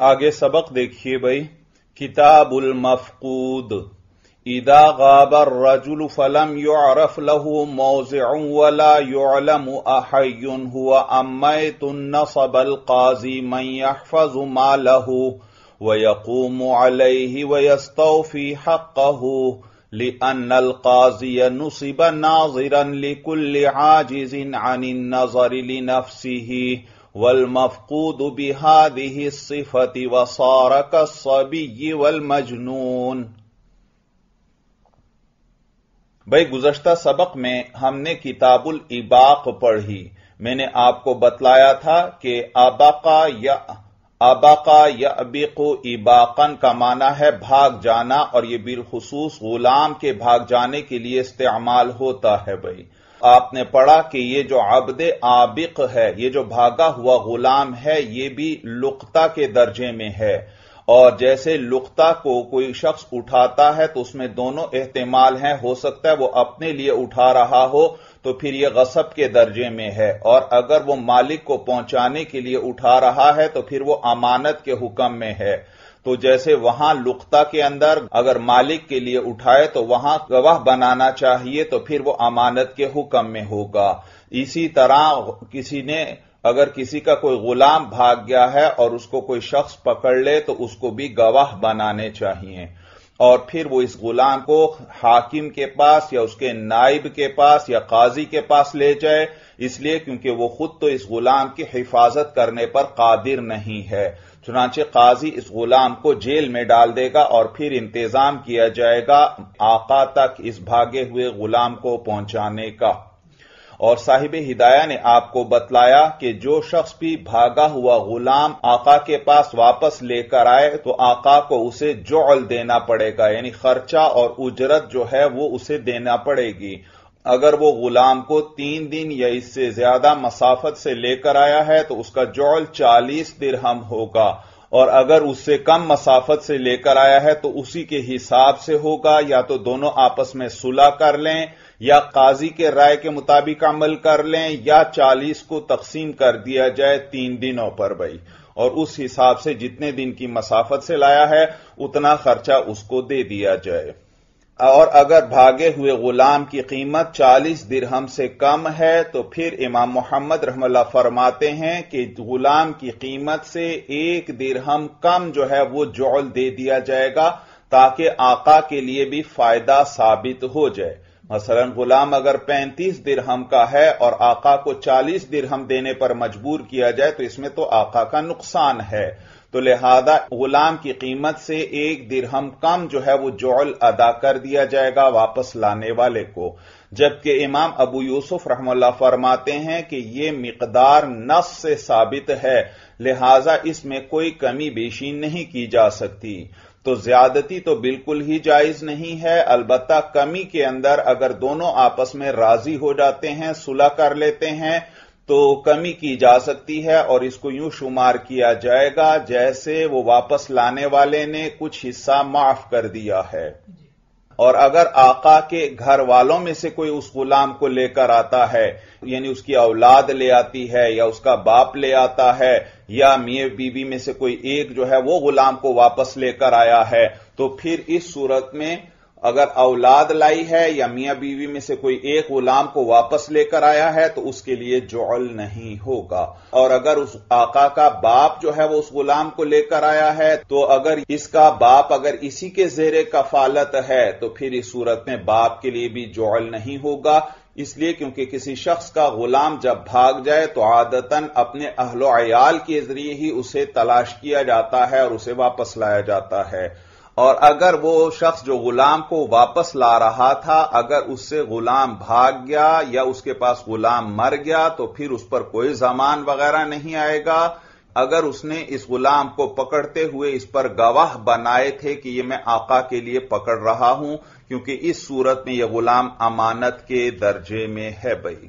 آگے سبق دیکھیے بھائی. کتاب المفقود. اذا غاب الرجل فلم يعرف له موضع ولا يعلم احي هو ام ميت نصب القاضي من يحفظ ماله ويقوم عليه ويستوفي حقه لأن القاضي نصب ناظرا لكل عاجز عن النظر لنفسه والمفقود بهذه الصفة وصار كالصبي والمجنون. بھائی گزشتہ سبق میں ہم نے کتاب الاباق پڑھی. میں نے آپ کو بتلایا تھا کہ اباقا یا ابیقو اباقن کا معنی ہے بھاگ جانا، اور یہ بالخصوص غلام کے بھاگ جانے کے لیے استعمال ہوتا ہے. بھائی آپ نے پڑھا کہ یہ جو عبد عابق ہے، یہ جو بھاگا ہوا غلام ہے، یہ بھی لقطہ کے درجے میں ہے. اور جیسے لقطہ کو کوئی شخص اٹھاتا ہے تو اس میں دونوں احتمال ہیں، ہو سکتا ہے وہ اپنے لیے اٹھا رہا ہو تو پھر یہ غصب کے درجے میں ہے، اور اگر وہ مالک کو پہنچانے کے لیے اٹھا رہا ہے تو پھر وہ امانت کے حکم میں ہے. تو جیسے وہاں لقطہ کے اندر اگر مالک کے لیے اٹھائے تو وہاں گواہ بنانا چاہیے، تو پھر وہ امانت کے حکم میں ہوگا. اسی طرح اگر کسی کا کوئی غلام بھاگ گیا ہے اور اس کو کوئی شخص پکڑ لے تو اس کو بھی گواہ بنانے چاہیے، اور پھر وہ اس غلام کو حاکم کے پاس یا اس کے نائب کے پاس یا قاضی کے پاس لے جائے، اس لیے کیونکہ وہ خود تو اس غلام کی حفاظت کرنے پر قادر نہیں ہے. چنانچہ قاضی اس غلام کو جیل میں ڈال دے گا اور پھر انتظام کیا جائے گا آقا تک اس بھاگے ہوئے غلام کو پہنچانے کا. اور صاحب ہدایہ نے آپ کو بتلایا کہ جو شخص بھی بھاگا ہوا غلام آقا کے پاس واپس لے کر آئے تو آقا کو اسے جعل دینا پڑے گا، یعنی خرچہ اور اجرت جو ہے وہ اسے دینا پڑے گی. اگر وہ غلام کو 3 دن یا اس سے زیادہ مسافت سے لے کر آیا ہے تو اس کا جعل 40 درہم ہوگا، اور اگر اس سے کم مسافت سے لے کر آیا ہے تو اسی کے حساب سے ہوگا. یا تو دونوں آپس میں صلح کر لیں یا قاضی کے رائے کے مطابق عمل کر لیں، یا 40 کو تقسیم کر دیا جائے 3 دنوں پر. بھائی اور اس حساب سے جتنے دن کی مسافت سے لایا ہے اتنا خرچہ اس کو دے دیا جائے. اور اگر بھاگے ہوئے غلام کی قیمت 40 درہم سے کم ہے تو پھر امام محمد رحمہ اللہ فرماتے ہیں کہ غلام کی قیمت سے 1 درہم کم جو ہے وہ جعل دے دیا جائے گا، تاکہ آقا کے لیے بھی فائدہ ثابت ہو جائے. مثلا غلام اگر 35 درہم کا ہے اور آقا کو 40 درہم دینے پر مجبور کیا جائے تو اس میں تو آقا کا نقصان ہے. تو لہذا غلام کی قیمت سے 1 درہم کم جو ہے وہ جعل ادا کر دیا جائے گا واپس لانے والے کو. جبکہ امام ابو یوسف رحمہ اللہ فرماتے ہیں کہ یہ مقدار نص سے ثابت ہے، لہذا اس میں کوئی کمی بیشی نہیں کی جا سکتی. تو زیادتی تو بالکل ہی جائز نہیں ہے، البتہ کمی کے اندر اگر دونوں آپس میں راضی ہو جاتے ہیں، صلح کر لیتے ہیں تو کمی کی جا سکتی ہے، اور اس کو یوں شمار کیا جائے گا جیسے وہ واپس لانے والے نے کچھ حصہ معاف کر دیا ہے. اور اگر آقا کے گھر والوں میں سے کوئی اس غلام کو لے کر آتا ہے، یعنی اس کی اولاد لے آتی ہے یا اس کا باپ لے آتا ہے یا میاں بیوی میں سے کوئی ایک جو ہے وہ غلام کو واپس لے کر آیا ہے، تو پھر اس صورت میں اگر اولاد لائی ہے یا میاں بیوی میں سے کوئی ایک غلام کو واپس لے کر آیا ہے تو اس کے لیے جعل نہیں ہوگا. اور اگر اس آقا کا باپ جو ہے وہ اس غلام کو لے کر آیا ہے تو اگر اس کا باپ اگر اسی کے زیر کفالت ہے تو پھر اس صورت میں باپ کے لیے بھی جعل نہیں ہوگا. اس لیے کیونکہ کسی شخص کا غلام جب بھاگ جائے تو عادتاً اپنے اہل و عیال کے ذریعے ہی اسے تلاش کیا جاتا ہے اور اسے واپس لایا جاتا ہے. اور اگر وہ شخص جو غلام کو واپس لا رہا تھا اگر اس سے غلام بھاگ گیا یا اس کے پاس غلام مر گیا تو پھر اس پر کوئی ضمان وغیرہ نہیں آئے گا. اگر اس نے اس غلام کو پکڑتے ہوئے اس پر گواہ بنائے تھے کہ یہ میں آقا کے لیے پکڑ رہا ہوں، کیونکہ اس صورت میں یہ غلام امانت کے درجے میں ہے. بھائی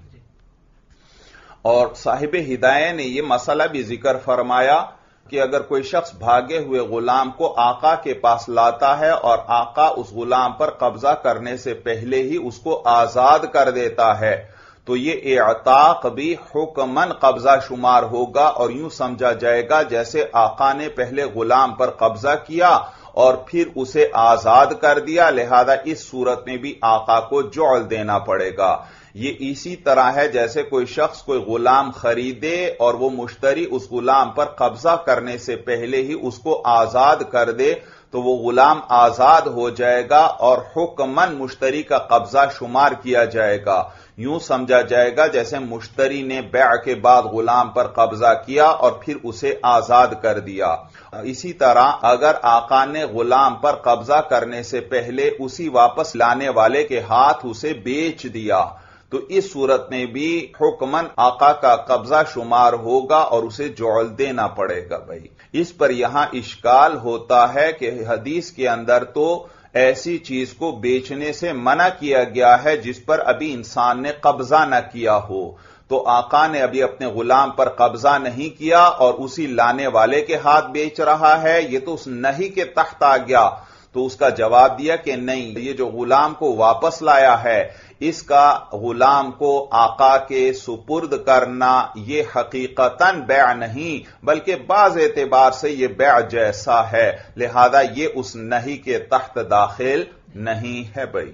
اور صاحب ہدایہ نے یہ مسئلہ بھی ذکر فرمایا کہ اگر کوئی شخص بھاگے ہوئے غلام کو آقا کے پاس لاتا ہے اور آقا اس غلام پر قبضہ کرنے سے پہلے ہی اس کو آزاد کر دیتا ہے تو یہ اعتاق بھی حکمن قبضہ شمار ہوگا اور یوں سمجھا جائے گا جیسے آقا نے پہلے غلام پر قبضہ کیا اور پھر اسے آزاد کر دیا، لہذا اس صورت میں بھی آقا کو جعل دینا پڑے گا۔ یہ اسی طرح ہے جیسے کوئی شخص کوئی غلام خریدے اور وہ مشتری اس غلام پر قبضہ کرنے سے پہلے ہی اس کو آزاد کر دے تو وہ غلام آزاد ہو جائے گا اور حکمن مشتری کا قبضہ شمار کیا جائے گا۔ یوں سمجھا جائے گا جیسے مشتری نے بیع کے بعد غلام پر قبضہ کیا اور پھر اسے آزاد کر دیا۔ اسی طرح اگر آقا نے غلام پر قبضہ کرنے سے پہلے اسی واپس لانے والے کے ہاتھ اسے بیچ دیا تو اس صورت میں بھی حکمن آقا کا قبضہ شمار ہوگا اور اسے جعل دینا پڑے گا۔ بھائی اس پر یہاں اشکال ہوتا ہے کہ حدیث کے اندر تو ایسی چیز کو بیچنے سے منع کیا گیا ہے جس پر ابھی انسان نے قبضہ نہ کیا ہو، تو آقا نے ابھی اپنے غلام پر قبضہ نہیں کیا اور اسی لانے والے کے ہاتھ بیچ رہا ہے، یہ تو اس نہیں کے تحت آ گیا۔ تو اس کا جواب دیا کہ نہیں، یہ جو غلام کو واپس لایا ہے اس کا غلام کو آقا کے سپرد کرنا یہ حقیقتاً بیع نہیں بلکہ بعض اعتبار سے یہ بیع جیسا ہے، لہذا یہ اس نہیں کے تحت داخل نہیں ہے۔ بھائی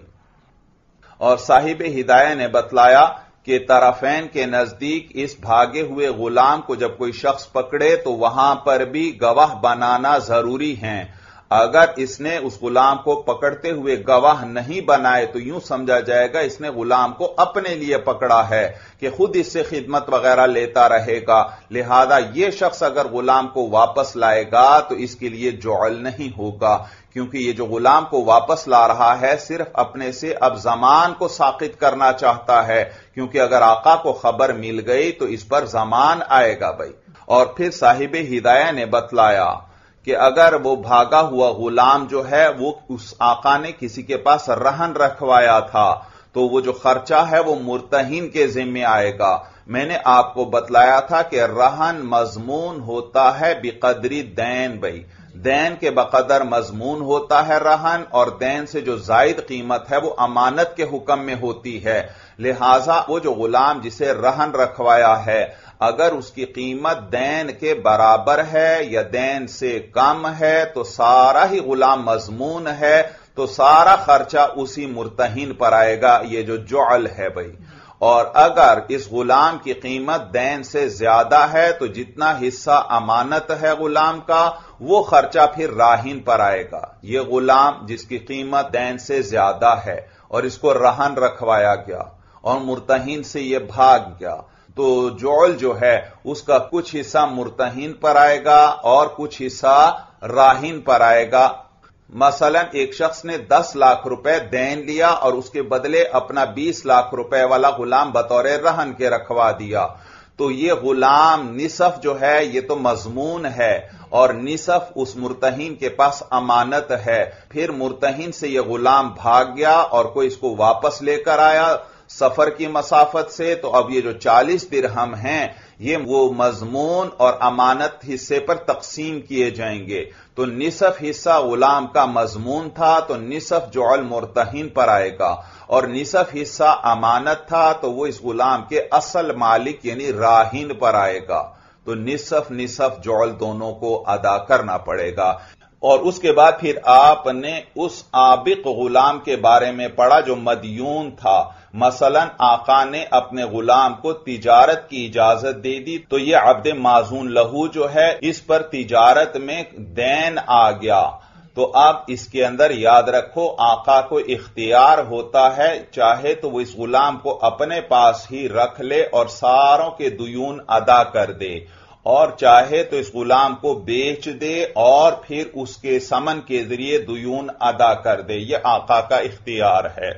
اور صاحب ہدایہ نے بتلایا کہ طرفین کے نزدیک اس بھاگے ہوئے غلام کو جب کوئی شخص پکڑے تو وہاں پر بھی گواہ بنانا ضروری ہے۔ اگر اس نے اس غلام کو پکڑتے ہوئے گواہ نہیں بنائے تو یوں سمجھا جائے گا اس نے غلام کو اپنے لیے پکڑا ہے کہ خود اس سے خدمت وغیرہ لیتا رہے گا، لہذا یہ شخص اگر غلام کو واپس لائے گا تو اس کے لیے جعل نہیں ہوگا، کیونکہ یہ جو غلام کو واپس لا رہا ہے صرف اپنے سے اب زمان کو ساقط کرنا چاہتا ہے، کیونکہ اگر آقا کو خبر مل گئی تو اس پر زمان آئے گا۔ بھائی اور پھر صاحب ہدایہ نے بتلایا کہ اگر وہ بھاگا ہوا غلام جو ہے وہ اس آقا نے کسی کے پاس رہن رکھوایا تھا تو وہ جو خرچہ ہے وہ مرتہن کے ذمے آئے گا۔ میں نے آپ کو بتلایا تھا کہ رہن مضمون ہوتا ہے بقدری دین، بھائی دین کے بقدر مضمون ہوتا ہے رہن، اور دین سے جو زائد قیمت ہے وہ امانت کے حکم میں ہوتی ہے، لہذا وہ جو غلام جسے رہن رکھوایا ہے اگر اس کی قیمت دین کے برابر ہے یا دین سے کم ہے تو سارا ہی غلام مضمون ہے، تو سارا خرچہ اسی مرتہن پر آئے گا، یہ جو جعل ہے۔ بھائی اور اگر اس غلام کی قیمت دین سے زیادہ ہے تو جتنا حصہ امانت ہے غلام کا وہ خرچہ پھر راہن پر آئے گا۔ یہ غلام جس کی قیمت دین سے زیادہ ہے اور اس کو رہن رکھوایا گیا اور مرتہن سے یہ بھاگ گیا تو جعل جو ہے اس کا کچھ حصہ مرتہن پر آئے گا اور کچھ حصہ راہن پر آئے گا۔ مثلا ایک شخص نے 10 لاکھ روپے دین لیا اور اس کے بدلے اپنا 20 لاکھ روپے والا غلام بطور رہن کے رکھوا دیا، تو یہ غلام نصف جو ہے یہ تو مضمون ہے اور نصف اس مرتہن کے پاس امانت ہے۔ پھر مرتہن سے یہ غلام بھاگ گیا اور کوئی اس کو واپس لے کر آیا سفر کی مسافت سے، تو اب یہ جو 40 درہم ہیں یہ وہ مضمون اور امانت حصے پر تقسیم کیے جائیں گے، تو نصف حصہ غلام کا مضمون تھا تو نصف جعل مرتہن پر آئے گا، اور نصف حصہ امانت تھا تو وہ اس غلام کے اصل مالک یعنی راہن پر آئے گا، تو نصف نصف جعل دونوں کو ادا کرنا پڑے گا۔ اور اس کے بعد پھر آپ نے اس عابق غلام کے بارے میں پڑھا جو مدیون تھا۔ مثلا آقا نے اپنے غلام کو تجارت کی اجازت دے دی تو یہ عبد معزون لہو جو ہے اس پر تجارت میں دین آ گیا، تو اب اس کے اندر یاد رکھو آقا کو اختیار ہوتا ہے، چاہے تو وہ اس غلام کو اپنے پاس ہی رکھ لے اور ساروں کے دیون ادا کر دے، اور چاہے تو اس غلام کو بیچ دے اور پھر اس کے ثمن کے ذریعے دیون ادا کر دے، یہ آقا کا اختیار ہے۔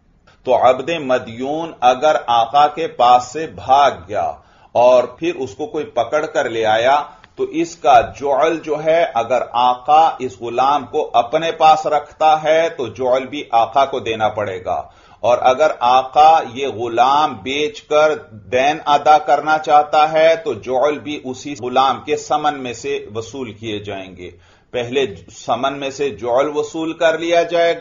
تو عبد مدیون اگر آقا کے پاس سے بھاگ گیا اور پھر اس کو کوئی پکڑ کر لے آیا تو اس کا جعل جو ہے اگر آقا اس غلام کو اپنے پاس رکھتا ہے تو جعل بھی آقا کو دینا پڑے گا، اور اگر آقا یہ غلام بیچ کر دین ادا کرنا چاہتا ہے تو جعل بھی اسی غلام کے ثمن میں سے وصول کیے جائیں گے۔ پہلے ثمن میں سے جعل وصول کر لیا جائے گا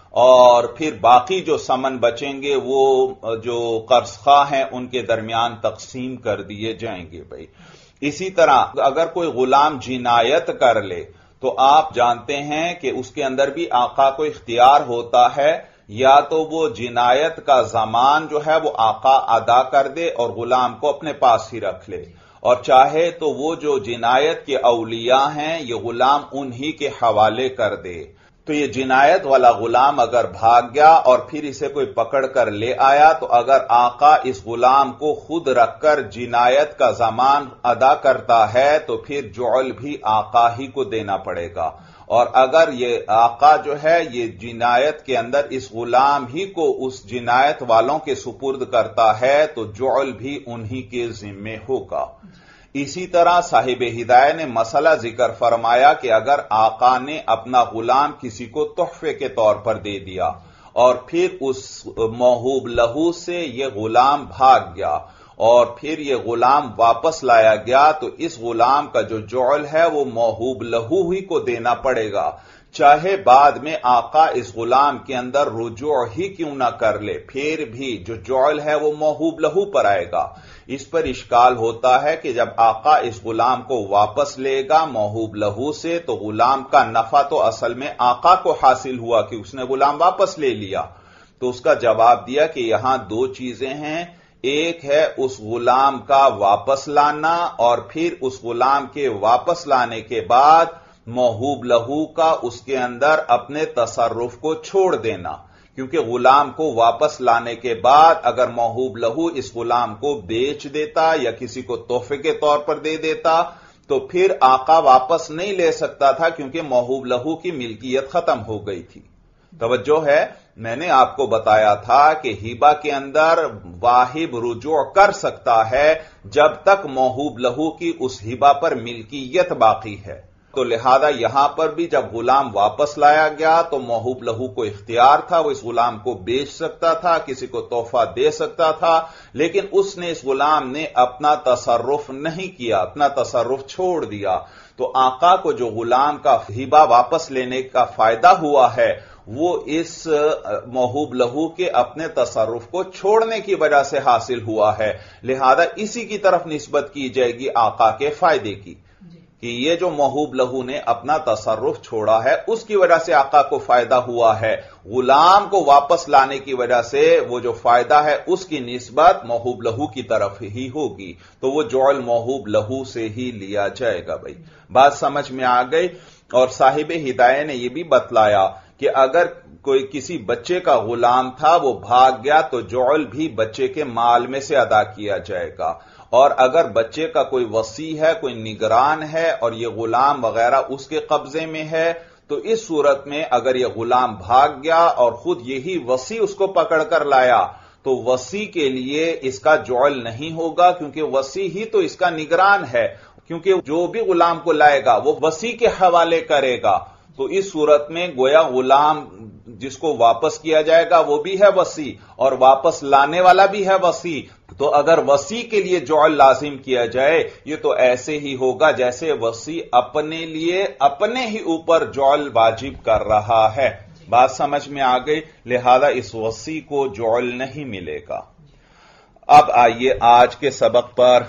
اور پھر باقی جو سمن بچیں گے وہ جو قرض خواہ ہیں ان کے درمیان تقسیم کر دیے جائیں گے بھائی۔ اسی طرح اگر کوئی غلام جنایت کر لے تو آپ جانتے ہیں کہ اس کے اندر بھی آقا کو اختیار ہوتا ہے، یا تو وہ جنایت کا زمان جو ہے وہ آقا ادا کر دے اور غلام کو اپنے پاس ہی رکھ لے، اور چاہے تو وہ جو جنایت کے اولیاء ہیں یہ غلام انہی کے حوالے کر دے۔ تو یہ جنایت والا غلام اگر بھاگ گیا اور پھر اسے کوئی پکڑ کر لے آیا تو اگر آقا اس غلام کو خود رکھ کر جنایت کا زمان ادا کرتا ہے تو پھر جعل بھی آقا ہی کو دینا پڑے گا، اور اگر یہ آقا جو ہے یہ جنایت کے اندر اس غلام ہی کو اس جنایت والوں کے سپرد کرتا ہے تو جعل بھی انہی کے ذمے ہوگا۔ اسی طرح صاحب ہدایہ نے مسئلہ ذکر فرمایا کہ اگر آقا نے اپنا غلام کسی کو تحفے کے طور پر دے دیا اور پھر اس موہوب لہو سے یہ غلام بھاگ گیا اور پھر یہ غلام واپس لایا گیا تو اس غلام کا جو جعل ہے وہ موہوب لہو ہی کو دینا پڑے گا، چاہے بعد میں آقا اس غلام کے اندر رجوع ہی کیوں نہ کر لے، پھر بھی جو جعل ہے وہ موہوب لہو پر آئے گا۔ اس پر اشکال ہوتا ہے کہ جب آقا اس غلام کو واپس لے گا موہوب لہو سے تو غلام کا نفع تو اصل میں آقا کو حاصل ہوا کہ اس نے غلام واپس لے لیا، تو اس کا جواب دیا کہ یہاں دو چیزیں ہیں، ایک ہے اس غلام کا واپس لانا اور پھر اس غلام کے واپس لانے کے بعد موہوب لہو کا اس کے اندر اپنے تصرف کو چھوڑ دینا، کیونکہ غلام کو واپس لانے کے بعد اگر موہوب لہو اس غلام کو بیچ دیتا یا کسی کو تحفے کے طور پر دے دیتا تو پھر آقا واپس نہیں لے سکتا تھا کیونکہ موہوب لہو کی ملکیت ختم ہو گئی تھی۔ توجہ ہے، میں نے آپ کو بتایا تھا کہ ہبہ کے اندر واہب رجوع کر سکتا ہے جب تک موہوب لہو کی اس ہبہ پر ملکیت باقی ہے، تو لہذا یہاں پر بھی جب غلام واپس لایا گیا تو موہوب لہو کو اختیار تھا، وہ اس غلام کو بیچ سکتا تھا، کسی کو تحفہ دے سکتا تھا، لیکن اس نے اس غلام نے اپنا تصرف نہیں کیا، اپنا تصرف چھوڑ دیا، تو آقا کو جو غلام کا ہبہ واپس لینے کا فائدہ ہوا ہے وہ اس موہوب لہو کے اپنے تصرف کو چھوڑنے کی وجہ سے حاصل ہوا ہے، لہذا اسی کی طرف نسبت کی جائے گی آقا کے فائدے کی، کہ یہ جو موہوب لہو نے اپنا تصرف چھوڑا ہے اس کی وجہ سے آقا کو فائدہ ہوا ہے، غلام کو واپس لانے کی وجہ سے وہ جو فائدہ ہے اس کی نسبت موہوب لہو کی طرف ہی ہوگی، تو وہ جعل موہوب لہو سے ہی لیا جائے گا۔ بھائی بات سمجھ میں آ گئی؟ اور صاحب ہدایہ نے یہ بھی بتلایا کہ اگر کوئی کسی بچے کا غلام تھا وہ بھاگ گیا تو جعل بھی بچے کے مال میں سے ادا کیا جائے گا، اور اگر بچے کا کوئی وصی ہے، کوئی نگران ہے اور یہ غلام وغیرہ اس کے قبضے میں ہے تو اس صورت میں اگر یہ غلام بھاگ گیا اور خود یہی وصی اس کو پکڑ کر لایا تو وصی کے لیے اس کا جعل نہیں ہوگا، کیونکہ وصی ہی تو اس کا نگران ہے، کیونکہ جو بھی غلام کو لائے گا وہ وصی کے حوالے کرے گا، تو اس صورت میں گویا غلام جس کو واپس کیا جائے گا وہ بھی ہے وصی اور واپس لانے والا بھی ہے وصی، تو اگر وصی کے لیے جعل لازم کیا جائے یہ تو ایسے ہی ہوگا جیسے وصی اپنے لیے اپنے ہی اوپر جعل واجب کر رہا ہے۔ بات سمجھ میں آ گئی؟ لہذا اس وصی کو جعل نہیں ملے گا۔ اب آئیے آج کے سبق پر،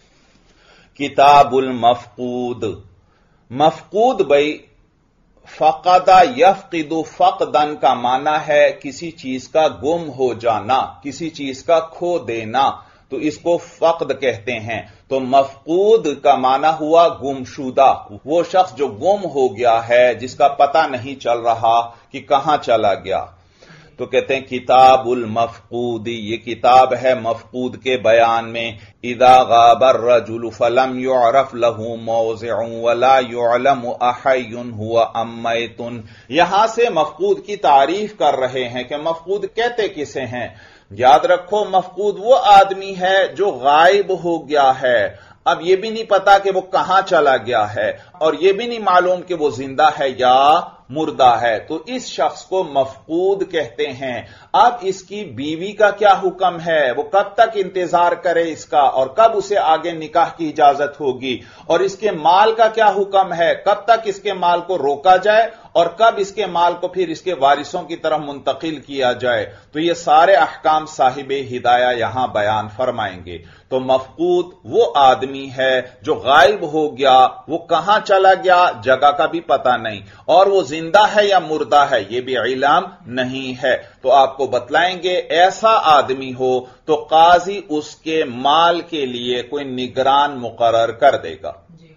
کتاب المفقود۔ مفقود بھائی فقد یفقد فقدن کا معنی ہے کسی چیز کا گم ہو جانا، کسی چیز کا کھو دینا، تو اس کو فقد کہتے ہیں۔ تو مفقود کا معنی ہوا گمشدہ، وہ شخص جو گم ہو گیا ہے، جس کا پتہ نہیں چل رہا کہ کہاں چلا گیا، تو کہتے ہیں کتاب المفقود، یہ کتاب ہے مفقود کے بیان میں۔ اذا غاب الرجل فلم يعرف له موضع ولا يعلم احي هو ام میت۔ یہاں سے مفقود کی تعریف کر رہے ہیں کہ مفقود کہتے کسے ہیں۔ یاد رکھو مفقود وہ آدمی ہے جو غائب ہو گیا ہے، اب یہ بھی نہیں پتا کہ وہ کہاں چلا گیا ہے، اور یہ بھی نہیں معلوم کہ وہ زندہ ہے یا مردہ ہے، تو اس شخص کو مفقود کہتے ہیں۔ اب اس کی بیوی کا کیا حکم ہے، وہ کب تک انتظار کرے اس کا، اور کب اسے آگے نکاح کی اجازت ہوگی، اور اس کے مال کا کیا حکم ہے، کب تک اس کے مال کو روکا جائے اور کب اس کے مال کو پھر اس کے وارثوں کی طرف منتقل کیا جائے، تو یہ سارے احکام صاحب ہدایہ یہاں بیان فرمائیں گے۔ تو مفقود وہ آدمی ہے جو غائب ہو گیا، وہ کہاں چلا گیا جگہ کا بھی پتہ نہیں، اور وہ زندہ ہے یا مردہ ہے یہ بھی علم نہیں ہے۔ تو آپ کو بتلائیں گے ایسا آدمی ہو تو قاضی اس کے مال کے لیے کوئی نگران مقرر کر دے گا۔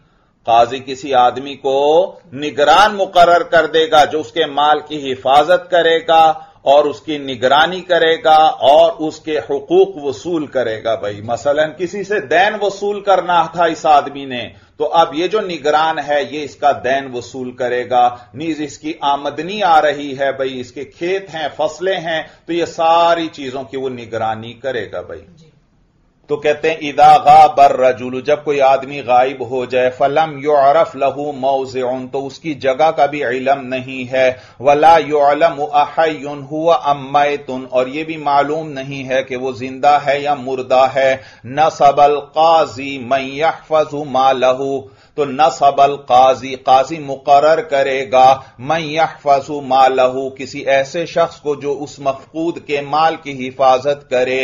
قاضی کسی آدمی کو نگران مقرر کر دے گا جو اس کے مال کی حفاظت کرے گا اور اس کی نگرانی کرے گا اور اس کے حقوق وصول کرے گا۔ بھائی مثلا کسی سے دین وصول کرنا تھا اس آدمی نے، تو اب یہ جو نگران ہے یہ اس کا دین وصول کرے گا، نیز اس کی آمدنی آ رہی ہے، بھائی اس کے کھیت ہیں، فصلیں ہیں، تو یہ ساری چیزوں کی وہ نگرانی کرے گا۔ بھائی تو کہتے ہیں اذا غاب الرجل، جب کوئی آدمی غائب ہو جائے، فلم یعرف له موضع، تو اس کی جگہ کا بھی علم نہیں ہے، ولا یعلم احی هو ام میت، اور یہ بھی معلوم نہیں ہے کہ وہ زندہ ہے یا مردہ ہے، نصب القاضی من یحفظ مالہ، تو نصب القاضی، قاضی مقرر کرے گا من یحفظ مالہ، کسی ایسے شخص کو جو اس مفقود کے مال کی حفاظت کرے،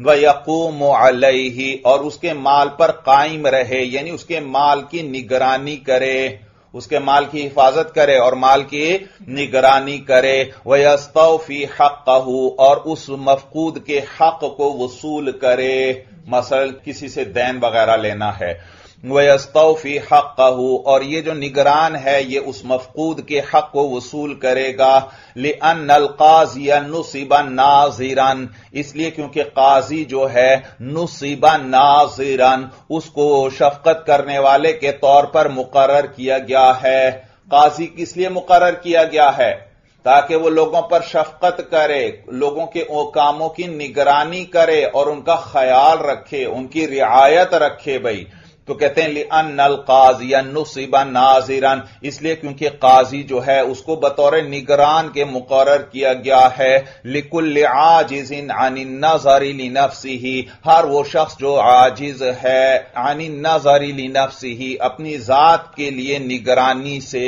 ویقوم علیہ، اور اس کے مال پر قائم رہے، یعنی اس کے مال کی نگرانی کرے، اس کے مال کی حفاظت کرے اور مال کی نگرانی کرے، ویستوفی حقہ، اور اس مفقود کے حق کو وصول کرے، مثلا کسی سے دین وغیرہ لینا ہے، وَيَسْتَوْفِي حَقَّهُ، اور یہ جو نگران ہے یہ اس مفقود کے حق کو وصول کرے گا، لِأَنَّ الْقَاضِيَ نُصِبَ نَاظِرًا، اس لیے کیونکہ قاضی جو ہے نُصِبَ نَاظِرًا، اس کو شفقت کرنے والے کے طور پر مقرر کیا گیا ہے۔ قاضی کس لیے مقرر کیا گیا ہے؟ تاکہ وہ لوگوں پر شفقت کرے، لوگوں کے کاموں کی نگرانی کرے اور ان کا خیال رکھے، ان کی رعایت رکھے۔ بھائی تو کہتے ہیں لِأَنَّ الْقَاضِيَ نُصِبَ نَاظِرًا، اس لیے کیونکہ قاضی جو ہے اس کو بطور نگران کے مقرر کیا گیا ہے، لِكُلِّ عَاجِزٍ عَنِ النَّظَرِ لِنَفْسِهِ، ہر وہ شخص جو عاجز ہے عَنِ النَّظَرِ لِنَفْسِهِ، اپنی ذات کے لیے نگرانی سے،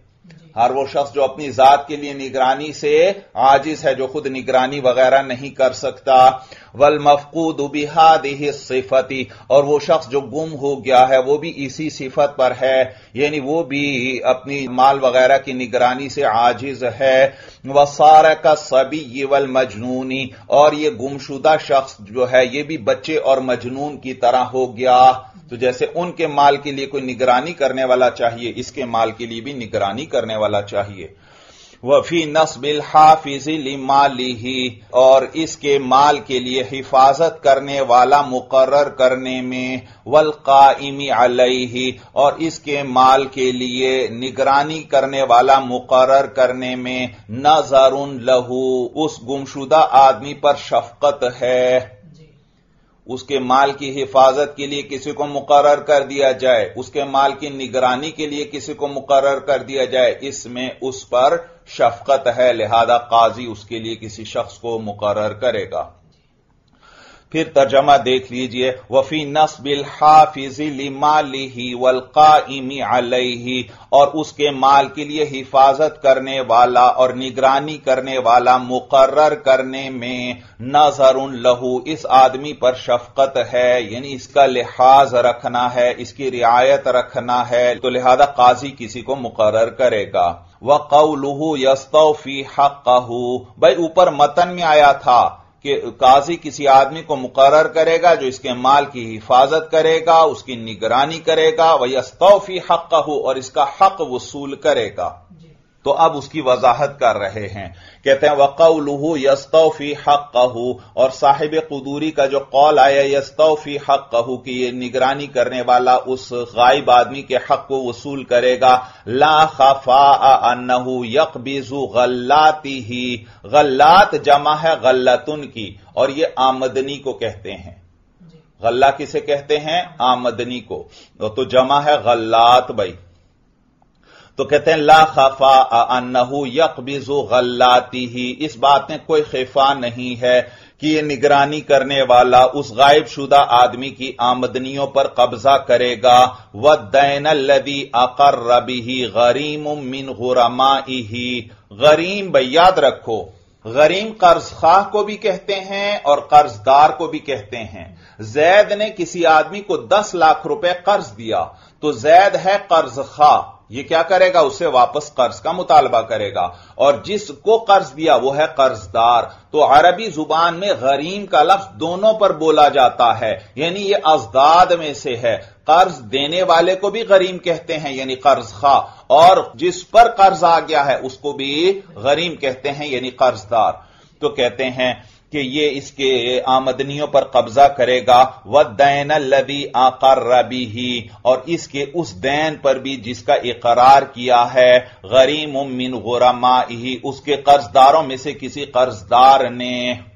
ہر وہ شخص جو اپنی ذات کے لیے نگرانی سے عاجز ہے، جو خود نگرانی وغیرہ نہیں کر سکتا، والمفقود بہذہ الصفۃ، اور وہ شخص جو گم ہو گیا ہے وہ بھی اسی صفت پر ہے، یعنی وہ بھی اپنی مال وغیرہ کی نگرانی سے عاجز ہے، وصار کالصبی والمجنون، اور یہ گمشدہ شخص جو ہے یہ بھی بچے اور مجنون کی طرح ہو گیا۔ تو جیسے ان کے مال کے لیے کوئی نگرانی کرنے والا چاہیے، اس کے مال کے لیے بھی نگرانی کرنے والا چاہیے۔ وفی نصب الحافظ لمالہ، اور اس کے مال کے لیے حفاظت کرنے والا مقرر کرنے میں، والقائم علیہ، اور اس کے مال کے لیے نگرانی کرنے والا مقرر کرنے میں، نظر لہ، اس گمشدہ آدمی پر شفقت ہے، اس کے مال کی حفاظت کے لیے کسی کو مقرر کر دیا جائے، اس کے مال کی نگرانی کے لیے کسی کو مقرر کر دیا جائے، اس میں اس پر شفقت ہے، لہذا قاضی اس کے لیے کسی شخص کو مقرر کرے گا۔ پھر ترجمہ دیکھ لیجئے، وفی نصب الحافظ لمالہ والقائم علیہ، اور اس کے مال کے لیے حفاظت کرنے والا اور نگرانی کرنے والا مقرر کرنے میں، نظر لہ، اس آدمی پر شفقت ہے، یعنی اس کا لحاظ رکھنا ہے، اس کی رعایت رکھنا ہے، تو لہذا قاضی کسی کو مقرر کرے گا۔ وقولہ یستوفی حقہ، بھائی اوپر متن میں آیا تھا کہ قاضی کسی آدمی کو مقرر کرے گا جو اس کے مال کی حفاظت کرے گا، اس کی نگرانی کرے گا، وَيَسْتَوْفِي حَقَّهُ، اور اس کا حق وصول کرے گا۔ تو اب اس کی وضاحت کر رہے ہیں، کہتے ہیں وَقَوْلُهُ يَسْتَوْفِي حَقَّهُ، اور صاحب قدوری کا جو قول آیا يَسْتَوْفِي حَقَّهُ کہ یہ نگرانی کرنے والا اس غائب آدمی کے حق کو وصول کرے گا، لا خفاء انه يقبض غلاته، غلات جمع ہے غلتن کی، اور یہ آمدنی کو کہتے ہیں۔ غلہ کسے کہتے ہیں؟ آمدنی کو، تو جمع ہے غلات۔ بھائی تو کہتے ہیں لا خفا انہو یقبض غلاتی، اس بات میں کوئی خفا نہیں ہے کہ یہ نگرانی کرنے والا اس غائب شدہ آدمی کی آمدنیوں پر قبضہ کرے گا. والدین الذی اقر بہ غریم من غرمائہ، غریم بھئی یاد رکھو، غریم قرض خواہ کو بھی کہتے ہیں اور قرض دار کو بھی کہتے ہیں. زید نے کسی آدمی کو 10 لاکھ روپے قرض دیا تو زید ہے قرض خواہ، یہ کیا کرے گا؟ اسے واپس قرض کا مطالبہ کرے گا. اور جس کو قرض دیا وہ ہے قرض دار. تو عربی زبان میں غریم کا لفظ دونوں پر بولا جاتا ہے، یعنی یہ ازداد میں سے ہے. قرض دینے والے کو بھی غریم کہتے ہیں یعنی قرض خواہ، اور جس پر قرض آ گیا ہے اس کو بھی غریم کہتے ہیں یعنی قرض دار. تو کہتے ہیں کہ یہ اس کے آمدنیوں پر قبضہ کرے گا. والدین الذی اقر بہ، اور اس کے اس دین پر بھی جس کا اقرار کیا ہے. غریم من غرمائہ، اس کے قرض داروں میں سے کسی قرض دار نے.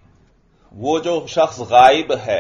وہ جو شخص غائب ہے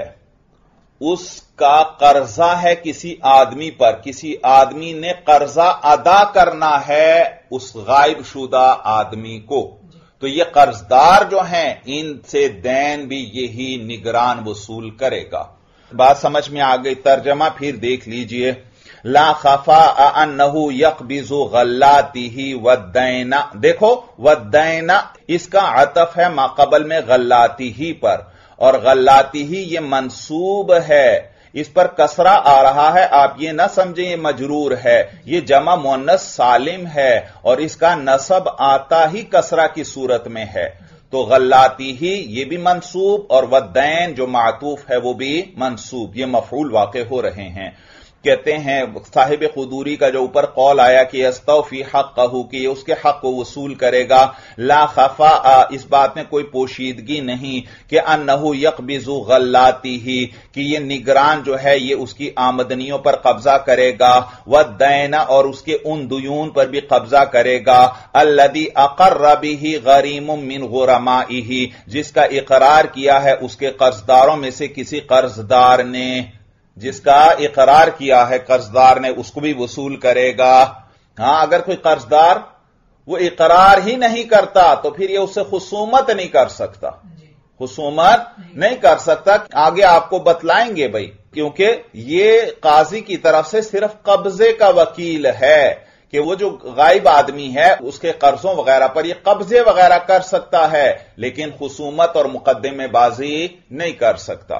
اس کا قرضہ ہے کسی آدمی پر، کسی آدمی نے قرضہ ادا کرنا ہے اس غائب شدہ آدمی کو، تو یہ قرض دار جو ہیں ان سے دین بھی یہی نگران وصول کرے گا. بات سمجھ میں آ گئی؟ ترجمہ پھر دیکھ لیجئے. لا خفا انہ یقبض غلاتہ والدین، دیکھو والدین اس کا عطف ہے ما قبل میں غلاتہ پر، اور غلاتہ یہ منصوب ہے، اس پر کسرہ آ رہا ہے، آپ یہ نہ سمجھیں یہ مجرور ہے، یہ جمع مؤنث سالم ہے اور اس کا نصب آتا ہی کسرہ کی صورت میں ہے. تو غلاتی ہی یہ بھی منصوب اور والدین جو معطوف ہے وہ بھی منصوب، یہ مفعول واقع ہو رہے ہیں. کہتے ہیں صاحب قدوری کا جو اوپر قول آیا کہ یستوفی حقہ، کہ یہ اس کے حق کو وصول کرے گا. لا خفا، اس بات میں کوئی پوشیدگی نہیں کہ انہ یقبض غلاتہ، کہ یہ نگران جو ہے یہ اس کی آمدنیوں پر قبضہ کرے گا. والدین، اور اس کے ان دیون پر بھی قبضہ کرے گا. الذی اقر بہ غریم من غرمائہ، جس کا اقرار کیا ہے اس کے قرضداروں میں سے کسی قرضدار نے، جس کا اقرار کیا ہے قرضدار نے اس کو بھی وصول کرے گا. ہاں اگر کوئی قرضدار وہ اقرار ہی نہیں کرتا تو پھر یہ اس سے خصومت نہیں کر سکتا، خصومت نہیں کر سکتا. آگے آپ کو بتلائیں گے بھائی، کیونکہ یہ قاضی کی طرف سے صرف قبضے کا وکیل ہے کہ وہ جو غائب آدمی ہے اس کے قرضوں وغیرہ پر یہ قبضے وغیرہ کر سکتا ہے لیکن خصومت اور مقدمے بازی نہیں کر سکتا.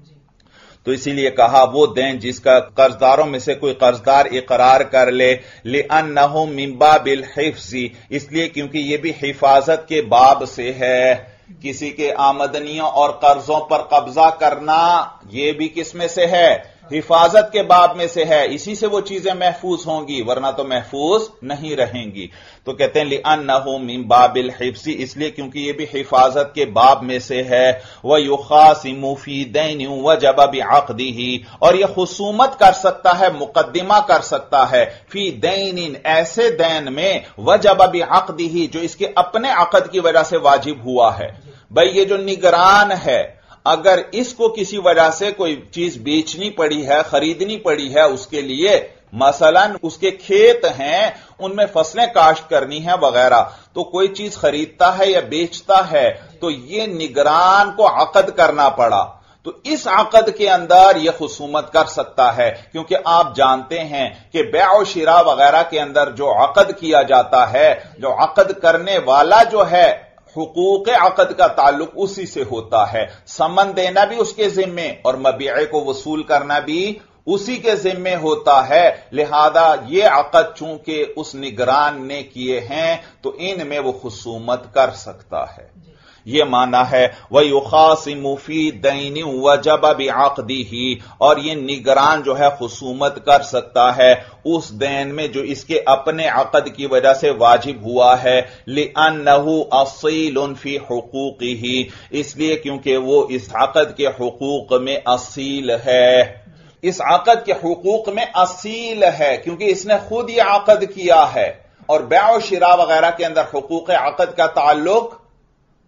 تو اسی لیے کہا وہ دین جس کا قرضداروں میں سے کوئی قرضدار اقرار کر لے. لِأَنَّهُ مِن بَابِ الْحِفْظِ، اس لیے کیونکہ یہ بھی حفاظت کے باب سے ہے. کسی کے آمدنیوں اور قرضوں پر قبضہ کرنا یہ بھی کس میں سے ہے؟ حفاظت کے باب میں سے ہے. اسی سے وہ چیزیں محفوظ ہوں گی ورنہ تو محفوظ نہیں رہیں گی. تو کہتے ہیں لِأَنَّهُ مِن بَابِ الْحِفْظِ، اس لیے کیونکہ یہ بھی حفاظت کے باب میں سے ہے. وَيُخَاصِمُ فِي دَيْنٍ وَجَبَ بِعَقْدِهِ، اور یہ خصومت کر سکتا ہے، مقدمہ کر سکتا ہے فی دین، ایسے دین میں وجب بعقدہ جو اس کے اپنے عقد کی وجہ سے واجب ہوا ہے. بھئی یہ جو نگران ہے اگر اس کو کسی وجہ سے کوئی چیز بیچنی پڑی ہے، خریدنی پڑی ہے اس کے لیے، مثلا اس کے کھیت ہیں ان میں فصلیں کاشت کرنی ہیں وغیرہ، تو کوئی چیز خریدتا ہے یا بیچتا ہے تو یہ نگران کو عقد کرنا پڑا، تو اس عقد کے اندر یہ خصومت کر سکتا ہے. کیونکہ آپ جانتے ہیں کہ بیع و شراء وغیرہ کے اندر جو عقد کیا جاتا ہے، جو عقد کرنے والا جو ہے حقوق عقد کا تعلق اسی سے ہوتا ہے. سمن دینا بھی اس کے ذمے اور مبیعے کو وصول کرنا بھی اسی کے ذمے ہوتا ہے. لہذا یہ عقد چونکہ اس نگران نے کیے ہیں تو ان میں وہ خصومت کر سکتا ہے. یہ معنی ہے وَيُخَاصِمُ فِي دَيْنٍ وَجَبَ بِعَقْدِهِ، اور یہ نگران جو ہے خصومت کر سکتا ہے اس دین میں جو اس کے اپنے عقد کی وجہ سے واجب ہوا ہے. لِأَنَّهُ أَصِيلٌ فِي حُقُوقِهِ، اس لیے کیونکہ وہ اس عقد کے حقوق میں اصیل ہے، اس عقد کے حقوق میں اصیل ہے کیونکہ اس نے خود یہ عقد کیا ہے. اور بیع و شراء وغیرہ کے اندر حقوق عقد کا تعلق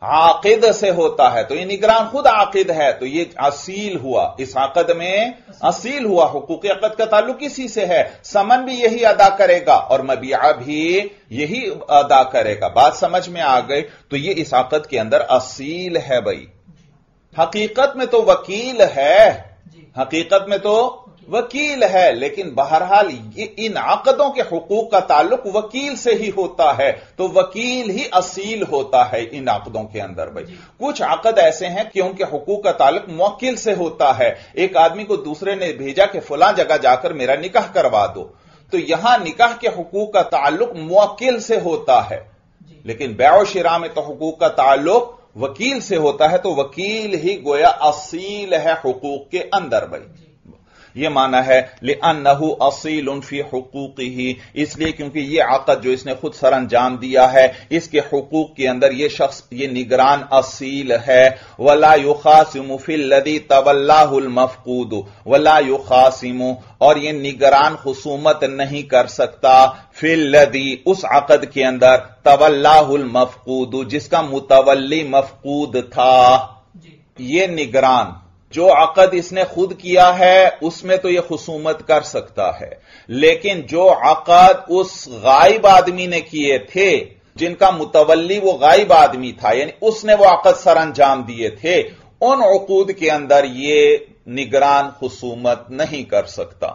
عاقد سے ہوتا ہے، تو یہ نگران خود عاقد ہے، تو یہ اصیل ہوا، اس عقد میں اصیل ہوا، حقوق عقد کا تعلق اسی سے ہے، ثمن بھی یہی ادا کرے گا اور مبیعہ بھی یہی ادا کرے گا۔ بات سمجھ میں آ گئی؟ تو یہ اس عقد کے اندر اصیل ہے بھائی۔ حقیقت میں تو وکیل ہے، حقیقت میں تو وکیل ہے، لیکن بہرحال یہ ان عقدوں کے حقوق کا تعلق وکیل سے ہی ہوتا ہے، تو وکیل ہی اصیل ہوتا ہے ان عقدوں کے اندر بھائی۔ کچھ عقد ایسے ہیں کہ ان کے حقوق کا تعلق موکل سے ہوتا ہے، ایک آدمی کو دوسرے نے بھیجا کہ فلاں جگہ جا کر میرا نکاح کروا دو، تو یہاں نکاح کے حقوق کا تعلق موکل سے ہوتا ہے، لیکن بیع و شراء میں تو حقوق کا تعلق وکیل سے ہوتا ہے، تو وکیل ہی گویا اصیل ہے حقوق کے اندر بھائی۔ یہ معنی ہے لِأَنَّهُ أَصِيلٌ فِي حُقُوقِهِ، اس لیے کیونکہ یہ عقد جو اس نے خود سر انجام دیا ہے، اس کے حقوق کے اندر یہ شخص، یہ نگران اصیل ہے۔ وَلَا يُخَاصِمُ فِي الَّذِي تَوَلَّاهُ الْمَفْقُودُ وَلَا يُخَاصِمُ، اور یہ نگران خصومت نہیں کر سکتا فی الذی، اس عقد کے اندر تَوَلَّاهُ الْمَفْقُودُ، جس کا متولی مفقود تھا۔ یہ نگران جو عقد اس نے خود کیا ہے اس میں تو یہ خصومت کر سکتا ہے، لیکن جو عقد اس غائب آدمی نے کیے تھے، جن کا متولی وہ غائب آدمی تھا، یعنی اس نے وہ عقد سر انجام دیے تھے، ان عقود کے اندر یہ نگران خصومت نہیں کر سکتا،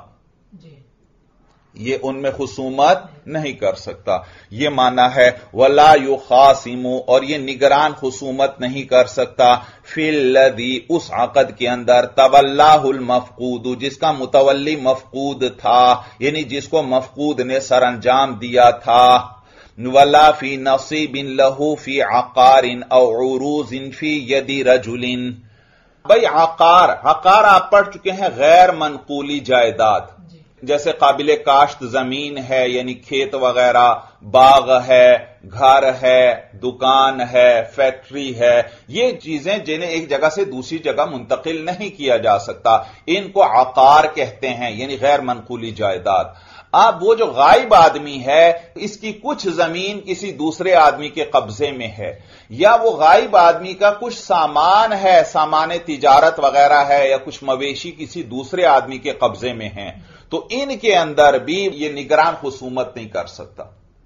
یہ ان میں خصومت نہیں کر سکتا۔ یہ معنی ہے وَلَا يُخَاصِمُ، اور یہ نگران خصومت نہیں کر سکتا فِي الَّذِي، اس عقد کے اندر تَوَلَّاهُ الْمَفْقُودُ، جس کا متولی مفقود تھا، یعنی جس کو مفقود نے سر انجام دیا تھا۔ وَلَا فِي نَصِيبٍ لَهُ فِي عَقَارٍ أَوْ عُرُوزٍ فِي يَدِ رَجُلٍ۔ بھئی عقار آپ پڑھ چکے ہیں، غیر منقولی جائیداد، جیسے قابل کاشت زمین ہے، یعنی کھیت وغیرہ، باغ ہے، گھر ہے، دکان ہے، فیکٹری ہے، یہ چیزیں جنہیں ایک جگہ سے دوسری جگہ منتقل نہیں کیا جا سکتا، ان کو عقار کہتے ہیں، یعنی غیر منقولی جائیداد۔ اب وہ جو غائب آدمی ہے، اس کی کچھ زمین کسی دوسرے آدمی کے قبضے میں ہے، یا وہ غائب آدمی کا کچھ سامان ہے، سامان تجارت وغیرہ ہے، یا کچھ مویشی کسی دوسرے آدمی کے قبضے میں ہیں، تو ان کے اندر بھی یہ نگران خصومت نہیں کر سکتا۔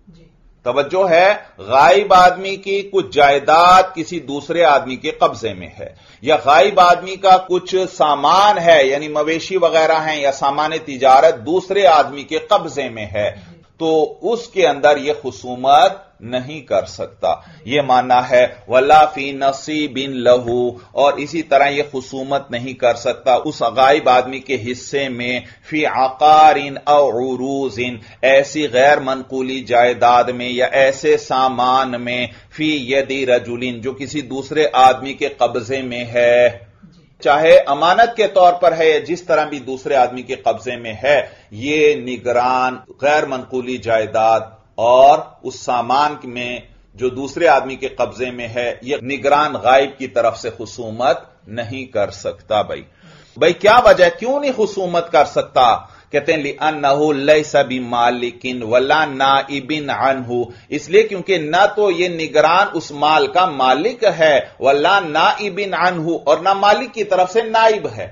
توجہ ہے، غائب آدمی کی کچھ جائیداد کسی دوسرے آدمی کے قبضے میں ہے، یا غائب آدمی کا کچھ سامان ہے، یعنی مویشی وغیرہ ہیں یا سامان تجارت دوسرے آدمی کے قبضے میں ہے، تو اس کے اندر یہ خصومت نہیں کر سکتا۔ یہ معنی ہے وَلَا فِي نَصِيبٍ لَهُ، اور اسی طرح یہ خصومت نہیں کر سکتا اس غائب آدمی کے حصے میں، فی عقار او عروض، ایسی غیر منقولی جائیداد میں یا ایسے سامان میں، فی ید رجل، جو کسی دوسرے آدمی کے قبضے میں ہے، چاہے امانت کے طور پر ہے یا جس طرح بھی دوسرے آدمی کے قبضے میں ہے، یہ نگران غیر منقولی جائیداد اور اس سامان میں جو دوسرے آدمی کے قبضے میں ہے، یہ نگران غائب کی طرف سے خصومت نہیں کر سکتا۔ بھائی کیا وجہ، کیوں نہیں خصومت کر سکتا؟ کہتے ہیں لِأَنَّهُ لَيْسَ بِمَالِكٍ وَلَا نَائِبٍ عَنْهُ، اس لیے کیونکہ نہ تو یہ نگران اس مال کا مالک ہے، وَلَا نَائِبٍ عَنْهُ، اور نہ مالک کی طرف سے نائب ہے،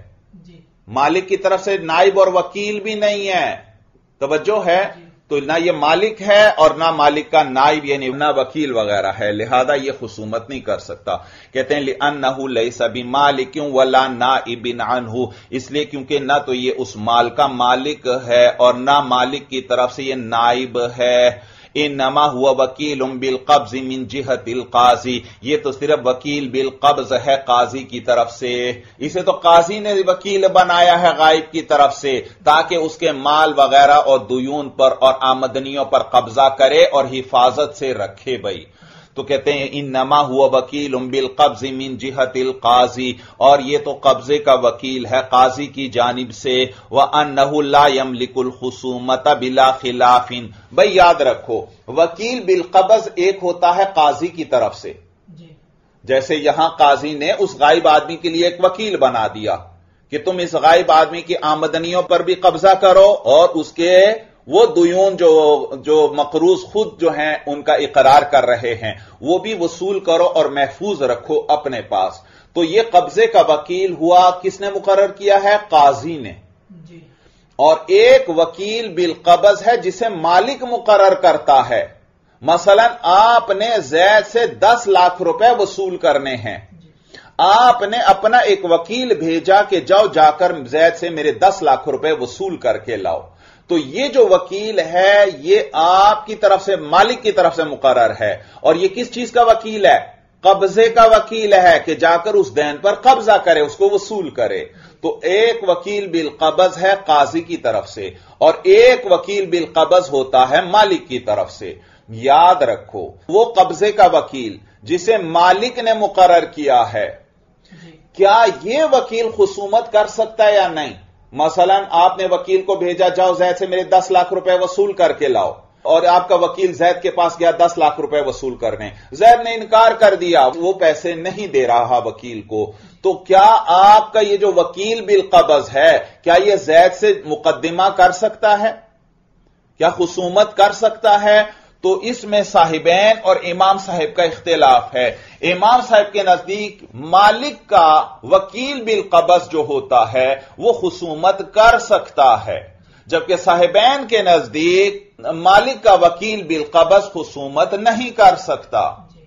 مالک کی طرف سے نائب اور وکیل بھی نہیں ہے، توجہ ہے، تو نہ یہ مالک ہے اور نہ مالک کا نائب یعنی نہ وکیل وغیرہ ہے، لہذا یہ خصومت نہیں کر سکتا۔ کہتے ہیں لِأَنَّهُ لَيْسَ بِمَالِكٍ وَلَا نَائِبٍ عَنْهُ، اس لیے کیونکہ نہ تو یہ اس مال کا مالک ہے اور نہ مالک کی طرف سے یہ نائب ہے۔ انما ہوا وکیل بالقبض من جہت القاضی، یہ تو صرف وکیل بالقبض ہے قاضی کی طرف سے، اسے تو قاضی نے وکیل بنایا ہے غائب کی طرف سے تاکہ اس کے مال وغیرہ اور دیون پر اور آمدنیوں پر قبضہ کرے اور حفاظت سے رکھے۔ بھائی تو کہتے ہیں انما ہوا وکیل بالقبض من جہت القاضی، اور یہ تو قبضے کا وکیل ہے قاضی کی جانب سے، وَأَنَّهُ لَا يَمْلِكُ الْخُصُومَةَ بِلَا خِلَافٍ۔ بھئی یاد رکھو، وکیل بالقبض ایک ہوتا ہے قاضی کی طرف سے، جیسے یہاں قاضی نے اس غائب آدمی کے لیے ایک وکیل بنا دیا کہ تم اس غائب آدمی کی آمدنیوں پر بھی قبضہ کرو اور اس کے وہ دیون جو مقروض خود جو ہیں ان کا اقرار کر رہے ہیں وہ بھی وصول کرو اور محفوظ رکھو اپنے پاس. تو یہ قبضے کا وکیل ہوا کس نے مقرر کیا ہے؟ قاضی نے. اور ایک وکیل بالقبض ہے جسے مالک مقرر کرتا ہے. مثلا آپ نے زید سے 10 لاکھ روپے وصول کرنے ہیں. آپ نے اپنا ایک وکیل بھیجا کہ جاؤ جا کر زید سے میرے 10 لاکھ روپے وصول کر کے لاؤ. تو یہ جو وکیل ہے یہ آپ کی طرف سے مالک کی طرف سے مقرر ہے. اور یہ کس چیز کا وکیل ہے؟ قبضے کا وکیل ہے کہ جا کر اس دین پر قبضہ کرے، اس کو وصول کرے. تو ایک وکیل بالقبض ہے قاضی کی طرف سے اور ایک وکیل بالقبض ہوتا ہے مالک کی طرف سے. یاد رکھو وہ قبضے کا وکیل جسے مالک نے مقرر کیا ہے کیا یہ وکیل خصومت کر سکتا ہے یا نہیں؟ مثلا آپ نے وکیل کو بھیجا جاؤ زید سے میرے 10 لاکھ روپے وصول کر کے لاؤ، اور آپ کا وکیل زید کے پاس گیا 10 لاکھ روپے وصول کرنے. زید نے انکار کر دیا، وہ پیسے نہیں دے رہا وکیل کو. تو کیا آپ کا یہ جو وکیل بالقبض ہے کیا یہ زید سے مقدمہ کر سکتا ہے؟ کیا خصومت کر سکتا ہے؟ تو اس میں صاحبین اور امام صاحب کا اختلاف ہے. امام صاحب کے نزدیک مالک کا وکیل بالقبض جو ہوتا ہے وہ خصومت کر سکتا ہے، جبکہ صاحبین کے نزدیک مالک کا وکیل بالقبض خصومت نہیں کر سکتا.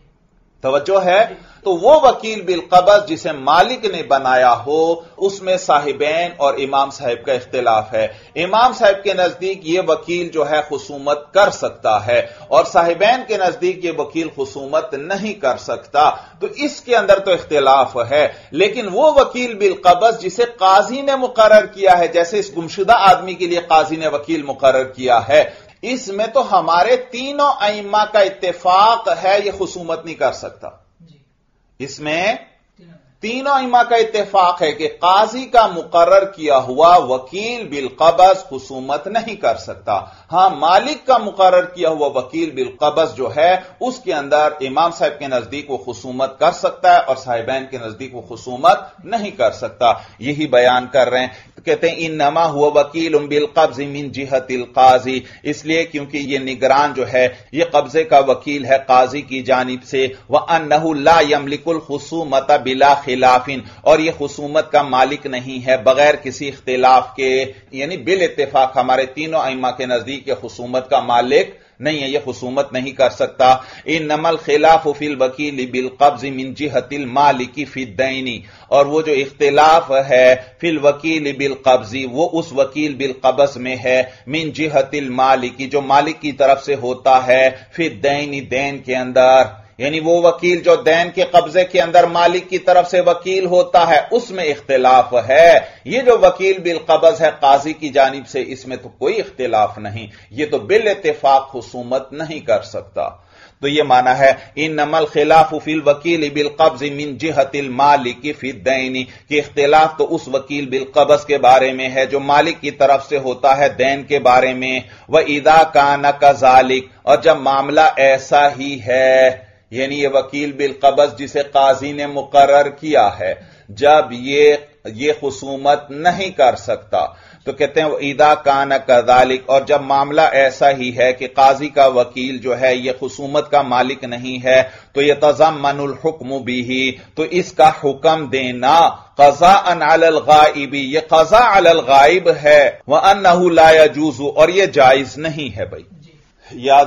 توجہ ہے؟ تو وہ وکیل بالقبض جسے مالک نے بنایا ہو اس میں صاحبین اور امام صاحب کا اختلاف ہے. امام صاحب کے نزدیک یہ وکیل جو ہے خصومت کر سکتا ہے اور صاحبین کے نزدیک یہ وکیل خصومت نہیں کر سکتا. تو اس کے اندر تو اختلاف ہے. لیکن وہ وکیل بالقبض جسے قاضی نے مقرر کیا ہے، جیسے اس گمشدہ آدمی کے لیے قاضی نے وکیل مقرر کیا ہے، اس میں تو ہمارے تینوں ائمہ کا اتفاق ہے یہ خصومت نہیں کر سکتا. اس میں تینوں ائمہ کا اتفاق ہے کہ قاضی کا مقرر کیا ہوا وکیل بالقبض خصومت نہیں کر سکتا. ہاں مالک کا مقرر کیا ہوا وکیل بالقبض جو ہے اس کے اندر امام صاحب کے نزدیک وہ خصومت کر سکتا ہے اور صاحبین کے نزدیک وہ خصومت نہیں کر سکتا. یہی بیان کر رہے ہیں. کہتے ہیں انما ہوا وکیل بالقبض من جہت القاضی، اس لیے کیونکہ یہ نگران جو ہے یہ قبضے کا وکیل ہے قاضی کی جانب سے. وَأَنَّهُ لَا يَمْلِكُ الْخُصُومَةَ بِلَا خِلَافٍ، اور یہ خصومت کا مالک نہیں ہے بغیر کسی اختلاف کے، یعنی بالاتفاق ہمارے تینوں ائمہ کے نزدیک یہ خصومت کا مالک نہیں ہے، یہ خصومت نہیں کر سکتا. انما الخلاف فی الوکیل بالقبض من جہت المالک فی الدین، اور وہ جو اختلاف ہے فی الوکیل بالقبض وہ اس وکیل بالقبض میں ہے من جہت المالک جو مالک کی طرف سے ہوتا ہے فی الدین دین کے اندر، یعنی وہ وکیل جو دین کے قبضے کے اندر مالک کی طرف سے وکیل ہوتا ہے اس میں اختلاف ہے. یہ جو وکیل بالقبض ہے قاضی کی جانب سے اس میں تو کوئی اختلاف نہیں، یہ تو بالاتفاق خصومت نہیں کر سکتا. تو یہ معنی ہے انما الخلاف فی الوکیل بالقبض من جہت المالک فی الدین، کہ اختلاف تو اس وکیل بالقبض کے بارے میں ہے جو مالک کی طرف سے ہوتا ہے دین کے بارے میں. وَإِذَا كَانَ كَذَلِكَ، اور جب معاملہ ایسا ہی ہے، یعنی یہ وکیل بالقبض جسے قاضی نے مقرر کیا ہے جب یہ خصومت نہیں کر سکتا، تو کہتے ہیں وَإِذَا كَانَ كَذَلِكَ، اور جب معاملہ ایسا ہی ہے کہ قاضی کا وکیل جو ہے یہ خصومت کا مالک نہیں ہے، تو يَتَضَمَّنُ الْحُكْمُ بِهِ، تو اس کا حکم دینا قضاءً علی الغائب، یہ قضاء علی الغائب ہے. وَأَنَّهُ لَا يَجُوزُ، اور یہ جائز نہیں ہے. بھائی یاد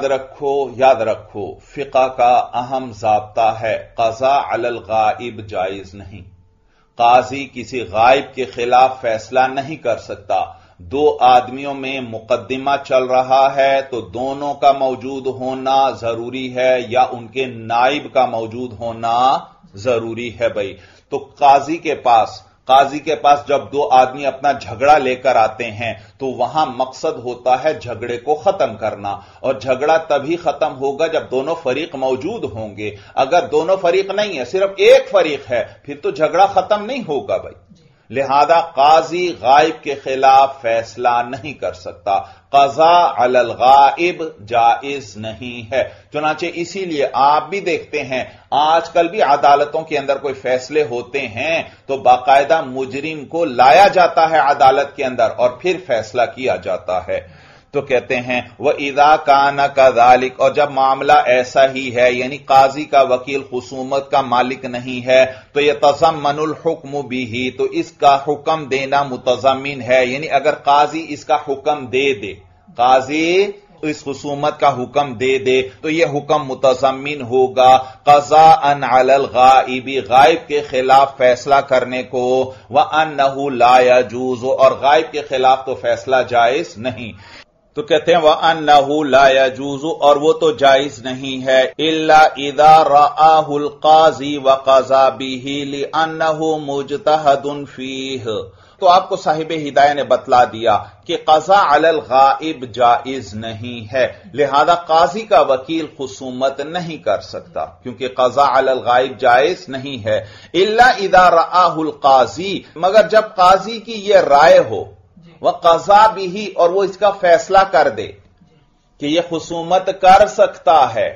رکھو فقہ کا اہم ضابطہ ہے قضاء علی الغائب جائز نہیں. قاضی کسی غائب کے خلاف فیصلہ نہیں کر سکتا. دو آدمیوں میں مقدمہ چل رہا ہے تو دونوں کا موجود ہونا ضروری ہے یا ان کے نائب کا موجود ہونا ضروری ہے. بھائی تو قاضی کے پاس جب دو آدمی اپنا جھگڑا لے کر آتے ہیں تو وہاں مقصد ہوتا ہے جھگڑے کو ختم کرنا، اور جھگڑا تبھی ختم ہوگا جب دونوں فریق موجود ہوں گے. اگر دونوں فریق نہیں ہے صرف ایک فریق ہے پھر تو جھگڑا ختم نہیں ہوگا. بھائی لہذا قاضی غائب کے خلاف فیصلہ نہیں کر سکتا. قضاء علی الغائب جائز نہیں ہے. چنانچہ اسی لیے آپ بھی دیکھتے ہیں آج کل بھی عدالتوں کے اندر کوئی فیصلے ہوتے ہیں تو باقاعدہ مجرم کو لایا جاتا ہے عدالت کے اندر اور پھر فیصلہ کیا جاتا ہے. تو کہتے ہیں وَإِذَا كَانَ كَذَلِكَ، اور جب معاملہ ایسا ہی ہے، یعنی قاضی کا وکیل خصومت کا مالک نہیں ہے، تو يَتَضَمَّنُ الْحُكْمُ بِهِ، تو اس کا حکم دینا متضمن ہے، یعنی اگر قاضی اس کا حکم دے دے، قاضی اس خصومت کا حکم دے دے تو یہ حکم متضمن ہوگا قضاء علی الغائب، غائب کے خلاف فیصلہ کرنے کو، وَأَنَّهُ لَا يَجُوزُ، اور غائب کے خلاف تو فیصلہ جائز نہیں۔ تو کہتے ہیں وَأَنَّهُ لَا يَجُوزُ، اور وہ تو جائز نہیں ہے، إِلَّا إِذَا رَآهُ الْقَاضِي وَقَضَى بِهِ لِأَنَّهُ مُجْتَهِدٌ فِيهِ۔ تو آپ کو صاحب ہدایہ نے بتلا دیا کہ قضاء علی الغائب جائز نہیں ہے، لہذا قاضی کا وکیل خصومت نہیں کر سکتا، کیونکہ قضاء علی الغائب جائز نہیں ہے۔ الا اذا رآہ القاضی، مگر جب قاضی کی یہ رائے ہو، وقضا بھی، اور وہ اس کا فیصلہ کر دے کہ یہ خصومت کر سکتا ہے،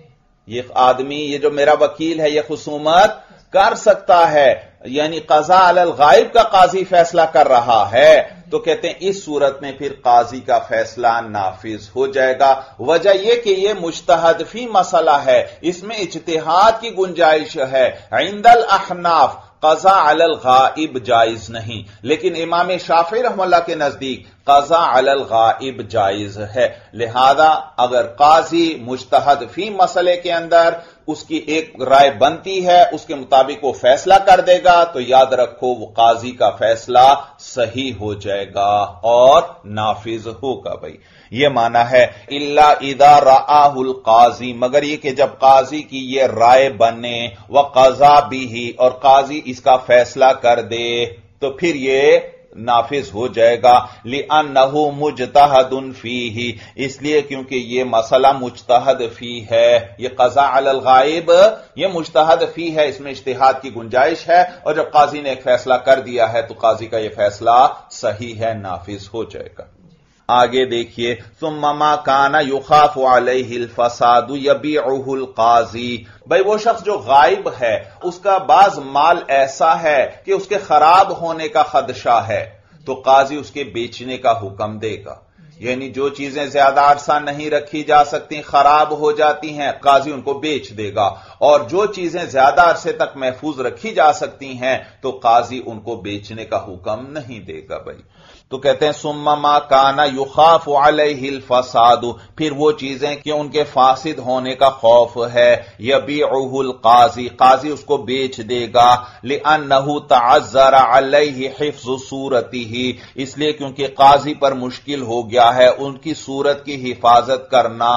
یہ آدمی، یہ جو میرا وکیل ہے، یہ خصومت کر سکتا ہے، یعنی قضاء علی الغائب کا قاضی فیصلہ کر رہا ہے، تو کہتے ہیں اس صورت میں پھر قاضی کا فیصلہ نافذ ہو جائے گا۔ وجہ یہ کہ یہ مجتہد فی مسئلہ ہے، اس میں اجتہاد کی گنجائش ہے۔ عند الاحناف قضاء علی الغائب جائز نہیں، لیکن امام شافعی رحمہ اللہ کے نزدیک قضاء علی الغائب جائز ہے، لہذا اگر قاضی مجتہد فی مسئلے کے اندر اس کی ایک رائے بنتی ہے، اس کے مطابق وہ فیصلہ کر دے گا، تو یاد رکھو وہ قاضی کا فیصلہ صحیح ہو جائے گا اور نافذ ہوگا۔ بھائی یہ معنی ہے الا اذا رآہ القاضی، مگر یہ کہ جب قاضی کی یہ رائے بنے، وقضا بھی، اور قاضی اس کا فیصلہ کر دے، تو پھر یہ نافذ ہو جائے گا۔ لِأَنَّهُ مُجْتَهِدٌ فِيهِ، اس لیے کیونکہ یہ مسئلہ مجتہد فی ہے، یہ قضاء علی الغائب یہ مجتہد فی ہے، اس میں اجتہاد کی گنجائش ہے، اور جب قاضی نے ایک فیصلہ کر دیا ہے تو قاضی کا یہ فیصلہ صحیح ہے، نافذ ہو جائے گا۔ آگے دیکھیے ثم ما كان يخاف عليه الفساد يبيعه القاضي، بھئی وہ شخص جو غائب ہے اس کا بعض مال ایسا ہے کہ اس کے خراب ہونے کا خدشہ ہے، تو قاضی اس کے بیچنے کا حکم دے گا، یعنی جو چیزیں زیادہ عرصہ نہیں رکھی جا سکتی، خراب ہو جاتی ہیں، قاضی ان کو بیچ دے گا، اور جو چیزیں زیادہ عرصے تک محفوظ رکھی جا سکتی ہیں تو قاضی ان کو بیچنے کا حکم نہیں دے گا۔ بھائی تو کہتے ہیں ثم ما کان یخاف علیہ الفساد، پھر وہ چیزیں کہ ان کے فاسد ہونے کا خوف ہے، یبیعہ القاضی، قاضی اس کو بیچ دے گا، لأنہ تعذر علیہ حفظ صورتہ، اس لیے کیونکہ قاضی پر مشکل ہو گیا ہے ان کی صورت کی حفاظت کرنا،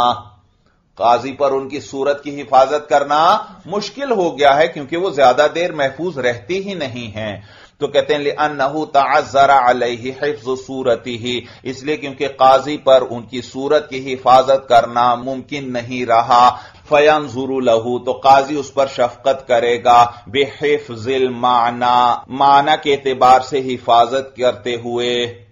قاضی پر ان کی صورت کی حفاظت کرنا مشکل ہو گیا ہے، کیونکہ وہ زیادہ دیر محفوظ رہتی ہی نہیں ہیں۔ تو کہتے ہیں لِأَنَّهُ تَعَذَّرَ عَلَيْهِ حِفْظُ صُورَتِهِ، اس لیے کیونکہ قاضی پر ان کی صورت کی حفاظت کرنا ممکن نہیں رہا، فَيَنْظُرُ لَهُ، تو قاضی اس پر شفقت کرے گا، بِحِفْظِ الْمَعْنَى، معنی کے اعتبار سے حفاظت کرتے ہوئے،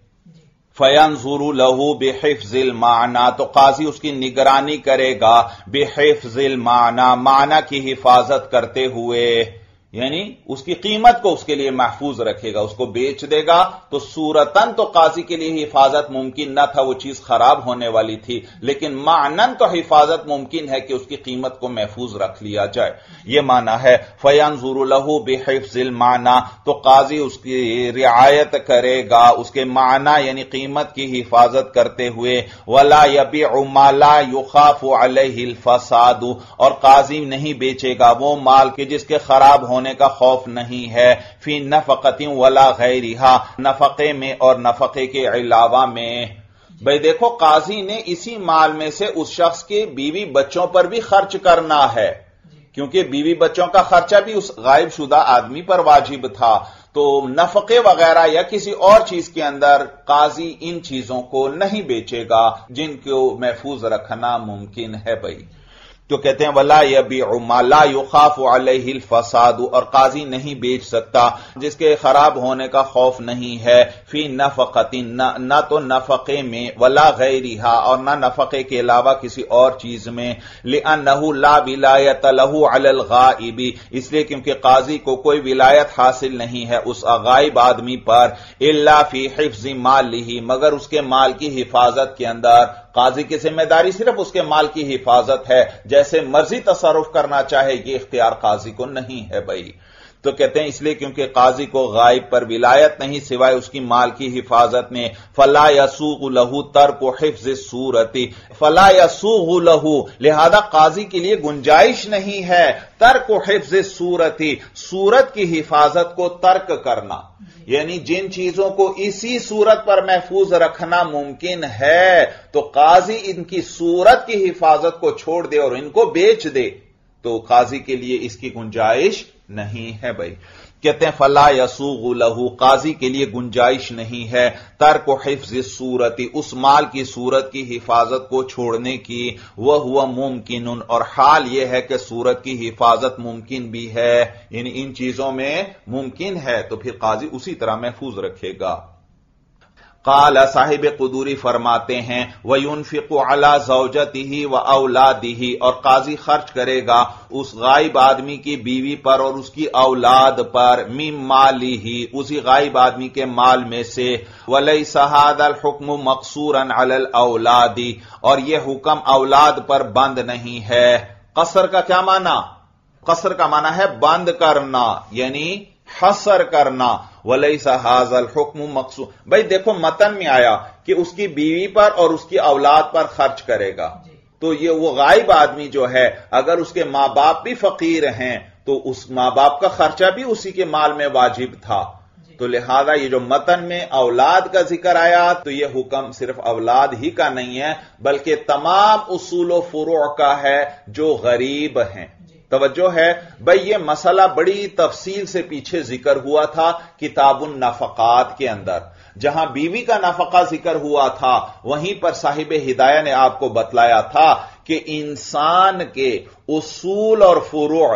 فَيَنْظُرُ لَهُ بِحِفْظِ الْمَعْنَى، تو قاضی اس کی نگرانی کرے گا، بِحِفْظِ الْمَعْنَى، معنی کی حفاظت کرتے ہوئے، یعنی اس کی قیمت کو اس کے لیے محفوظ رکھے گا، اس کو بیچ دے گا تو صورتاً تو قاضی کے لیے حفاظت ممکن نہ تھا، وہ چیز خراب ہونے والی تھی، لیکن معنن تو حفاظت ممکن ہے کہ اس کی قیمت کو محفوظ رکھ لیا جائے، یہ معنی ہے فَيَنْظُرُ لَهُ بِحِفْظِ الْمَعْنَى، تو قاضی اس کی رعایت کرے گا اس کے معنی یعنی قیمت کی حفاظت کرتے ہوئے، وَلَا يَبِعُ مَا لَا يُخَافُ عَلَيْهِ الْفَسَادُ، اور قاضی نہیں بیچے گا وہ مال کہ جس کے خراب ہونے کا خوف نہیں ہے، فی نفقۃ ولا غیرہا، نفقے میں اور نفقے کے علاوہ میں۔ بھئی دیکھو قاضی نے اسی مال میں سے اس شخص کے بیوی بچوں پر بھی خرچ کرنا ہے، کیونکہ بیوی بچوں کا خرچہ بھی اس غائب شدہ آدمی پر واجب تھا، تو نفقے وغیرہ یا کسی اور چیز کے اندر قاضی ان چیزوں کو نہیں بیچے گا جن کو محفوظ رکھنا ممکن ہے۔ بھئی تو کہتے ہیں ولا یبیع ما لا یخاف علیہ الفساد، اور قاضی نہیں بیچ سکتا جس کے خراب ہونے کا خوف نہیں ہے، فی نفقۃ، نہ تو نفقے میں، ولا غیرہا، اور نہ نفقے کے علاوہ کسی اور چیز میں، لأنہ لا ولایۃ لہ علی الغائب، اس لیے کیونکہ قاضی کو کوئی ولایت حاصل نہیں ہے اس غائب آدمی پر، الا فی حفظ مالہ، مگر اس کے مال کی حفاظت کے اندر۔ قاضی کی ذمہ داری صرف اس کے مال کی حفاظت ہے، جیسے مرضی تصرف کرنا چاہے یہ اختیار قاضی کو نہیں ہے بھائی۔ تو کہتے ہیں اس لیے کیونکہ قاضی کو غائب پر ولایت نہیں سوائے اس کی مال کی حفاظت میں، فلا یسوغ لہ ترک حفظ الصورت، فلا یسوغ لہ، لہذا قاضی کے لیے گنجائش نہیں ہے ترک حفظ الصورت، صورت کی حفاظت کو ترک کرنا، یعنی جن چیزوں کو اسی صورت پر محفوظ رکھنا ممکن ہے تو قاضی ان کی صورت کی حفاظت کو چھوڑ دے اور ان کو بیچ دے، تو قاضی کے لیے اس کی گنجائش نہیں ہے بھائی۔ کہتے ہیں فلا یسوغ لہ، قاضی کے لیے گنجائش نہیں ہے ترک حفظ الصورت، اس مال کی صورت کی حفاظت کو چھوڑنے کی، وہو ممکن، اور حال یہ ہے کہ صورت کی حفاظت ممکن بھی ہے، یعنی ان چیزوں میں ممکن ہے تو پھر قاضی اسی طرح محفوظ رکھے گا۔ قال، صاحب قدوری فرماتے ہیں وَيُنْفِقُ عَلَى زَوْجَتِهِ وَأَوْلَادِهِ، اور قاضی خرچ کرے گا اس غائب آدمی کی بیوی پر اور اس کی اولاد پر، مِن مَالِهِ، اسی غائب آدمی کے مال میں سے، وَلَيْسَ هَذَا الْحُكْمُ مَقْصُورًا عَلَى الْأَوْلَادِ، اور یہ حکم اولاد پر بند نہیں ہے۔ قصر کا کیا معنی؟ قصر کا معنی ہے بند کرنا، یعنی حصر کرنا۔ وَلَيْسَ هَذَا الْحُكْمُ مَقْصُورًا، بھئی دیکھو متن میں آیا کہ اس کی بیوی پر اور اس کی اولاد پر خرچ کرے گا، تو یہ وہ غائب آدمی جو ہے اگر اس کے ماں باپ بھی فقیر ہیں تو اس ماں باپ کا خرچہ بھی اسی کے مال میں واجب تھا، تو لہذا یہ جو متن میں اولاد کا ذکر آیا تو یہ حکم صرف اولاد ہی کا نہیں ہے بلکہ تمام اصول و فروع کا ہے جو غریب ہیں۔ توجہ ہے بھئی، یہ مسئلہ بڑی تفصیل سے پیچھے ذکر ہوا تھا کتاب النفقات کے اندر، جہاں بیوی کا نفقہ ذکر ہوا تھا وہیں پر صاحب ہدایہ نے آپ کو بتلایا تھا کہ انسان کے اصول اور فروع،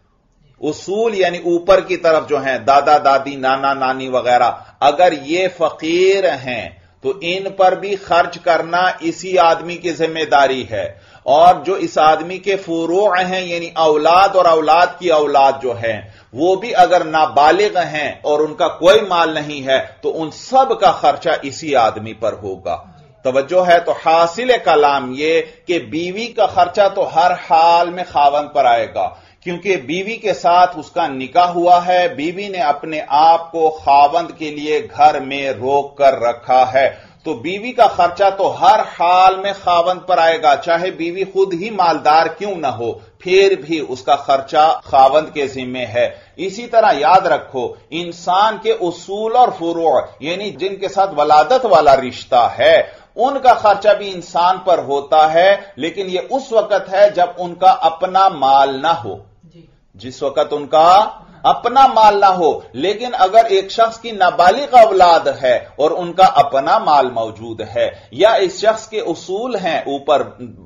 اصول یعنی اوپر کی طرف جو ہیں دادا دادی نانا نانی وغیرہ، اگر یہ فقیر ہیں تو ان پر بھی خرچ کرنا اسی آدمی کی ذمہ داری ہے، اور جو اس آدمی کے فروع ہیں یعنی اولاد اور اولاد کی اولاد جو ہیں وہ بھی اگر نابالغ ہیں اور ان کا کوئی مال نہیں ہے تو ان سب کا خرچہ اسی آدمی پر ہوگا۔ توجہ ہے، تو حاصل کلام یہ کہ بیوی کا خرچہ تو ہر حال میں خاوند پر آئے گا، کیونکہ بیوی کے ساتھ اس کا نکاح ہوا ہے، بیوی نے اپنے آپ کو خاوند کے لیے گھر میں روک کر رکھا ہے، تو بیوی کا خرچہ تو ہر حال میں خاوند پر آئے گا، چاہے بیوی خود ہی مالدار کیوں نہ ہو، پھر بھی اس کا خرچہ خاوند کے ذمہ ہے۔ اسی طرح یاد رکھو انسان کے اصول اور فروع یعنی جن کے ساتھ ولادت والا رشتہ ہے ان کا خرچہ بھی انسان پر ہوتا ہے، لیکن یہ اس وقت ہے جب ان کا اپنا مال نہ ہو، جس وقت ان کا اپنا مال نہ ہو۔ لیکن اگر ایک شخص کی نابالغ اولاد ہے اور ان کا اپنا مال موجود ہے، یا اس شخص کے اصول ہیں اوپر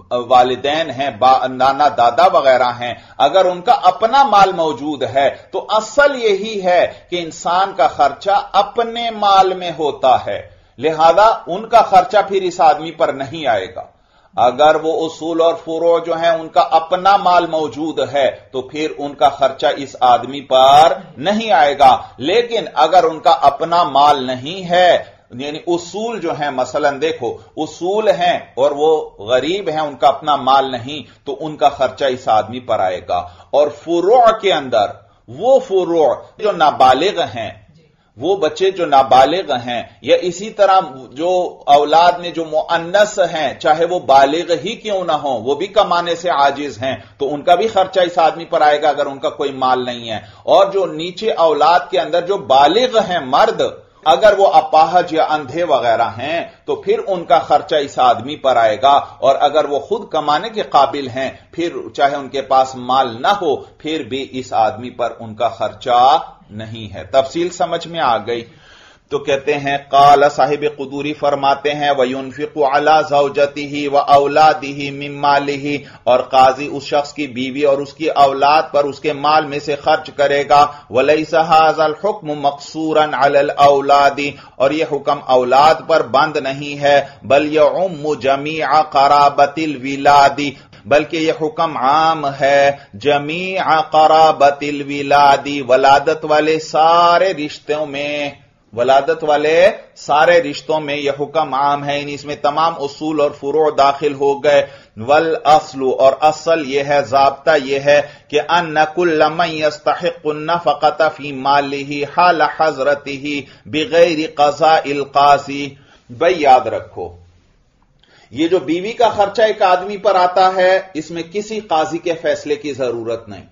والدین ہیں نانا دادا وغیرہ ہیں، اگر ان کا اپنا مال موجود ہے تو اصل یہی ہے کہ انسان کا خرچہ اپنے مال میں ہوتا ہے، لہذا ان کا خرچہ پھر اس آدمی پر نہیں آئے گا۔ اگر وہ اصول اور فروع جو ہیں ان کا اپنا مال موجود ہے تو پھر ان کا خرچہ اس آدمی پر نہیں آئے گا، لیکن اگر ان کا اپنا مال نہیں ہے یعنی اصول جو ہیں، مثلا دیکھو اصول ہیں اور وہ غریب ہیں، ان کا اپنا مال نہیں، تو ان کا خرچہ اس آدمی پر آئے گا۔ اور فروع کے اندر وہ فروع جو نابالغ ہیں، وہ بچے جو نابالغ ہیں، یا اسی طرح جو اولاد میں جو مؤنث ہیں چاہے وہ بالغ ہی کیوں نہ ہوں، وہ بھی کمانے سے عاجز ہیں، تو ان کا بھی خرچہ اس آدمی پر آئے گا اگر ان کا کوئی مال نہیں ہے۔ اور جو نیچے اولاد کے اندر جو بالغ ہیں مرد، اگر وہ اپاہج یا اندھے وغیرہ ہیں تو پھر ان کا خرچہ اس آدمی پر آئے گا، اور اگر وہ خود کمانے کے قابل ہیں پھر چاہے ان کے پاس مال نہ ہو پھر بھی اس آدمی پر ان کا خرچہ نہیں ہے۔ تفصیل سمجھ میں آ گئی؟ تو کہتے ہیں قال صاحب قدوری فرماتے ہیں وَيُنْفِقُ عَلَى زَوْجَتِهِ وَأَوْلَادِهِ مِن مَالِهِ، اور قاضی اس شخص کی بیوی اور اس کی اولاد پر اس کے مال میں سے خرچ کرے گا. وَلَيْسَ هَذَا الْحُكْمُ مَقْصُورًا عَلَى الْأَوْلَادِ، اور یہ حکم اولاد پر بند نہیں ہے، بل يَعُمُّ جَمِيعَ قَرَابَةِ الْوِلَادِ، بلکہ یہ حکم عام ہے جمیع قرابت الولاد، ولادت والے سارے رشتوں میں، ولادت والے سارے رشتوں میں یہ حکم عام ہے، یعنی اس میں تمام اصول اور فروع داخل ہو گئے. والاصل، اور اصل یہ ہے، ضابطہ یہ ہے کہ ان کل من یستحق النفقۃ فی مالہ حال حضرتہ بغیر قضاء القاضی. بھائی یاد رکھو، یہ جو بیوی کا خرچہ ایک آدمی پر آتا ہے، اس میں کسی قاضی کے فیصلے کی ضرورت نہیں،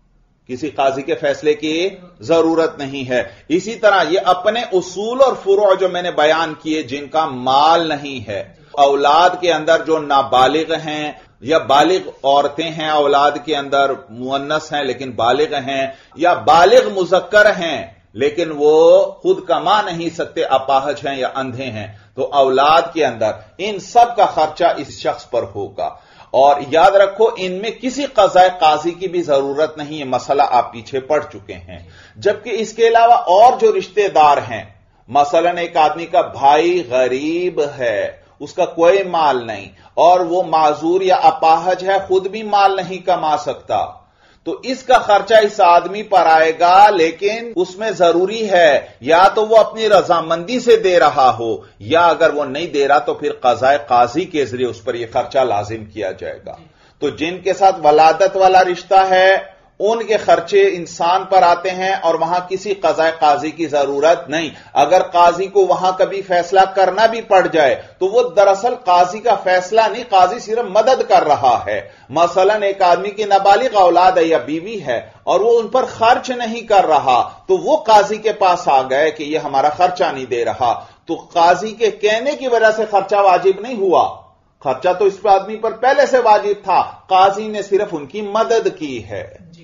کسی قاضی کے فیصلے کی ضرورت نہیں ہے. اسی طرح یہ اپنے اصول اور فروع جو میں نے بیان کیے جن کا مال نہیں ہے، اولاد کے اندر جو نابالغ ہیں یا بالغ عورتیں ہیں، اولاد کے اندر مؤنث ہیں لیکن بالغ ہیں، یا بالغ مذکر ہیں لیکن وہ خود کما نہیں سکتے، اپاہج ہیں یا اندھے ہیں، تو اولاد کے اندر ان سب کا خرچہ اس شخص پر ہوگا. اور یاد رکھو ان میں کسی قضاء قاضی کی بھی ضرورت نہیں، یہ مسئلہ آپ پیچھے پڑ چکے ہیں. جبکہ اس کے علاوہ اور جو رشتہ دار ہیں، مثلا ایک آدمی کا بھائی غریب ہے، اس کا کوئی مال نہیں، اور وہ معذور یا اپاہج ہے، خود بھی مال نہیں کما سکتا، تو اس کا خرچہ اس آدمی پر آئے گا، لیکن اس میں ضروری ہے یا تو وہ اپنی رضامندی سے دے رہا ہو، یا اگر وہ نہیں دے رہا تو پھر قضاء قاضی کے ذریعے اس پر یہ خرچہ لازم کیا جائے گا. تو جن کے ساتھ ولادت والا رشتہ ہے ان کے خرچے انسان پر آتے ہیں اور وہاں کسی قضاء قاضی کی ضرورت نہیں. اگر قاضی کو وہاں کبھی فیصلہ کرنا بھی پڑ جائے تو وہ دراصل قاضی کا فیصلہ نہیں، قاضی صرف مدد کر رہا ہے. مثلا ایک آدمی کی نابالغ اولاد ہے یا بیوی ہے اور وہ ان پر خرچ نہیں کر رہا، تو وہ قاضی کے پاس آ گئے کہ یہ ہمارا خرچہ نہیں دے رہا، تو قاضی کے کہنے کی وجہ سے خرچہ واجب نہیں ہوا، خرچہ تو اس آدمی پر پہلے سے واجب تھا، قاضی نے صرف ان کی مدد کی ہے،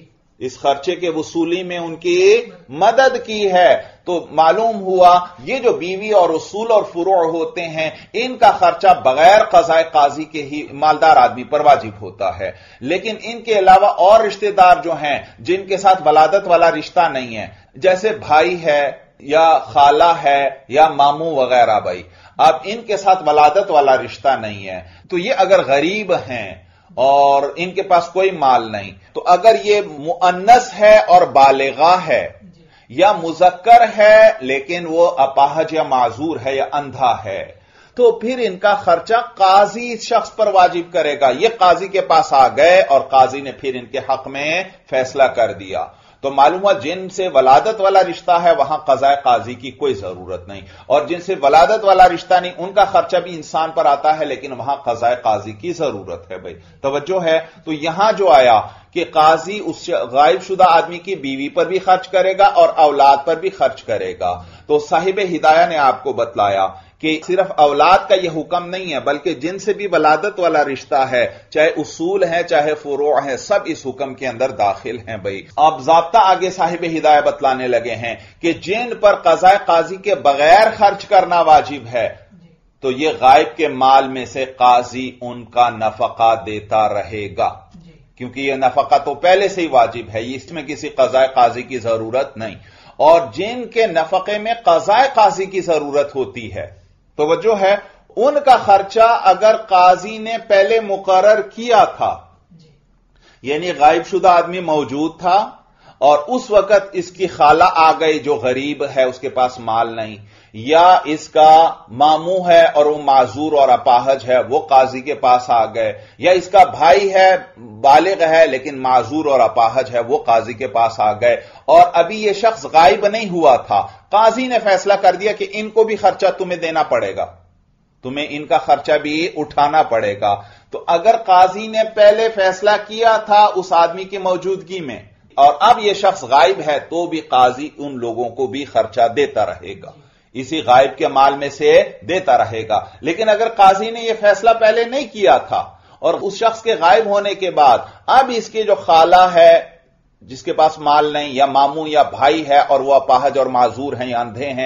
اس خرچے کے وصولی میں ان کی مدد کی ہے. تو معلوم ہوا یہ جو بیوی اور اصول اور فروع ہوتے ہیں ان کا خرچہ بغیر قضاء قاضی کے ہی مالدار آدمی پر واجب ہوتا ہے. لیکن ان کے علاوہ اور رشتہ دار جو ہیں جن کے ساتھ ولادت والا رشتہ نہیں ہے، جیسے بھائی ہے یا خالہ ہے یا ماموں وغیرہ، بھائی اب ان کے ساتھ ولادت والا رشتہ نہیں ہے، تو یہ اگر غریب ہیں اور ان کے پاس کوئی مال نہیں، تو اگر یہ مؤنث ہے اور بالغہ ہے یا مذکر ہے لیکن وہ اپاہج یا معذور ہے یا اندھا ہے، تو پھر ان کا خرچہ قاضی اس شخص پر واجب کرے گا. یہ قاضی کے پاس آ گئے اور قاضی نے پھر ان کے حق میں فیصلہ کر دیا. تو معلوم ہوا جن سے ولادت والا رشتہ ہے وہاں قضاء قاضی کی کوئی ضرورت نہیں، اور جن سے ولادت والا رشتہ نہیں ان کا خرچہ بھی انسان پر آتا ہے لیکن وہاں قضاء قاضی کی ضرورت ہے. بھائی توجہ ہے. تو یہاں جو آیا کہ قاضی اس غائب شدہ آدمی کی بیوی پر بھی خرچ کرے گا اور اولاد پر بھی خرچ کرے گا، تو صاحب ہدایہ نے آپ کو بتلایا کہ صرف اولاد کا یہ حکم نہیں ہے بلکہ جن سے بھی ولادت والا رشتہ ہے، چاہے اصول ہیں چاہے فروع ہیں، سب اس حکم کے اندر داخل ہیں. بھائی اب ضابطہ آگے صاحب ہدایہ بتلانے لگے ہیں کہ جن پر قضاء قاضی کے بغیر خرچ کرنا واجب ہے تو یہ غائب کے مال میں سے قاضی ان کا نفقہ دیتا رہے گا، کیونکہ یہ نفقہ تو پہلے سے ہی واجب ہے، اس میں کسی قضاء قاضی کی ضرورت نہیں. اور جن کے نفقے میں قضاء قاضی کی ضرورت ہوتی ہے، توجہ ہے، ان کا خرچہ اگر قاضی نے پہلے مقرر کیا تھا، یعنی غائب شدہ آدمی موجود تھا اور اس وقت اس کی خالہ آ گئی جو غریب ہے، اس کے پاس مال نہیں، یا اس کا ماموں ہے اور وہ معذور اور اپاہج ہے، وہ قاضی کے پاس آ گئے، یا اس کا بھائی ہے بالغ ہے لیکن معذور اور اپاہج ہے، وہ قاضی کے پاس آ گئے، اور ابھی یہ شخص غائب نہیں ہوا تھا، قاضی نے فیصلہ کر دیا کہ ان کو بھی خرچہ تمہیں دینا پڑے گا، تمہیں ان کا خرچہ بھی اٹھانا پڑے گا. تو اگر قاضی نے پہلے فیصلہ کیا تھا اس آدمی کی موجودگی میں اور اب یہ شخص غائب ہے تو بھی قاضی ان لوگوں کو بھی خرچہ دیتا رہے گا، اسی غائب کے مال میں سے دیتا رہے گا. لیکن اگر قاضی نے یہ فیصلہ پہلے نہیں کیا تھا اور اس شخص کے غائب ہونے کے بعد اب اس کی جو خالہ ہے جس کے پاس مال نہیں، یا ماموں یا بھائی ہے اور وہ اپاہج اور معذور ہیں یا اندھے ہیں،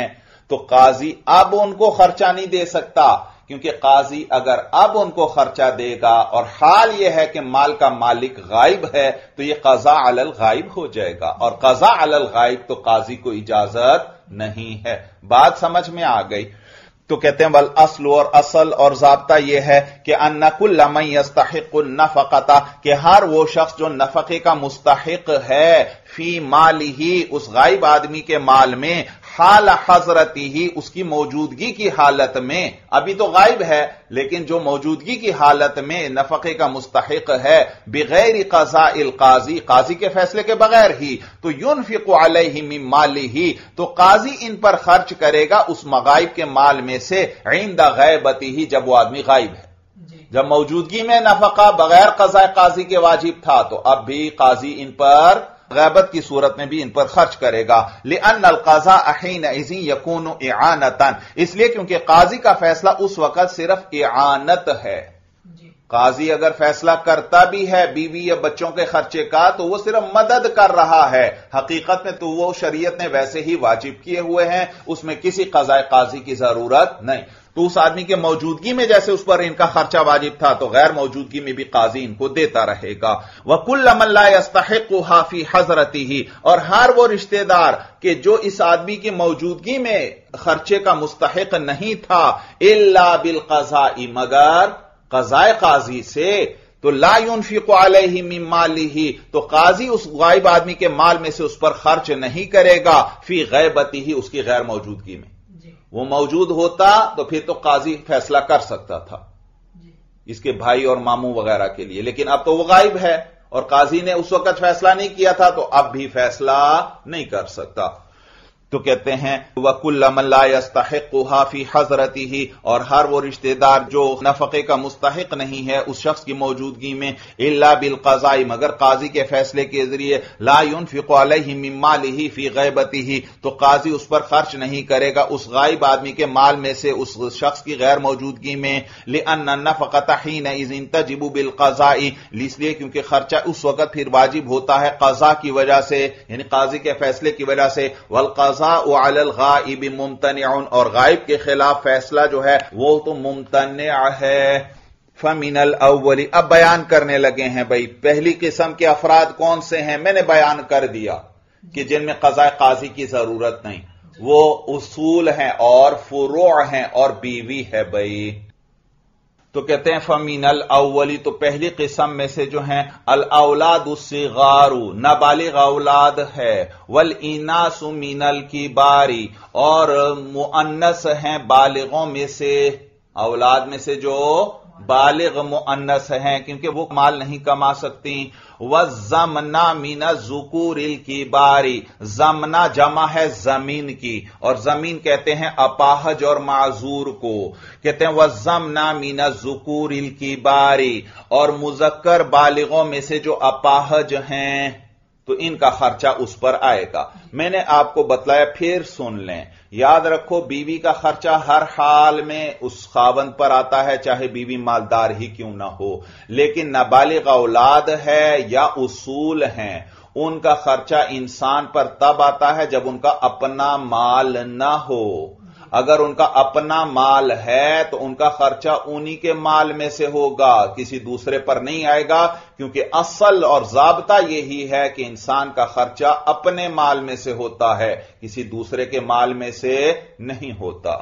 تو قاضی اب ان کو خرچہ نہیں دے سکتا، کیونکہ قاضی اگر اب ان کو خرچہ دے گا اور حال یہ ہے کہ مال کا مالک غائب ہے تو یہ قضاء علی الغائب ہو جائے گا، اور قضاء علی الغائب تو قاضی کو اجازت نہیں ہے۔ بات سمجھ میں آ گئی؟ تو کہتے ہیں والاصل، اور اصل اور ضابطہ یہ ہے کہ ان کل من یستحق النفقۃ، کہ ہر وہ شخص جو نفقے کا مستحق ہے، فی مالہ، اس غائب آدمی کے مال میں، حال حضرتہ، اس کی موجودگی کی حالت میں، ابھی تو غائب ہے لیکن جو موجودگی کی حالت میں نفقے کا مستحق ہے، بغیر قضاء القاضی، قاضی کے فیصلے کے بغیر ہی، تو ينفق علیہ من مالہ، تو قاضی ان پر خرچ کرے گا اس مغائب کے مال میں سے، عند غیبتہ، جب وہ آدمی غائب ہے۔ جب موجودگی میں نفقہ بغیر قضاء قاضی کے واجب تھا تو اب بھی قاضی ان پر غیبت کی صورت میں بھی ان پر خرچ کرے گا، لأن القضاء حينئذ يكون اعانة، اس لیے کیونکہ قاضی کا فیصلہ اس وقت صرف اعانت ہے۔ قاضی اگر فیصلہ کرتا بھی ہے بیوی یا بچوں کے خرچے کا تو وہ صرف مدد کر رہا ہے، حقیقت میں تو وہ شریعت نے ویسے ہی واجب کیے ہوئے ہیں، اس میں کسی قضاء قاضی کی ضرورت نہیں۔ تو اس آدمی کے موجودگی میں جیسے اس پر ان کا خرچہ واجب تھا تو غیر موجودگی میں بھی قاضی ان کو دیتا رہے گا۔ وَكُلَّ مَن لَا يَسْتَحِقُّهَا فِي حَضْرَتِهِ، اور ہر وہ رشتہ دار کہ جو اس آدمی کی موجودگی میں خرچے کا مستحق نہیں تھا، إِلَّا بِالْقَضَاءِ، مگر قضاء قاضی سے، تو لا ينفق علیہ من مالہ، تو قاضی اس غائب آدمی کے مال میں سے اس پر خرچ نہیں کرے گا، فی غیبتہ، اس کی غیر موجودگی میں۔ وہ موجود ہوتا تو پھر تو قاضی فیصلہ کر سکتا تھا اس کے بھائی اور ماموں وغیرہ کے لیے، لیکن اب تو وہ غائب ہے اور قاضی نے اس وقت فیصلہ نہیں کیا تھا تو اب بھی فیصلہ نہیں کر سکتا۔ تو کہتے ہیں وَكُلَّ مَن لَا يَسْتَحِقُّهَا فِي حَضْرَتِهِ، اور ہر وہ رشتہ دار جو نفقے کا مستحق نہیں ہے اس شخص کی موجودگی میں، إِلَّا بِالْقَضَاءِ، مگر قاضی کے فیصلے کے ذریعے، لَا يُنْفِقُ عَلَيْهِ مِن مَالِهِ فِي غَيْبَتِهِ، تو قاضی اس پر خرچ نہیں کرے گا اس غائب آدمی کے مال میں سے اس شخص کی غیر موجودگی میں، لِأَنَّ النَّفَقَةَ حِينَئِذٍ تَجِبُ بِالْقَضَاءِ، اس لیے کیونکہ خرچہ اس وقت پھر واجب ہوتا ہے قضاء کی وجہ سے، یعنی قاضی کے فیصلے کی وجہ سے، والقضاء علی الغائب ممتنع، اور غائب کے خلاف فیصلہ جو ہے وہ تو ممتنع ہے۔ فمن الاول، اب بیان کرنے لگے ہیں بھائی پہلی قسم کے افراد کون سے ہیں، میں نے بیان کر دیا کہ جن میں قضاء قاضی کی ضرورت نہیں، وہ اصول ہیں اور فروع ہیں اور بیوی ہے بھائی۔ تو کہتے ہیں فمین الاولی، تو پہلی قسم میں سے جو ہیں الاولاد الصغار، نابالغ اولاد ہے، والاناث من الکبار، اور مؤنث ہیں بالغوں میں سے، اولاد میں سے جو بالغ مؤنث ہیں کیونکہ وہ مال نہیں کما سکتی۔ وَالزَّمْنَ مِنَ الذُّكُورِ الْكِبَارِ، زمنہ جمع ہے زمین کی، اور زمین کہتے ہیں اپاہج اور معذور کو، کہتے ہیں وَالزَّمْنَ مِنَ الذُّكُورِ الْكِبَارِ، اور مذکر بالغوں میں سے جو اپاہج ہیں تو ان کا خرچہ اس پر آئے گا۔ میں نے آپ کو بتلایا، پھر سن لیں، یاد رکھو بیوی کا خرچہ ہر حال میں اس خاوند پر آتا ہے چاہے بیوی مالدار ہی کیوں نہ ہو، لیکن نابالغ اولاد ہے یا اصول ہیں ان کا خرچہ انسان پر تب آتا ہے جب ان کا اپنا مال نہ ہو۔ اگر ان کا اپنا مال ہے تو ان کا خرچہ انہی کے مال میں سے ہوگا، کسی دوسرے پر نہیں آئے گا، کیونکہ اصل اور ضابطہ یہی ہے کہ انسان کا خرچہ اپنے مال میں سے ہوتا ہے، کسی دوسرے کے مال میں سے نہیں ہوتا۔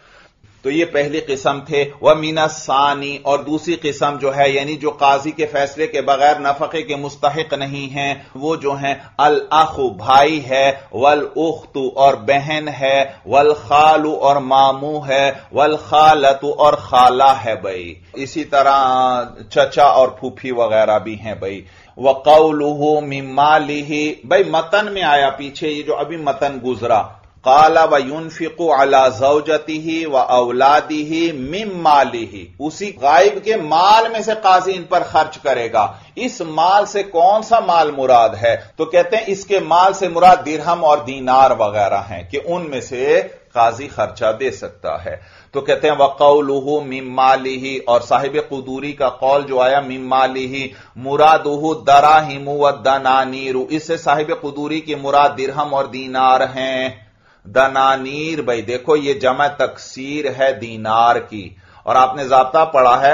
تو یہ پہلی قسم تھے۔ وَمِنَ الثَّانِي، اور دوسری قسم جو ہے یعنی جو قاضی کے فیصلے کے بغیر نفقے کے مستحق نہیں ہیں، وہ جو ہیں الاخ، بھائی ہے، والاخت، اور بہن ہے، والخال، اور ماموں ہے، والخالۃ، اور خالہ ہے بھائی، اسی طرح چچا اور پھوپھی وغیرہ بھی ہیں بھائی۔ وَقَوْلُهُ مِن مَالِهِ، بھائی متن میں آیا پیچھے یہ جو ابھی متن گزرا، قال وَيُنْفِقُ عَلَى زَوْجَتِهِ وَأَوْلَادِهِ مِن مَالِهِ، اسی غائب کے مال میں سے قاضی ان پر خرچ کرے گا۔ اس مال سے کون سا مال مراد ہے؟ تو کہتے ہیں اس کے مال سے مراد درہم اور دینار وغیرہ ہیں کہ ان میں سے قاضی خرچہ دے سکتا ہے۔ تو کہتے ہیں وَقَوْلُهُ مِن مَالِهِ، اور صاحب قدوری کا قول جو آیا مِن مَالِهِ مُرَادُهُ الدَّرَاهِمُ وَالدَّنَانِيرُ، اس سے صاحب قدوری کی مراد درہم اور دینار ہیں۔ दनानीर, भाई देखो ये जमा तकसीर है दीनार की, और आपने ज़ाब्ता पढ़ा है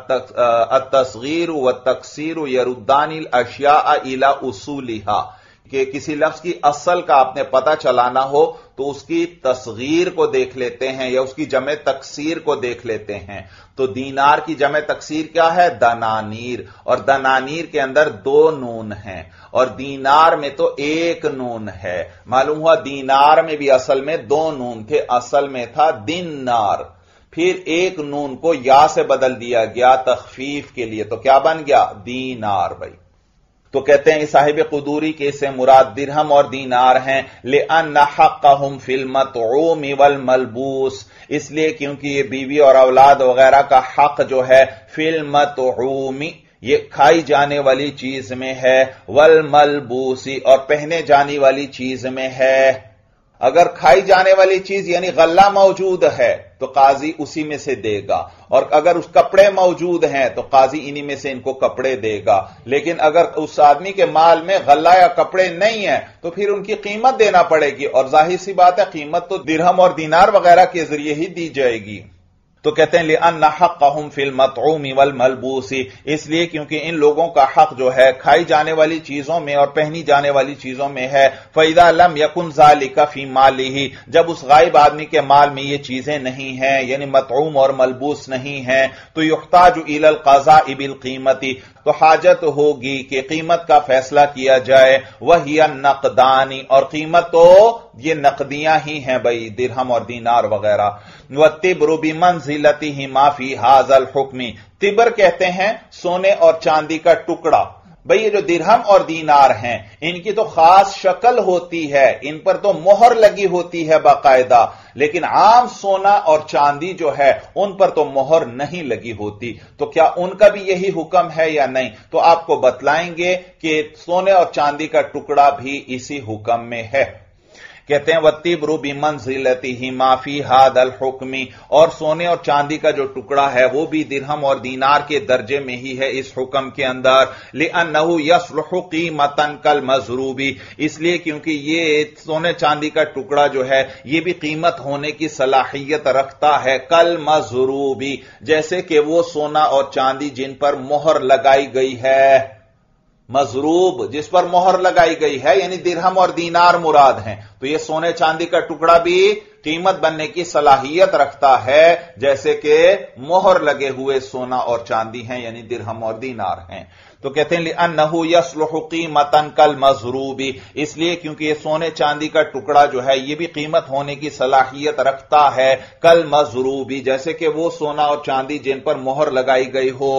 अत-तस्गीर व तकसीर यरुद्दानिल अशिया इला उसूलिहा, कि किसी लफ्ज की असल का आपने पता चलाना हो तो उसकी तस्गीर को देख लेते हैं या उसकी जमे तकसीर को देख लेते हैं। तो दीनार की जमे तकसीर क्या है? दनानीर, और दनानीर के अंदर 2 नून हैं और दीनार में तो 1 नून है। मालूम हुआ दीनार में भी असल में 2 नून थे, असल में था दिन्नार, फिर 1 नून को या से बदल दिया गया तखफीफ के लिए, तो क्या बन गया? दीनार। भाई तो कहते हैं साहिब कुदूरी के इससे मुराद दिरहम और दीनार हैं। लिअन्ना हक़्क़हुम फिल मतऊम वल मलबूस, इसलिए क्योंकि ये बीवी और औलाद वगैरह का हक जो है फिल मतऊमी, ये खाई जाने वाली चीज में है, वल मलबूसी, और पहने जाने वाली चीज में है। अगर खाई जाने वाली चीज यानी गल्ला मौजूद है तो काजी उसी में से देगा, और अगर उस कपड़े मौजूद हैं तो काजी इन्हीं में से इनको कपड़े देगा। लेकिन अगर उस आदमी के माल में गल्ला या कपड़े नहीं है तो फिर उनकी कीमत देना पड़ेगी, और जाहिर सी बात है कीमत तो दिरहम और दीनार वगैरह के जरिए ही दी जाएगी। तो कहते हैं लिअन्ना हक़्क़हुम फिल मतऊमी वल मलबूसी, इसलिए क्योंकि इन लोगों का हक जो है खाई जाने वाली चीजों में और पहनी जाने वाली चीजों में है। फ़इज़ा लम यकुन ज़ालिका फी मालिही, जब उस गायब आदमी के माल में ये चीजें नहीं हैं यानी मतऊम और मलबूस नहीं हैं, तो युहताजु इलल क़ज़ाइ बिल क़ीमती, तो हाजत होगी कि कीमत का फैसला किया जाए। वहिया नकदानी, और कीमत तो ये नकदियां ही हैं भाई, दिरहम और दीनार वगैरह। वत्तिब्रु बिमंज़िलतिहिमा फी हाज़ल हुक्मी, तिबर कहते हैं सोने और चांदी का टुकड़ा। भाई ये जो दिरहम और दीनार हैं इनकी तो खास शक्ल होती है, इन पर तो मोहर लगी होती है बाकायदा, लेकिन आम सोना और चांदी जो है उन पर तो मोहर नहीं लगी होती। तो क्या उनका भी यही हुक्म है या नहीं? तो आपको बतलाएंगे कि सोने और चांदी का टुकड़ा भी इसी हुक्म में है। कहते हैं वत्तिब्रु बिमंज़िलतिहिमा फी हादल हुक्मी, और सोने और चांदी का जो टुकड़ा है वो भी दिरहम और दीनार के दर्जे में ही है इस हुक्म के अंदर। लिअन्नहु यस्लुहु कीमतन कल मज़रूबी, इसलिए क्योंकि ये सोने चांदी का टुकड़ा जो है ये भी कीमत होने की सलाहियत रखता है, कल मज़रूबी, जैसे कि वो सोना और चांदी जिन पर मोहर लगाई गई है। मजरूब जिस पर मोहर लगाई गई है यानी दिरहम और दीनार मुराद हैं, तो ये सोने चांदी का टुकड़ा भी कीमत बनने की सलाहियत रखता है जैसे कि मोहर लगे हुए सोना और चांदी हैं यानी दिरहम और दीनार हैं। तो कहते हैं लिअन्नहु यस्लुहु कीमतन कल मज़रूबी, इसलिए क्योंकि ये सोने चांदी का टुकड़ा जो है ये भी कीमत होने की सलाहियत रखता है कल मज़रूबी, जैसे कि वो सोना और चांदी जिन पर मोहर लगाई गई हो।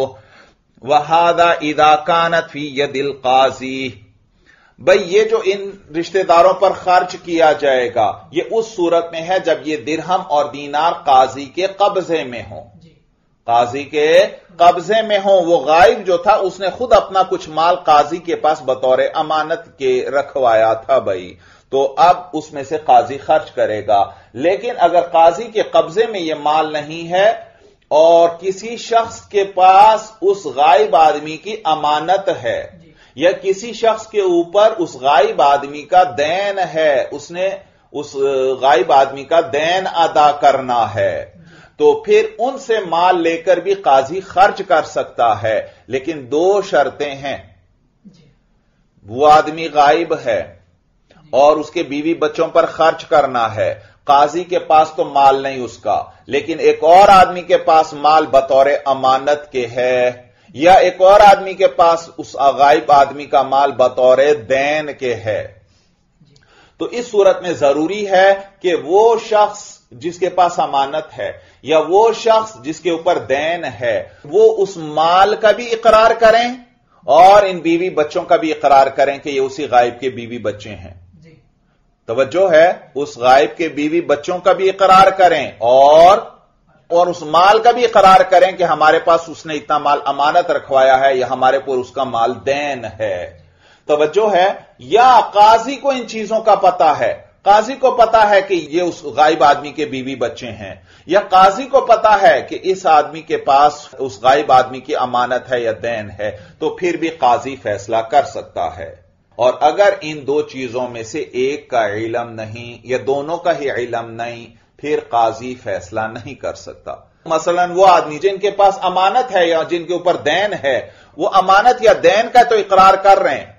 वहादा इदा कानत फी यदिल काजी, भाई ये जो इन रिश्तेदारों पर खर्च किया जाएगा ये उस सूरत में है जब ये दिरहम और दीनार काजी के कब्जे में हो, काजी के कब्जे में हो। वो गायब जो था उसने खुद अपना कुछ माल काजी के पास बतौर अमानत के रखवाया था भाई, तो अब उसमें से काजी खर्च करेगा। लेकिन अगर काजी के कब्जे में यह माल नहीं है और किसी शख्स के पास उस गायब आदमी की अमानत है या किसी शख्स के ऊपर उस गायब आदमी का दैन है, उसने उस गायब आदमी का दैन अदा करना है, तो फिर उनसे माल लेकर भी काजी खर्च कर सकता है। लेकिन 2 शर्तें हैं, वो आदमी गायब है और उसके बीवी बच्चों पर खर्च करना है, काजी के पास तो माल नहीं उसका, लेकिन एक और आदमी के पास माल बतौर अमानत के है, या एक और आदमी के पास उस गायब आदमी का माल बतौर दैन के है। तो इस सूरत में जरूरी है कि वो शख्स जिसके पास अमानत है या वो शख्स जिसके ऊपर दैन है वो उस माल का भी इकरार करें और इन बीवी बच्चों का भी इकरार करें कि ये उसी गायब के बीवी बच्चे हैं। तवज्जो है, उस गायब के बीवी बच्चों का भी इकरार करें और उस माल का भी इकरार करें कि हमारे पास उसने इतना माल अमानत रखवाया है या हमारे पर उसका माल दैन है। तवज्जो है, या काजी को इन चीजों का पता है, काजी को पता है कि ये उस गायब आदमी के बीवी बच्चे हैं, या काजी को पता है कि इस आदमी के पास उस गायब आदमी की अमानत है या दैन है, तो फिर भी काजी फैसला कर सकता है। اور اگر ان دو چیزوں میں سے ایک کا علم نہیں یا دونوں کا ہی علم نہیں پھر قاضی فیصلہ نہیں کر سکتا۔ مثلا وہ آدمی جن کے پاس امانت ہے یا جن کے اوپر دین ہے، وہ امانت یا دین کا تو اقرار کر رہے ہیں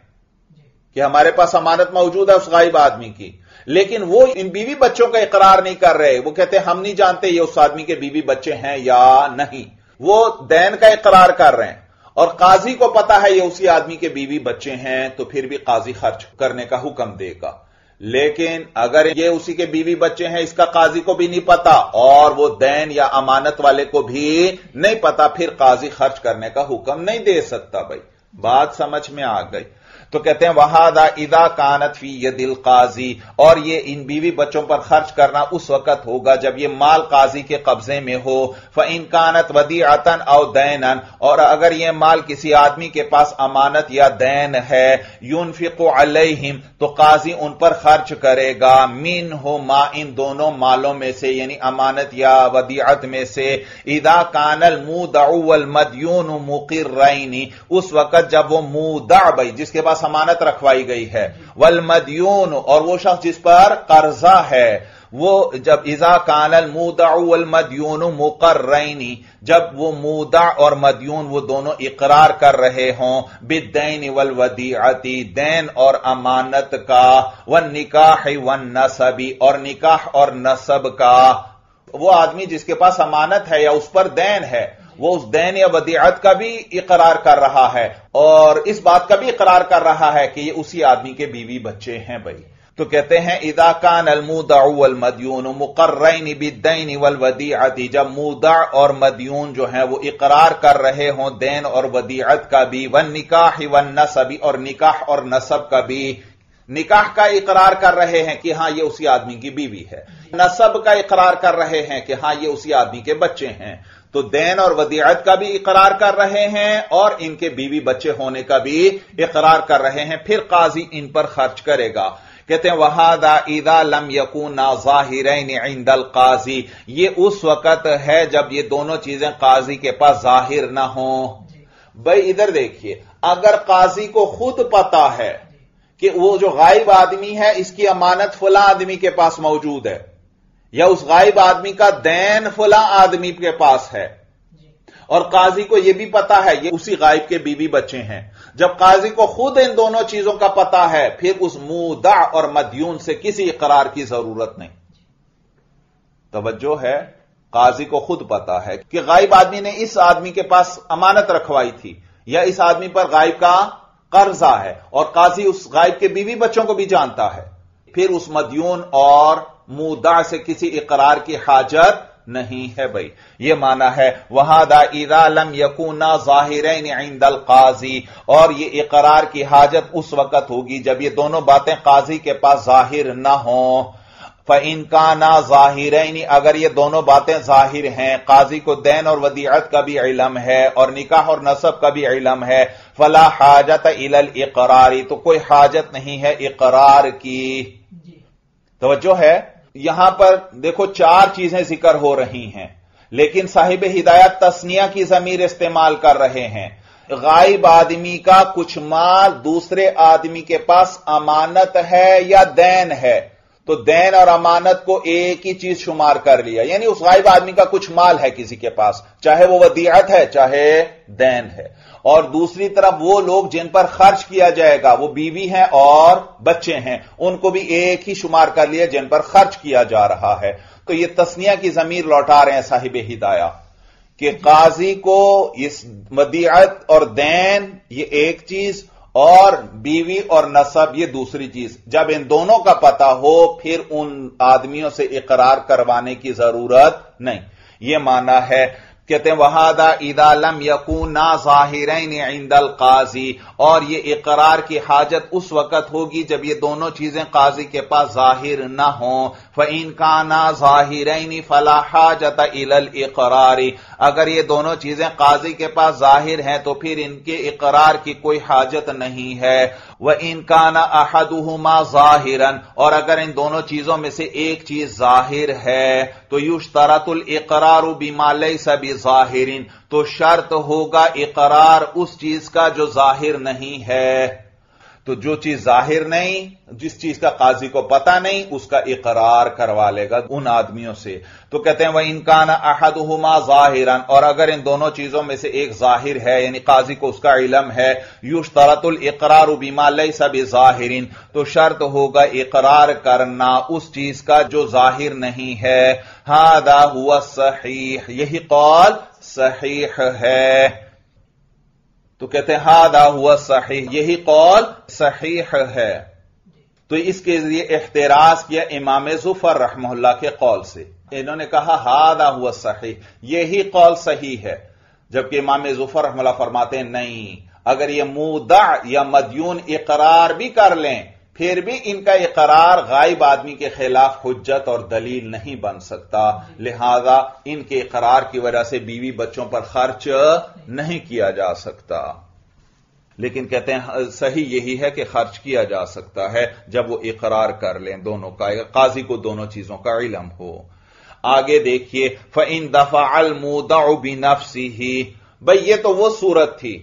کہ ہمارے پاس امانت موجود ہے اس غائب آدمی کی، لیکن وہ ان بیوی بچوں کا اقرار نہیں کر رہے۔ وہ کہتے ہیں ہم نہیں جانتے یہ اس آدمی کے بیوی بچے ہیں یا نہیں، وہ دین کا اقرار کر رہے ہیں اور قاضی کو پتا ہے یہ اسی آدمی کے بیوی بچے ہیں، تو پھر بھی قاضی خرچ کرنے کا حکم دے گا۔ لیکن اگر یہ اسی کے بیوی بچے ہیں، اس کا قاضی کو بھی نہیں پتا اور وہ دین یا امانت والے کو بھی نہیں پتا، پھر قاضی خرچ کرنے کا حکم نہیں دے سکتا۔ بھائی بات سمجھ میں آ گئی؟ تو کہتے ہیں وَهَذَا إِذَا كَانَتْ فِي يَدِ الْقَاضِي، اور یہ ان بیوی بچوں پر خرچ کرنا اس وقت ہوگا جب یہ مال قاضی کے قبضے میں ہو۔ فَإِن كَانَتْ وَدِيعَةً أَوْ دَيْنًا، اور اگر یہ مال کسی آدمی کے پاس امانت یا دین ہے، يُنْفِقُ عَلَيْهِمْ، تو قاضی ان پر خرچ کرے گا، مِنْهُمَا، ان دونوں مالوں میں سے یعنی امانت یا ودیعت میں سے، إِذَا كَانَ الْمُودَعُ وَالْمَدْيُونُ مُقِرَّيْنِ، اس وقت جب وہ مودع، بھائی جس کے پاس امانت رکھوائی گئی ہے، والمدیون، اور وہ شخص جس پر قرضہ ہے، وہ جب اذا کان المودع والمدیون مقررین، جب وہ مودع اور مدیون وہ دونوں اقرار کر رہے ہوں، بالدین والودیعۃ، دین اور امانت کا، والنکاح والنسب، اور نکاح اور نسب کا، وہ آدمی جس کے پاس امانت ہے یا اس پر دین ہے وہ اس دین یا ودیعت کا بھی اقرار کر رہا ہے اور اس بات کا بھی اقرار کر رہا ہے کہ یہ اسی آدمی کے بیوی بچے ہیں۔ بھائی تو کہتے ہیں اذا کان المودع والمدیون مقررین بالدین والودیعۃ، جب مودع اور مدیون جو ہیں وہ اقرار کر رہے ہوں دین اور ودیعت کا بھی، والنکاح والنسب، اور نکاح اور نسب کا بھی، نکاح کا اقرار کر رہے ہیں کہ ہاں یہ اسی آدمی کی بیوی ہے، نسب کا اقرار کر رہے ہیں کہ ہاں یہ اسی آدمی کے بچے ہیں، تو دین اور ودیعت کا بھی اقرار کر رہے ہیں اور ان کے بیوی بچے ہونے کا بھی اقرار کر رہے ہیں، پھر قاضی ان پر خرچ کرے گا۔ کہتے ہیں وَهَذَا إِذَا لَمْ يَكُونَا ظَاهِرَيْنِ عِنْدَ الْقَاضِي، یہ اس وقت ہے جب یہ دونوں چیزیں قاضی کے پاس ظاہر نہ ہوں۔ بھائی ادھر دیکھیے، اگر قاضی کو خود پتا ہے کہ وہ جو غائب آدمی ہے اس کی امانت فلاں آدمی کے پاس موجود ہے یا اس غائب آدمی کا دین فلاں آدمی کے پاس ہے، اور قاضی کو یہ بھی پتا ہے یہ اسی غائب کے بیوی بچے ہیں، جب قاضی کو خود ان دونوں چیزوں کا پتا ہے پھر اس مودع اور مدیون سے کسی اقرار کی ضرورت نہیں۔ توجہ ہے، قاضی کو خود پتا ہے کہ غائب آدمی نے اس آدمی کے پاس امانت رکھوائی تھی یا اس آدمی پر غائب کا قرضہ ہے، اور قاضی اس غائب کے بیوی بچوں کو بھی جانتا ہے، پھر اس مدیون اور مودع سے کسی اقرار کی حاجت نہیں ہے۔ بھائی یہ معنی ہے وَهَذَا إِذَا لَمْ يَكُونَا ظَاهِرَيْنِ عِنْدَ الْقَاضِي، اور یہ اقرار کی حاجت اس وقت ہوگی جب یہ دونوں باتیں قاضی کے پاس ظاہر نہ ہوں۔ فَإِنْ كَانَا ظَاهِرَيْنِ، اگر یہ دونوں باتیں ظاہر ہیں، قاضی کو دین اور ودیعت کا بھی علم ہے اور نکاح اور نسب کا بھی علم ہے، فَلَا حَاجَةَ إِلَى الْإِقْرَارِ، تو کوئی حاجت نہیں ہے اقرار کی۔ توجہ ہے، یہاں پر دیکھو چار چیزیں ذکر ہو رہی ہیں لیکن صاحب ہدایت تثنیہ کی ضمیر استعمال کر رہے ہیں۔ غائب آدمی کا کچھ مال دوسرے آدمی کے پاس امانت ہے یا دین ہے، تو دین اور امانت کو ایک ہی چیز شمار کر لیا، یعنی اس غائب آدمی کا کچھ مال ہے کسی کے پاس، چاہے وہ ودیعت ہے چاہے دین ہے، اور دوسری طرف وہ لوگ جن پر خرچ کیا جائے گا وہ بیوی ہیں اور بچے ہیں، ان کو بھی ایک ہی شمار کر لیا جن پر خرچ کیا جا رہا ہے۔ تو یہ تثنیہ کی ضمیر لوٹا رہے ہیں صاحب ہدایہ کہ قاضی کو اس ودیعت اور دین یہ ایک چیز اور بیوی اور نسب یہ دوسری چیز، جب ان دونوں کا پتہ ہو پھر ان آدمیوں سے اقرار کروانے کی ضرورت نہیں۔ یہ معنی ہے کہتے ہیں وَهَذَا إِذَا لَمْ يَكُونَا ظَاهِرَيْنِ عِنْدَ الْقَاضِي، اور یہ اقرار کی حاجت اس وقت ہوگی جب یہ دونوں چیزیں قاضی کے پاس ظاہر نہ ہوں۔ فَإِنْ كَانَا ظَاهِرَيْنِ فَلَا حَاجَةَ إِلَى الْإِقْرَارِ، اگر یہ دونوں چیزیں قاضی کے پاس ظاہر ہیں تو پھر ان کے اقرار کی کوئی حاجت نہیں ہے۔ وَإِنْ كَانَ أَحَدُهُمَا ظَاهِرًا، اور اگر ان دونوں چیزوں میں سے ایک چیز ظاہر ہے تو يُشْتَرَطُ الْإِقْرَارُ بِمَا لَيْسَ بِظَاهِرٍ، تو شرط ہوگا اقرار اس چیز کا جو ظاہر نہیں ہے۔ تو جو چیز ظاہر نہیں، جس چیز کا قاضی کو پتا نہیں، اس کا اقرار کروا لے گا ان آدمیوں سے. تو کہتے ہیں وَإِن كَانَ أَحَدُهُمَا ظَاهِرًا، اور اگر ان دونوں چیزوں میں سے ایک ظاہر ہے، یعنی قاضی کو اس کا علم ہے، يُشْتَرَطُ الْإِقْرَارُ بِمَا لَيْسَ بِظَاهِرٍ، تو شرط ہوگا اقرار کرنا اس چیز کا جو ظاہر نہیں ہے. هذا هو الصحیح، یہی قول صحیح ہے. تو کہتے ہیں هذا هو الصحیح، یہی قول صحیح ہے. تو اس کے لیے احتراز کیا امام ظفر رحمہ اللہ کے قول سے. انہوں نے کہا هذا هو الصحیح، یہی قول صحیح ہے، جبکہ امام ظفر رحمہ اللہ فرماتے ہیں نہیں، اگر یہ مودع یا مدیون اقرار بھی کر لیں پھر بھی ان کا اقرار غائب آدمی کے خلاف حجت اور دلیل نہیں بن سکتا، لہذا ان کے اقرار کی وجہ سے بیوی بچوں پر خرچ نہیں کیا جا سکتا. لیکن کہتے ہیں صحیح یہی ہے کہ خرچ کیا جا سکتا ہے جب وہ اقرار کر لیں دونوں کا، قاضی کو دونوں چیزوں کا علم ہو. آگے دیکھیے فَإِن دَفَعَ الْمُودَعُ بِنَفْسِهِ، بھئی یہ تو وہ صورت تھی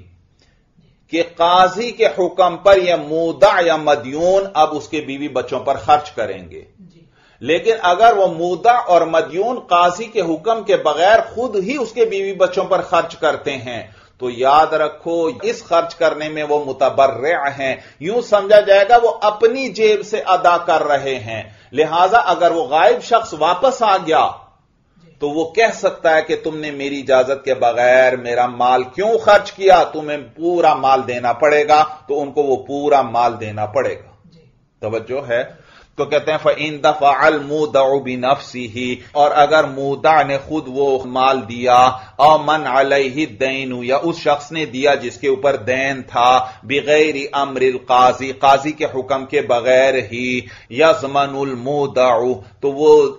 کہ قاضی کے حکم پر یہ مودع یا مدیون اب اس کے بیوی بچوں پر خرچ کریں گے. لیکن اگر وہ مودع اور مدیون قاضی کے حکم کے بغیر خود ہی اس کے بیوی بچوں پر خرچ کرتے ہیں تو یاد رکھو اس خرچ کرنے میں وہ متبرع ہیں، یوں سمجھا جائے گا وہ اپنی جیب سے ادا کر رہے ہیں. لہذا اگر وہ غائب شخص واپس آ گیا تو وہ کہہ سکتا ہے کہ تم نے میری اجازت کے بغیر میرا مال کیوں خرچ کیا، تمہیں پورا مال دینا پڑے گا، تو ان کو وہ پورا مال دینا پڑے گا. توجہ ہے؟ تو کہتے ہیں فَإِن دَفَعَ الْمُودَعُ بِنَفْسِهِ، اور اگر مودع نے خود وہ مال دیا، او من علیہ الدین، یا اس شخص نے دیا جس کے اوپر دین تھا، بغیر امر القاضی، قاضی کے حکم کے بغیر ہی، یضمن المودع، تو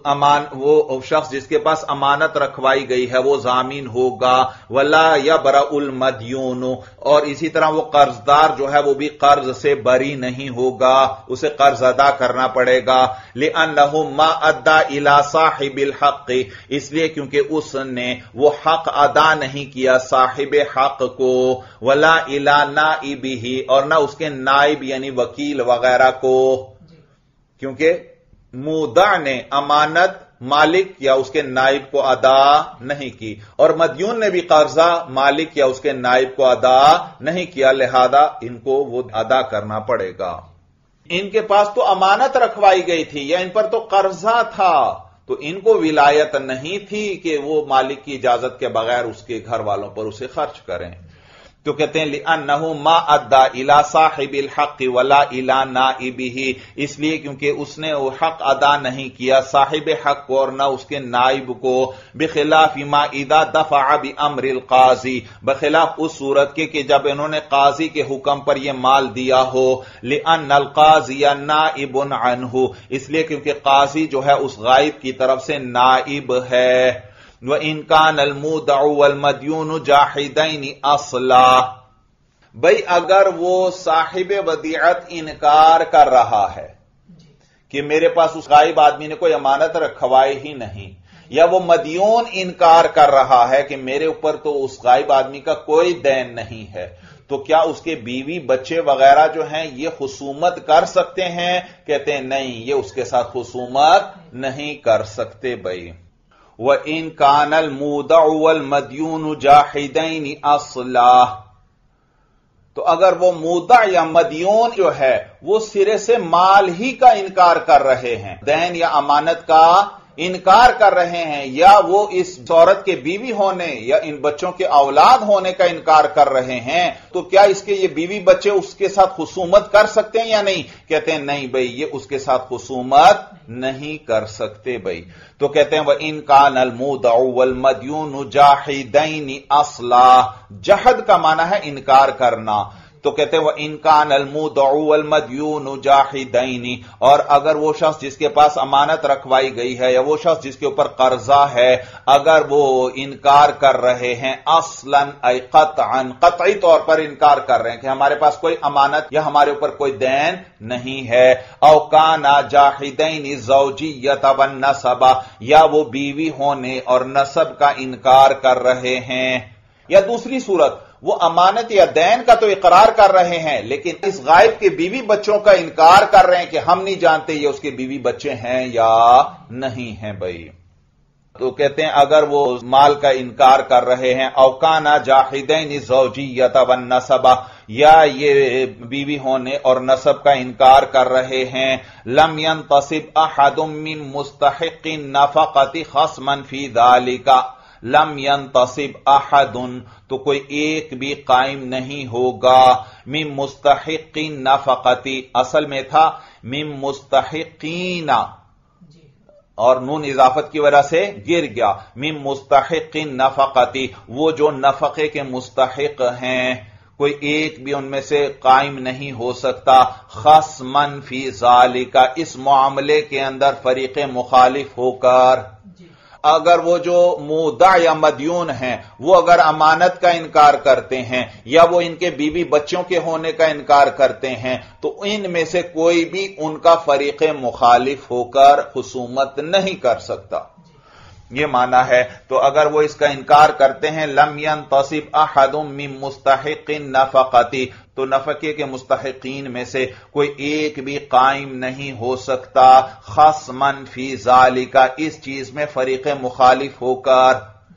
وہ شخص جس کے پاس امانت رکھوائی گئی ہے وہ ضامین ہوگا. ولا یبرأ المدیون، اور اسی طرح وہ قرضدار جو ہے وہ بھی قرض سے بری نہیں ہوگا، اسے قرض ادا کرنا پڑے گا. لأنه ما ادى الى صاحب الحق، اس لیے کیونکہ اس نے وہ حق ادا نہیں کیا صاحب حق کو. ولا الى نائبه، اور نہ اس کے نائب یعنی وکیل وغیرہ کو، کیونکہ مودع نے امانت مالک یا اس کے نائب کو ادا نہیں کی، اور مدیون نے بھی قرضہ مالک یا اس کے نائب کو ادا نہیں کیا، لہذا ان کو وہ ادا کرنا پڑے گا. ان کے پاس تو امانت رکھوائی گئی تھی یا ان پر تو قرضہ تھا، تو ان کو ولایت نہیں تھی کہ وہ مالک کی اجازت کے بغیر اس کے گھر والوں پر اسے خرچ کریں. تو کہتے ہیں لِأَنَّهُ مَا أَدَّى إِلَى صَاحِبِ الْحَقِّ وَلَا إِلَى نَائِبِهِ، اس لیے کیونکہ اس نے وہ حق ادا نہیں کیا صاحب حق کو اور نہ اس کے نائب کو. بخلاف ما اذا دفع بامر القاضی، بخلاف اس صورت کے کہ جب انہوں نے قاضی کے حکم پر یہ مال دیا ہو. لِأَنَّ الْقَاضِيَ نَائِبٌ عَنْهُ، اس لیے کیونکہ قاضی جو ہے اس غائب کی طرف سے نائب ہے. وَإِن كَانَ الْمُودَعُ وَالْمَدْيُونُ جَاحِدَيْنِ أَصْلًا، بھئی اگر وہ صاحب ودیعت انکار کر رہا ہے کہ میرے پاس اس غائب آدمی نے کوئی امانت رکھوائی ہی نہیں، یا وہ مدیون انکار کر رہا ہے کہ میرے اوپر تو اس غائب آدمی کا کوئی دین نہیں ہے، تو کیا اس کے بیوی بچے وغیرہ جو ہیں یہ خصومت کر سکتے ہیں؟ کہتے ہیں نہیں، یہ اس کے ساتھ خصومت نہیں کر سکتے. بھئی وَإِن كَانَ الْمُودَعُ وَالْمَدْيُونُ جَاحِدَيْنِ أَصْلًا، تو اگر وہ مودع یا مدیون جو ہے وہ سرے سے مال ہی کا انکار کر رہے ہیں، دین یا امانت کا انکار کر رہے ہیں، یا وہ اس عورت کے بیوی ہونے یا ان بچوں کے اولاد ہونے کا انکار کر رہے ہیں، تو کیا اس کے یہ بیوی بچے اس کے ساتھ خصومت کر سکتے ہیں یا نہیں؟ کہتے ہیں نہیں بھئی، یہ اس کے ساتھ خصومت نہیں کر سکتے. بھئی تو کہتے ہیں وَإِن كَانَ الْمُودَعُ وَالْمَدْيُونُ جَاحِدَيْنِ أَصْلًا، جحد کا معنی ہے انکار کرنا. تو کہتے ہیں وَإِن كَانَ الْمُودَعُ وَالْمَدْيُونُ جَاحِدَيْنِ، اور اگر وہ شخص جس کے پاس امانت رکھوائی گئی ہے یا وہ شخص جس کے اوپر قرضہ ہے، اگر وہ انکار کر رہے ہیں اصلاً ای قطعاً، قطعی طور پر انکار کر رہے ہیں کہ ہمارے پاس کوئی امانت یا ہمارے اوپر کوئی دین نہیں ہے. او کانا جاحدین زوجیت والنسب، یا وہ بیوی ہونے اور نسب کا انکار کر رہے ہیں. یا دوسری صورت وہ امانت یا دین کا تو اقرار کر رہے ہیں، لیکن اس غائب کے بیوی بچوں کا انکار کر رہے ہیں کہ ہم نہیں جانتے یہ اس کے بیوی بچے ہیں یا نہیں ہیں بھائی۔ تو کہتے ہیں اگر وہ مال کا انکار کر رہے ہیں، اوکانا جاحدین زوجیت والنسب، یا یہ بیوی ہونے اور نسب کا انکار کر رہے ہیں، لم ينتصب احد من مستحق النفقۃ خصما فی ذلک، لم ينتصب احد تو کوئی ایک بھی قائم نہیں ہوگا، من مستحق النفقۃ اصل میں تھا من مستحقین اور نون اضافت کی وجہ سے گر گیا، من مستحق نفقتی وہ جو نفقے کے مستحق ہیں، کوئی ایک بھی ان میں سے قائم نہیں ہو سکتا، خصما فی ذالک اس معاملے کے اندر فریق مخالف ہو کر۔ اگر وہ جو مودع یا مدیون ہیں وہ اگر امانت کا انکار کرتے ہیں یا وہ ان کے بیوی بچوں کے ہونے کا انکار کرتے ہیں تو ان میں سے کوئی بھی ان کا فریق مخالف ہو کر خصومت نہیں کر سکتا، یہ معنی ہے۔ تو اگر وہ اس کا انکار کرتے ہیں لم ينتصب احد من مستحق النفقۃ تو نفقے کے مستحقین میں سے کوئی ایک بھی قائم نہیں ہو سکتا، خصما فی ذالک اس چیز میں فریق مخالف ہو کر،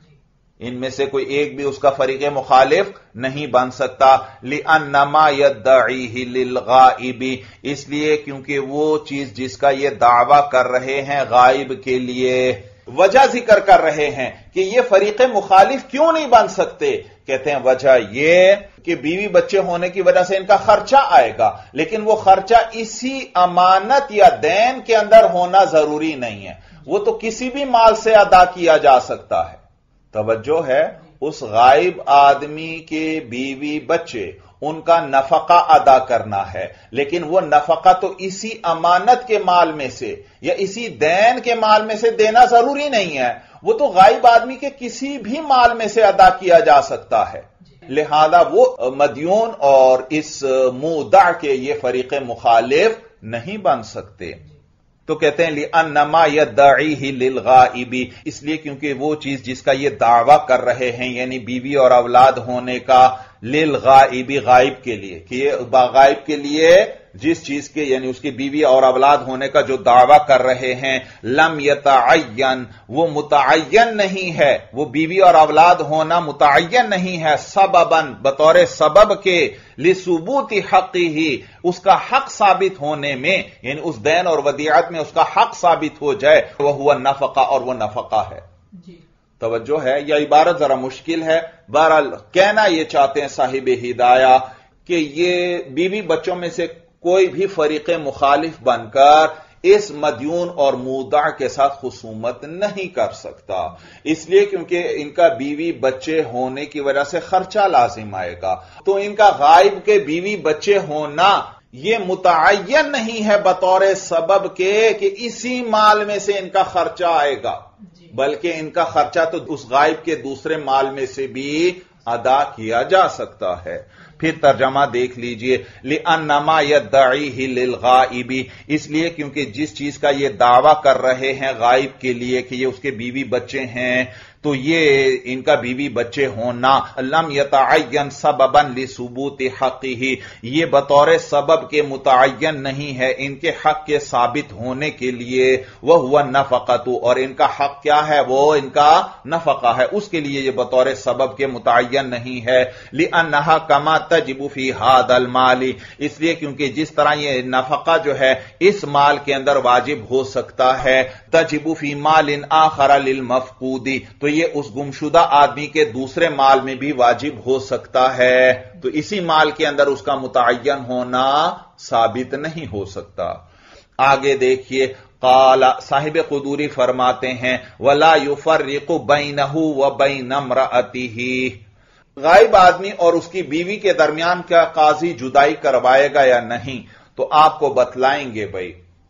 ان میں سے کوئی ایک بھی اس کا فریق مخالف نہیں بن سکتا، لِأَنَّمَا يَدَّعِيهِ لِلْغَائِبِ اس لیے کیونکہ وہ چیز جس کا یہ دعویٰ کر رہے ہیں غائب کے لیے، وجہ ذکر کر رہے ہیں کہ یہ فریق مخالف کیوں نہیں بن سکتے، کہتے ہیں وجہ یہ کہ بیوی بچے ہونے کی وجہ سے ان کا خرچہ آئے گا، لیکن وہ خرچہ اسی امانت یا دین کے اندر ہونا ضروری نہیں ہے، وہ تو کسی بھی مال سے ادا کیا جا سکتا ہے۔ توجہ ہے، اس غائب آدمی کے بیوی بچے ان کا نفقہ ادا کرنا ہے، لیکن وہ نفقہ تو اسی امانت کے مال میں سے یا اسی دین کے مال میں سے دینا ضروری نہیں ہے، وہ تو غائب آدمی کے کسی بھی مال میں سے ادا کیا جا سکتا ہے، لہذا وہ مدیون اور اس مودع کے یہ فریق مخالف نہیں بن سکتے۔ تو کہتے ہیں لِأَنَّمَا يَدَّعِيهِ لِلْغَائِبِ اس لیے کیونکہ وہ چیز جس کا یہ دعویٰ کر رہے ہیں یعنی بیوی اور اولاد ہونے کا، لِلْغَائِبِ غائب کے لیے، کہ یہ غائب کے لیے جس چیز کے یعنی اس کی بیوی اور اولاد ہونے کا جو دعویٰ کر رہے ہیں، لم یتعین وہ متعین نہیں ہے، وہ بیوی اور اولاد ہونا متعین نہیں ہے، سبباً بطور سبب کے، لثبوت حقہ اس کا حق ثابت ہونے میں، یعنی اس دین اور ودیعت میں اس کا حق ثابت ہو جائے، وہ نفقہ اور وہ نفقہ ہے۔ توجہ ہے، یہ عبارت ذرا مشکل ہے، بہرحال کہنا یہ چاہتے ہیں صاحب ہدایہ کہ یہ بیوی بچوں میں سے کوئی بھی فریق مخالف بن کر اس مدیون اور مودع کے ساتھ خصومت نہیں کر سکتا، اس لیے کیونکہ ان کا بیوی بچے ہونے کی وجہ سے خرچہ لازم آئے گا، تو ان کا غائب کے بیوی بچے ہونا یہ متعین نہیں ہے بطور سبب کے کہ اسی مال میں سے ان کا خرچہ آئے گا، بلکہ ان کا خرچہ تو اس غائب کے دوسرے مال میں سے بھی ادا کیا جا سکتا ہے۔ پھر ترجمہ دیکھ لیجئے، لِأَنَّمَا يَدَّعِيهِ لِلْغَائِبِ اس لیے کیونکہ جس چیز کا یہ دعویٰ کر رہے ہیں غائب کے لیے کہ یہ اس کے بیوی بچے ہیں، تو یہ ان کا بیوی بچے ہونا لم یتعین سببا لثبوت حقہ یہ بطور سبب کے متعین نہیں ہے ان کے حق کے ثابت ہونے کے لیے، وہ نفقۃ اور ان کا حق کیا ہے، وہ ان کا نفقہ ہے، اس کے لیے یہ بطور سبب کے متعین نہیں ہے، لأنہا کما تجب فی ھذا المال اس لیے کیونکہ جس طرح یہ نفقہ جو ہے اس مال کے اندر واجب ہو سکتا ہے، تجب فی مال آخر للمفقود تو یہ اس گمشدہ آدمی کے دوسرے مال میں بھی واجب ہو سکتا ہے، تو اسی مال کے اندر اس کا متعین ہونا ثابت نہیں ہو سکتا۔ آگے دیکھیے، قال صاحب قدوری فرماتے ہیں ولا يفرق بینہ وبین امرأتہ غائب آدمی اور اس کی بیوی کے درمیان کیا قاضی جدائی کروائے گا یا نہیں، تو آپ کو بتلائیں گے بھائی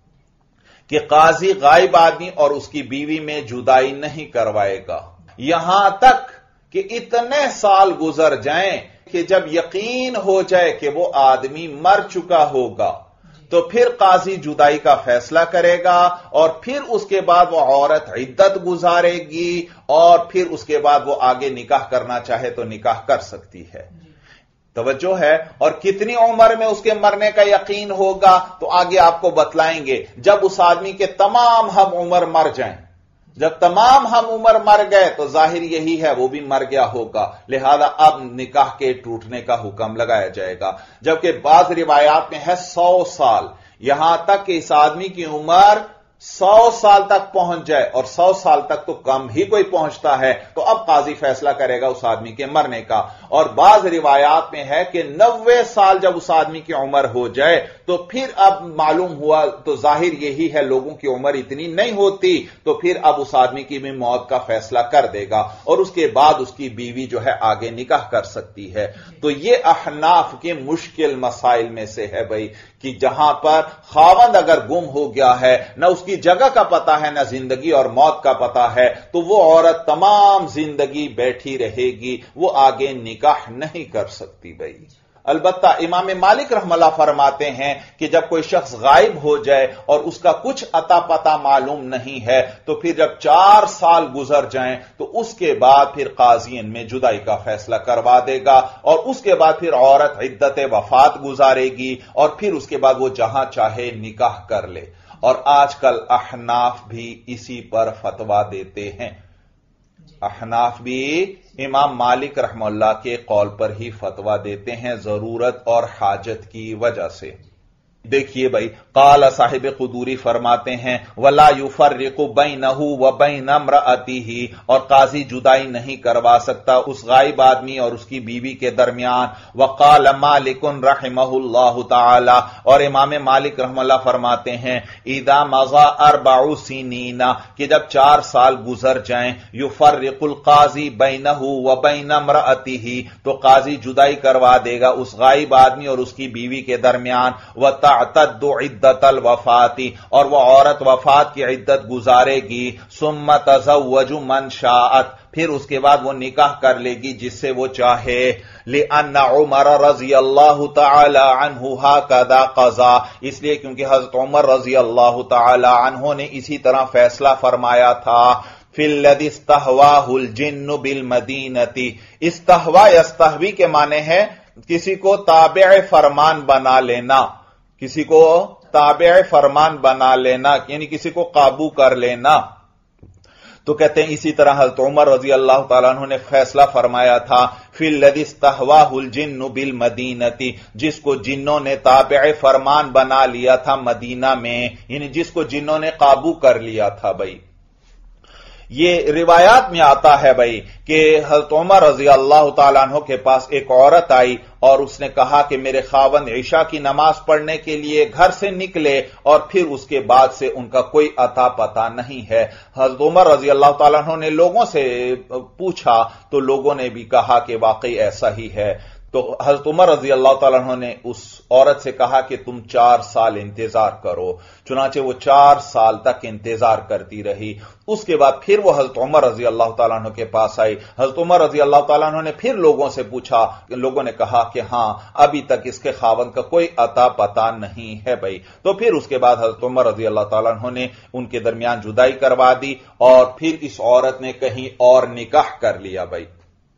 کہ قاضی غائب آدمی اور اس کی بیوی میں جدائی نہیں کروائے گا یہاں تک کہ اتنے سال گزر جائیں کہ جب یقین ہو جائے کہ وہ آدمی مر چکا ہوگا، تو پھر قاضی جدائی کا فیصلہ کرے گا اور پھر اس کے بعد وہ عورت عدت گزارے گی اور پھر اس کے بعد وہ آگے نکاح کرنا چاہے تو نکاح کر سکتی ہے. توجہ ہے. اور کتنی عمر میں اس کے مرنے کا یقین ہوگا تو آگے آپ کو بتلائیں گے. جب اس آدمی کے تمام ہم عمر مر جائیں، جب تمام ہم عمر مر گئے تو ظاہر یہی ہے وہ بھی مر گیا ہوگا، لہذا اب نکاح کے ٹوٹنے کا حکم لگایا جائے گا. جبکہ بعض روایات میں ہے 100 سال، یہاں تک کہ اس آدمی کی عمر 100 سال تک پہنچ جائے، اور 100 سال تک تو کم ہی کوئی پہنچتا ہے، تو اب قاضی فیصلہ کرے گا اس آدمی کے مرنے کا. اور بعض روایات میں ہے کہ 90 سال جب اس آدمی کی عمر ہو جائے تو پھر اب معلوم ہوا تو ظاہر یہی ہے لوگوں کی عمر اتنی نہیں ہوتی، تو پھر اب اس آدمی کی بھی موت کا فیصلہ کر دے گا اور اس کے بعد اس کی بیوی جو ہے آگے نکاح کر سکتی ہے. تو یہ احناف کے مشکل مسائل میں سے ہے بھائی، کہ جہاں پر خاوند اگر گم ہو گیا ہے، نہ اس کی جگہ کا پتہ ہے نہ زندگی اور موت کا پتہ ہے، تو وہ عورت تمام زندگی بیٹھی رہے گی، وہ آگے نکاح نہیں کر سکتی بھائی. البتہ امام مالک رحمہ اللہ فرماتے ہیں کہ جب کوئی شخص غائب ہو جائے اور اس کا کچھ عطا پتہ معلوم نہیں ہے تو پھر جب 4 سال گزر جائیں تو اس کے بعد پھر قاضی ان میں جدائی کا فیصلہ کروا دے گا اور اس کے بعد پھر عورت عدت وفات گزارے گی اور پھر اس کے بعد وہ جہاں چاہے نکاح کر لے. اور آج کل احناف بھی اسی پر فتویٰ دیتے ہیں. احناف بھی امام مالک رحمہ اللہ کے قول پر ہی فتویٰ دیتے ہیں ضرورت اور حاجت کی وجہ سے. دیکھیے بھائی، قال صاحب قدوری فرماتے ہیں وَلَا يُفَرِّقُ بَيْنَهُ وَبَيْنَ امْرَأَتِهِ، اور قاضی جدائی نہیں کروا سکتا اس غائب آدمی اور اس کی بیوی کے درمیان. وقال مالک رحمہ اللہ تعالی، اور امام مالک رحمہ اللہ فرماتے ہیں اذا مضى 4 سنین، کہ جب 4 سال گزر جائیں، يفرق القاضی بینہ وبین امرأته، تو قاضی جدائی کروا دے گا اس غائب آدمی اور اس کی بیوی کے درمیان. وتعتد عدت الوفات، اور وہ عورت وفات کی عدت گزارے گی. ثم تزوج من شاءت، پھر اس کے بعد وہ نکاح کر لے گی جس سے وہ چاہے. لأن عمر رضی اللہ تعالی عنہ ہکذا قضا، اس لیے کیونکہ حضرت عمر رضی اللہ تعالی عنہ نے اسی طرح فیصلہ فرمایا تھا. فی الذی استہواہ الجن بالمدینۃ، استہوا یستہوی کے معنی ہے کسی کو تابع فرمان بنا لینا، کسی کو تابع فرمان بنا لینا، یعنی کسی کو قابو کر لینا. تو کہتے ہیں اسی طرح حضرت عمر رضی اللہ تعالیٰ عنہ نے فیصلہ فرمایا تھا فی الذی استہواہ الجن بالمدینۃ، جس کو جنوں نے تابع فرمان بنا لیا تھا مدینہ میں، یعنی جس کو جنوں نے قابو کر لیا تھا. بھائی یہ روایات میں آتا ہے بھائی کہ حضرت عمر رضی اللہ تعالیٰ عنہ کے پاس ایک عورت آئی اور اس نے کہا کہ میرے خاوند عشاء کی نماز پڑھنے کے لیے گھر سے نکلے اور پھر اس کے بعد سے ان کا کوئی عطا پتہ نہیں ہے. حضرت عمر رضی اللہ تعالیٰ عنہ نے لوگوں سے پوچھا تو لوگوں نے بھی کہا کہ واقعی ایسا ہی ہے. تو حضرت عمر رضی اللہ تعالیٰ عنہ نے اس عورت سے کہا کہ تم 4 سال انتظار کرو. چنانچہ وہ 4 سال تک انتظار کرتی رہی. اس کے بعد پھر وہ حضرت عمر رضی اللہ تعالیٰ عنہ کے پاس آئی. حضرت عمر رضی اللہ تعالیٰ عنہ نے پھر لوگوں سے پوچھا، لوگوں نے کہا کہ ہاں ابھی تک اس کے خاوند کا کوئی عطا پتہ نہیں ہے بھائی. تو پھر اس کے بعد حضرت عمر رضی اللہ تعالیٰ عنہ نے ان کے درمیان جدائی کروا دی اور پھر اس عورت نے کہیں اور نکاح کر لیا بھائی.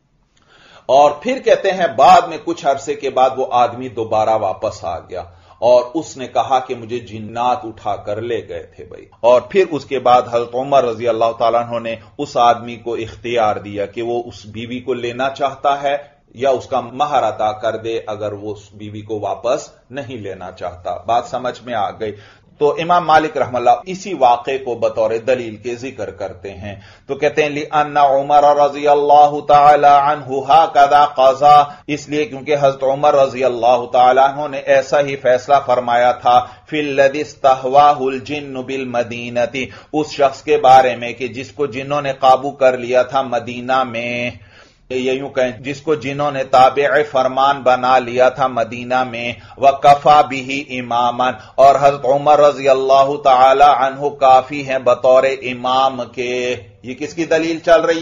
اور پھر کہتے ہیں بعد میں کچھ عرصے کے بعد وہ آدمی دوبارہ واپس آ گیا اور اس نے کہا کہ مجھے جنات اٹھا کر لے گئے تھے بھائی. اور پھر اس کے بعد حضرت عمر رضی اللہ تعالیٰ عنہ نے اس آدمی کو اختیار دیا کہ وہ اس بیوی کو لینا چاہتا ہے یا اس کا مہر عطا کر دے اگر وہ اس بیوی کو واپس نہیں لینا چاہتا. بات سمجھ میں آ گئی. تو امام مالک رحمہ اللہ اسی واقعے کو بطور دلیل کے ذکر کرتے ہیں. تو کہتے ہیں لِأَنَّ عُمَرَ رضی اللہ تعالی عنہ ہکذا قضا، اس لیے کیونکہ حضرت عمر رضی اللہ تعالی عنہ نے ایسا ہی فیصلہ فرمایا تھا فی الذی استہواہ الجن بالمدینۃ، اس شخص کے بارے میں کہ جس کو جنوں نے قابو کر لیا تھا مدینہ میں، یہ یوں کہیں جس کو جنہوں نے تابع فرمان بنا لیا تھا مدینہ میں. وَكَفَى بِهِ اماما، اور حضرت عمر رضی اللہ تعالی عنہ کافی ہیں بطور امام کے. یہ کس کی دلیل چل رہی ہے؟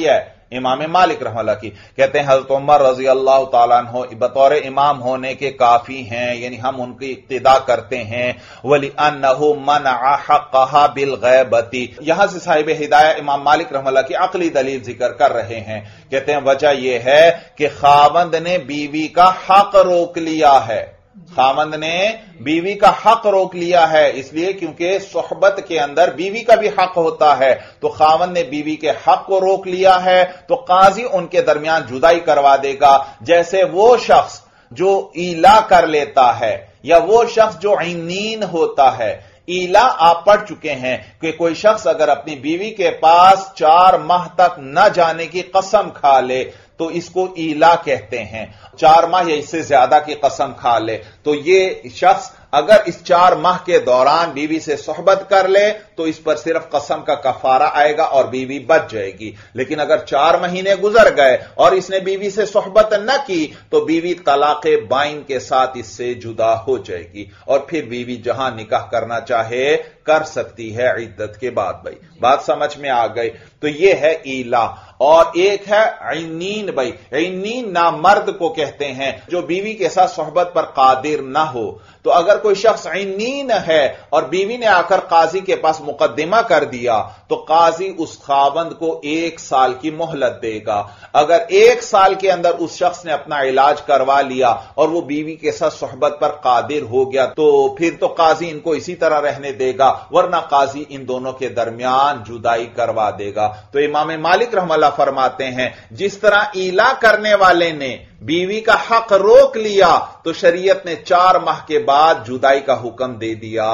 इमाम मालिक रहमतुल्लाह की। कहते हैं हजरत उमर रजी अल्लाह ताला अन्हु बतौर इमाम होने के काफी हैं, यानी हम उनकी इक्तिदा करते हैं। वली अन्नहु मनअ हक़्क़हा बिल गैबती, यहां से साहिब हिदाया इमाम मालिक रहमतुल्लाह की अक्ली दलील जिक्र कर रहे हैं। कहते हैं वजह यह है कि खावंद ने बीवी का हक रोक लिया है, खावंद ने बीवी का हक रोक लिया है, इसलिए क्योंकि सोहबत के अंदर बीवी का भी हक होता है, तो खावंद ने बीवी के हक को रोक लिया है, तो काजी उनके दरमियान जुदाई करवा देगा। जैसे वो शख्स जो ईला कर लेता है या वो शख्स जो ईनीन होता है, ईला आप पढ़ चुके हैं कि कोई शख्स अगर अपनी बीवी के पास 4 माह तक न जाने की कसम खा ले तो इसको ईला कहते हैं। 4 माह या इससे ज्यादा की कसम खा ले तो ये शख्स अगर इस 4 माह के दौरान बीवी से सोहबत कर ले तो इस पर सिर्फ कसम का कफारा आएगा और बीवी बच जाएगी। लेकिन अगर 4 महीने गुजर गए और इसने बीवी से सोहबत न की तो बीवी तलाक़े बाइन के साथ इससे जुदा हो जाएगी और फिर बीवी जहां निकाह करना चाहे कर सकती है इद्दत के बाद। भाई बात समझ में आ गई। तो यह है ईला। और एक है ईनीन। भाई ईनीन नामर्द को कहते हैं जो बीवी के साथ सोहबत पर कादिर ना हो। तो अगर कोई शख्स ईनीन है और बीवी ने आकर काजी के पास मुकदमा कर दिया तो काजी उस खावंद को 1 साल की मोहलत देगा। अगर 1 साल के अंदर उस शख्स ने अपना इलाज करवा लिया और वो बीवी के साथ सोहबत पर कादिर हो गया तो फिर तो काजी इनको इसी तरह रहने देगा, वरना काजी इन दोनों के दरमियान जुदाई करवा देगा। तो इमाम मालिक रहमतुल्लाह फरमाते हैं जिस तरह ईला करने वाले ने बीवी का हक रोक लिया तो शरीयत ने 4 माह के बाद जुदाई का हुक्म दे दिया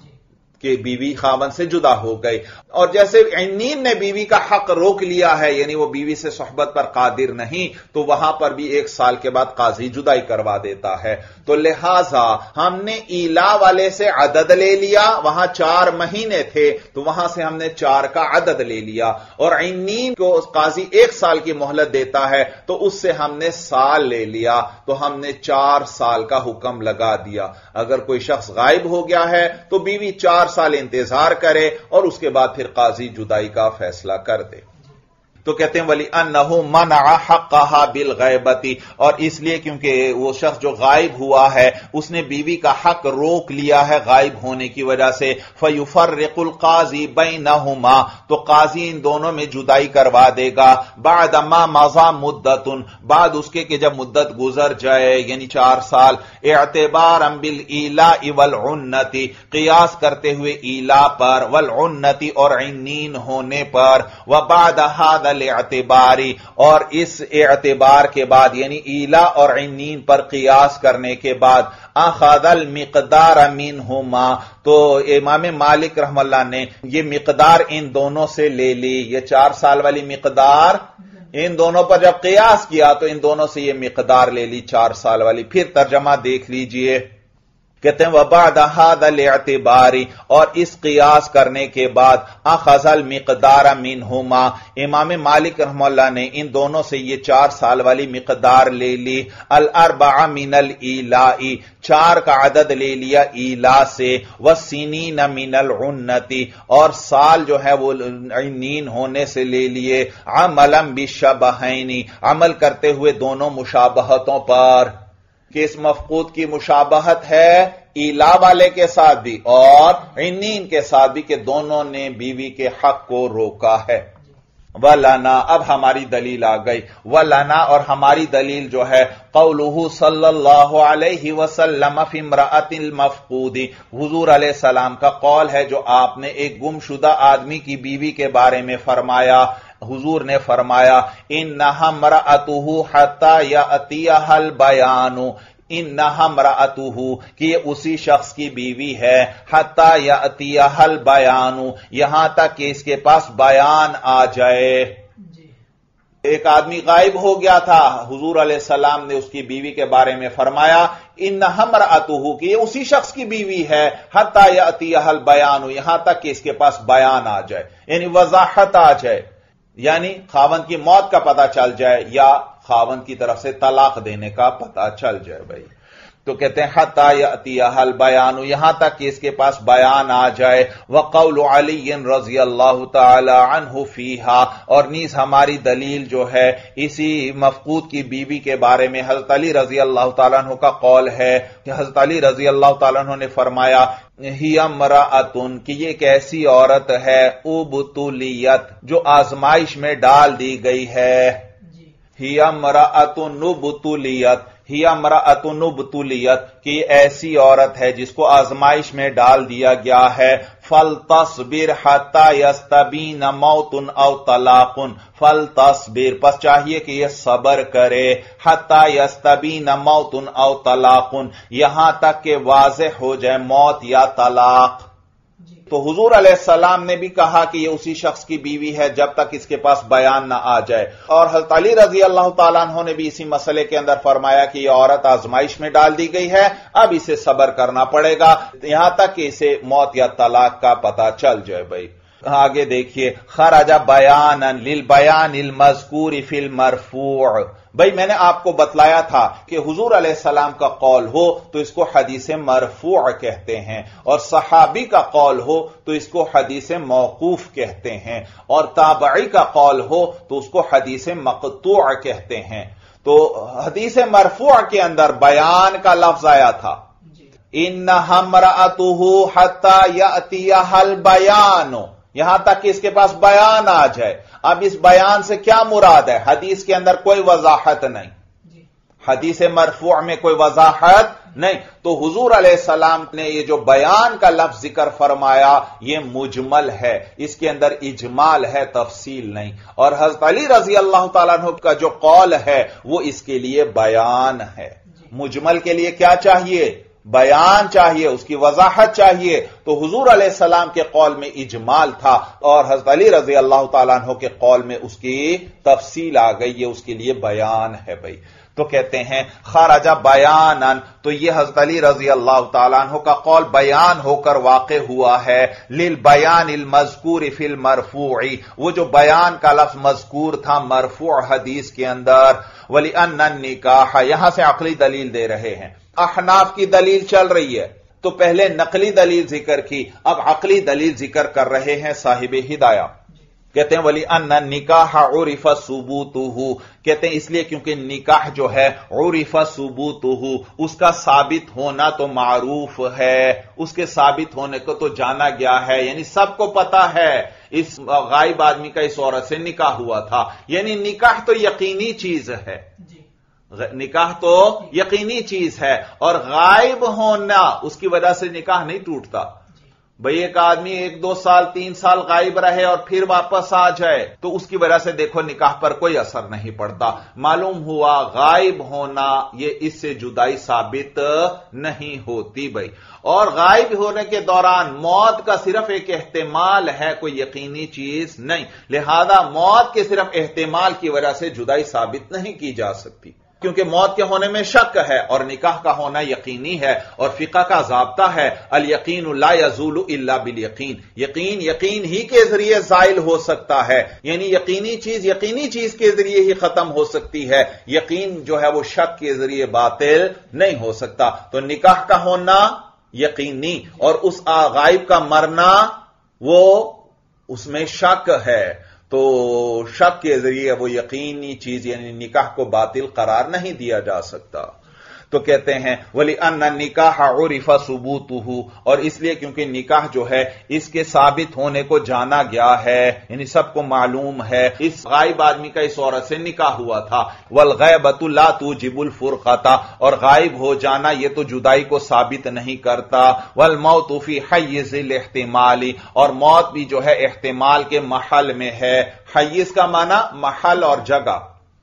कि बीवी खावंद से जुदा हो गई। और जैसे ईनीन ने बीवी का हक रोक लिया है, यानी वो बीवी से सोहबत पर कादिर नहीं, तो वहां पर भी 1 साल के बाद काजी जुदाई करवा देता है। तो लिहाजा हमने ईला वाले से अदद ले लिया, वहां 4 महीने थे तो वहां से हमने 4 का अदद ले लिया। और ईनीन को काजी 1 साल की मोहलत देता है तो उससे हमने साल ले लिया, तो हमने 4 साल का हुक्म लगा दिया। अगर कोई शख्स गायब हो गया है तो बीवी 4 साल इंतजार करे और उसके बाद फिर काजी जुदाई का फैसला कर दे। तो कहते हैं वली अन्नहु मनअ हक़्क़हा बिल गैबती, और इसलिए क्योंकि वो शख्स जो गायब हुआ है उसने बीवी का हक रोक लिया है गायब होने की वजह से। फयुफर्रिकुल काजी बैनहुमा, तो काजी इन दोनों में जुदाई करवा देगा। बाद मा मज़ा मुद्दतुन, बाद उसके कि जब मुद्दत गुजर जाए यानी 4 साल। इअ्तिबारन बिल ईला वल उन्नति, क़ियास करते हुए ईला पर, वल उन्नति और ईनीन होने पर। व बाद हादा एतबारी, और इस एतबार के बाद यानी ईला और ईनीन पर क़ियास करने के बाद अख़ज़ल मिक़दार मिनहुमा, तो इमाम मालिक रहमतुल्लाह ने ये मिक़दार इन दोनों से ले ली। ये 4 साल वाली मिक़दार इन दोनों पर जब क़ियास किया तो इन दोनों से ये मिक़दार ले ली 4 साल वाली। फिर तर्जमा देख लीजिए। कहते हैं वबाद हादल एतबारी, और इस क़ियास करने के बाद अख़ज़ल मिक़दार मिनहुमा, इमाम मालिक रहमतुल्लाह ने इन दोनों से ये 4 साल वाली मिक़दार ले ली। अल अर्बअ मिनल ईलाई, 4 का अदद ले लिया ईला से। वस्सिनीन मिनल उन्नति, और साल जो है वो ईनीन होने से ले लिए। अमलन बिशबहैनी, अमल करते हुए दोनों मुशाबहतों पर कि इस मफकूद की मुशाबहत है ईला वाले के साथ भी और ईनीन के साथ भी कि दोनों ने बीवी के हक को रोका है। वलना, अब हमारी दलील आ गई। वलना, और हमारी दलील जो है क़ौलुहु सल्लल्लाहु अलैहि वसल्लम फी इम्रअतिल मफ़क़ूदी, हुजूर अलैहि सलाम का कौल है जो आपने एक गुमशुदा आदमी की बीवी के बारे में फरमाया। हुजूर ने फरमाया इन्नहा इम्रअतुहु हत्ता यअतियहल बयानु, इन्नहा इम्रअतुहु, कि ये उसी शख्स की बीवी है। हत्ता यअतियहल बयानु, यहां तक कि इसके पास बयान आ जाए। एक आदमी गायब हो गया था, हुजूर अलैहिस्सलाम ने उसकी बीवी के बारे में फरमाया इन्नहा इम्रअतुहु, कि ये उसी शख्स की बीवी है। हत्ता यअतियहल बयानु, यहां तक कि इसके पास बयान आ जाए, यानी वजाहत आ जाए, यानी खावंद की मौत का पता चल जाए या खावंद की तरफ से तलाक देने का पता चल जाए। भाई تو کہتے ہیں حتی یأتیہا البیان، یہاں تک کہ اس کے پاس بیان آ جائے. وقول علی رضی اللہ تعالی عنہ فیہا، اور نیز ہماری دلیل جو ہے اسی مفقود کی بیوی کے بارے میں حضرت علی رضی اللہ تعالیٰ عنہ کا قول ہے کہ حضرت علی رضی اللہ تعالیٰ عنہ نے فرمایا ہی امرأۃن، کہ یہ ایک ایسی عورت ہے ابتلیت، جو آزمائش میں ڈال دی گئی ہے. ہی امرأۃن ابتلیت، ہی امرأۃن ابتلیت، کہ یہ ایسی عورت ہے جس کو آزمائش میں ڈال دیا گیا ہے. فلتصبر حتی یستبین موت او طلاق، فلتصبر، پس چاہیے کہ یہ صبر کرے، حتی یستبین موت او طلاق، یہاں تک کہ واضح ہو جائے موت یا طلاق. تو حضور علیہ السلام نے بھی کہا کہ یہ اسی شخص کی بیوی ہے جب تک اس کے پاس بیان نہ آ جائے. اور حضرت علی رضی اللہ تعالیٰ عنہ نے بھی اسی مسئلے کے اندر فرمایا کہ یہ عورت آزمائش میں ڈال دی گئی ہے، اب اسے صبر کرنا پڑے گا یہاں تک کہ اسے موت یا طلاق کا پتہ چل جائے. بھائی آگے دیکھیے، خرج بیانا للبیان المذکور فی المرفوع. بھائی میں نے آپ کو بتلایا تھا کہ حضور علیہ السلام کا قول ہو تو اس کو حدیث مرفوع کہتے ہیں، اور صحابی کا قول ہو تو اس کو حدیث موقوف کہتے ہیں، اور تابعی کا قول ہو تو اس کو حدیث مقطوع کہتے ہیں. تو حدیث مرفوع کے اندر بیان کا لفظ آیا تھا، انھا امرأتہ حتی یأتیہا البیان، یہاں تک کہ اس کے پاس بیان آ جائے. اب اس بیان سے کیا مراد ہے؟ حدیث کے اندر کوئی وضاحت نہیں، حدیث مرفوع میں کوئی وضاحت نہیں. تو حضور علیہ السلام نے یہ جو بیان کا لفظ ذکر فرمایا یہ مجمل ہے، اس کے اندر اجمال ہے، تفصیل نہیں. اور حضرت علی رضی اللہ تعالیٰ عنہ کا جو قول ہے وہ اس کے لیے بیان ہے. مجمل کے لیے کیا چاہیے؟ بیان چاہیے، اس کی وضاحت چاہیے. تو حضور علیہ السلام کے قول میں اجمال تھا اور حضرت علی رضی اللہ تعالیٰ عنہ کے قول میں اس کی تفصیل آ گئی، یہ اس کے لیے بیان ہے. بھائی تو کہتے ہیں خرج بیانا، تو یہ حضرت علی رضی اللہ تعالیٰ عنہ کا قول بیان ہو کر واقع ہوا ہے. للبیان المذکور فی المرفوع، وہ جو بیان کا لفظ مذکور تھا مرفوع حدیث کے اندر. ولأن النکاح، یہاں سے عقلی دلیل دے رہے ہیں. احناف کی دلیل چل رہی ہے تو پہلے نقلی دلیل ذکر کی، اب عقلی دلیل ذکر کر رہے ہیں صاحب ہدایہ. کہتے ہیں وَلِأَنَّ النِّكَاحَ عُرِفَ ثُبُوتُهُ، کہتے ہیں اس لیے کیونکہ نکاح جو ہے عُرِفَ ثُبُوتُهُ، اس کا ثابت ہونا تو معروف ہے، اس کے ثابت ہونے کو تو جانا گیا ہے، یعنی سب کو پتا ہے اس غائب آدمی کا اس عورت سے نکاح ہوا تھا. یعنی نکاح تو یقینی چیز ہے، نکاح تو یقینی چیز ہے، اور غائب ہونا اس کی وجہ سے نکاح نہیں ٹوٹتا. بھئی ایک آدمی 1 2 سال 3 سال غائب رہے اور پھر واپس آ جائے تو اس کی وجہ سے دیکھو نکاح پر کوئی اثر نہیں پڑتا. معلوم ہوا غائب ہونا یہ اس سے جدائی ثابت نہیں ہوتی. بھئی اور غائب ہونے کے دوران موت کا صرف ایک احتمال ہے، کوئی یقینی چیز نہیں، لہذا موت کے صرف احتمال کی وجہ سے جدائی ثابت نہیں کی جا سکتی، کیونکہ موت کے ہونے میں شک ہے اور نکاح کا ہونا یقینی ہے. اور فقہ کا ضابطہ ہے الیقین لا یزول الا بالیقین، یقین ہی کے ذریعے زائل ہو سکتا ہے، یعنی یقینی چیز کے ذریعے ہی ختم ہو سکتی ہے، یقین جو ہے وہ شک کے ذریعے باطل نہیں ہو سکتا. تو نکاح کا ہونا یقینی اور اس غائب کا مرنا وہ اس میں شک ہے، تو شک کے ذریعے وہ یقینی چیز یعنی نکاح کو باطل قرار نہیں دیا جا سکتا. تو کہتے ہیں وَلِأَنَّ النِّكَاحَ عُرِفَ ثُبُوتُهُ، اور اس لیے کیونکہ نکاح جو ہے اس کے ثابت ہونے کو جانا گیا ہے، یعنی سب کو معلوم ہے اس غائب آدمی کا اس عورت سے نکاح ہوا تھا. وَالْغَيْبَةُ لَا تُوجِبُ الْفُرْقَةَ، اور غائب ہو جانا یہ تو جدائی کو ثابت نہیں کرتا. وَالْمَوْتُ فِي حَيِّزِ الْاحْتِمَالِ، اور موت بھی جو ہے احتمال کے محل میں ہے. حیز کا معنی محل اور جگہ.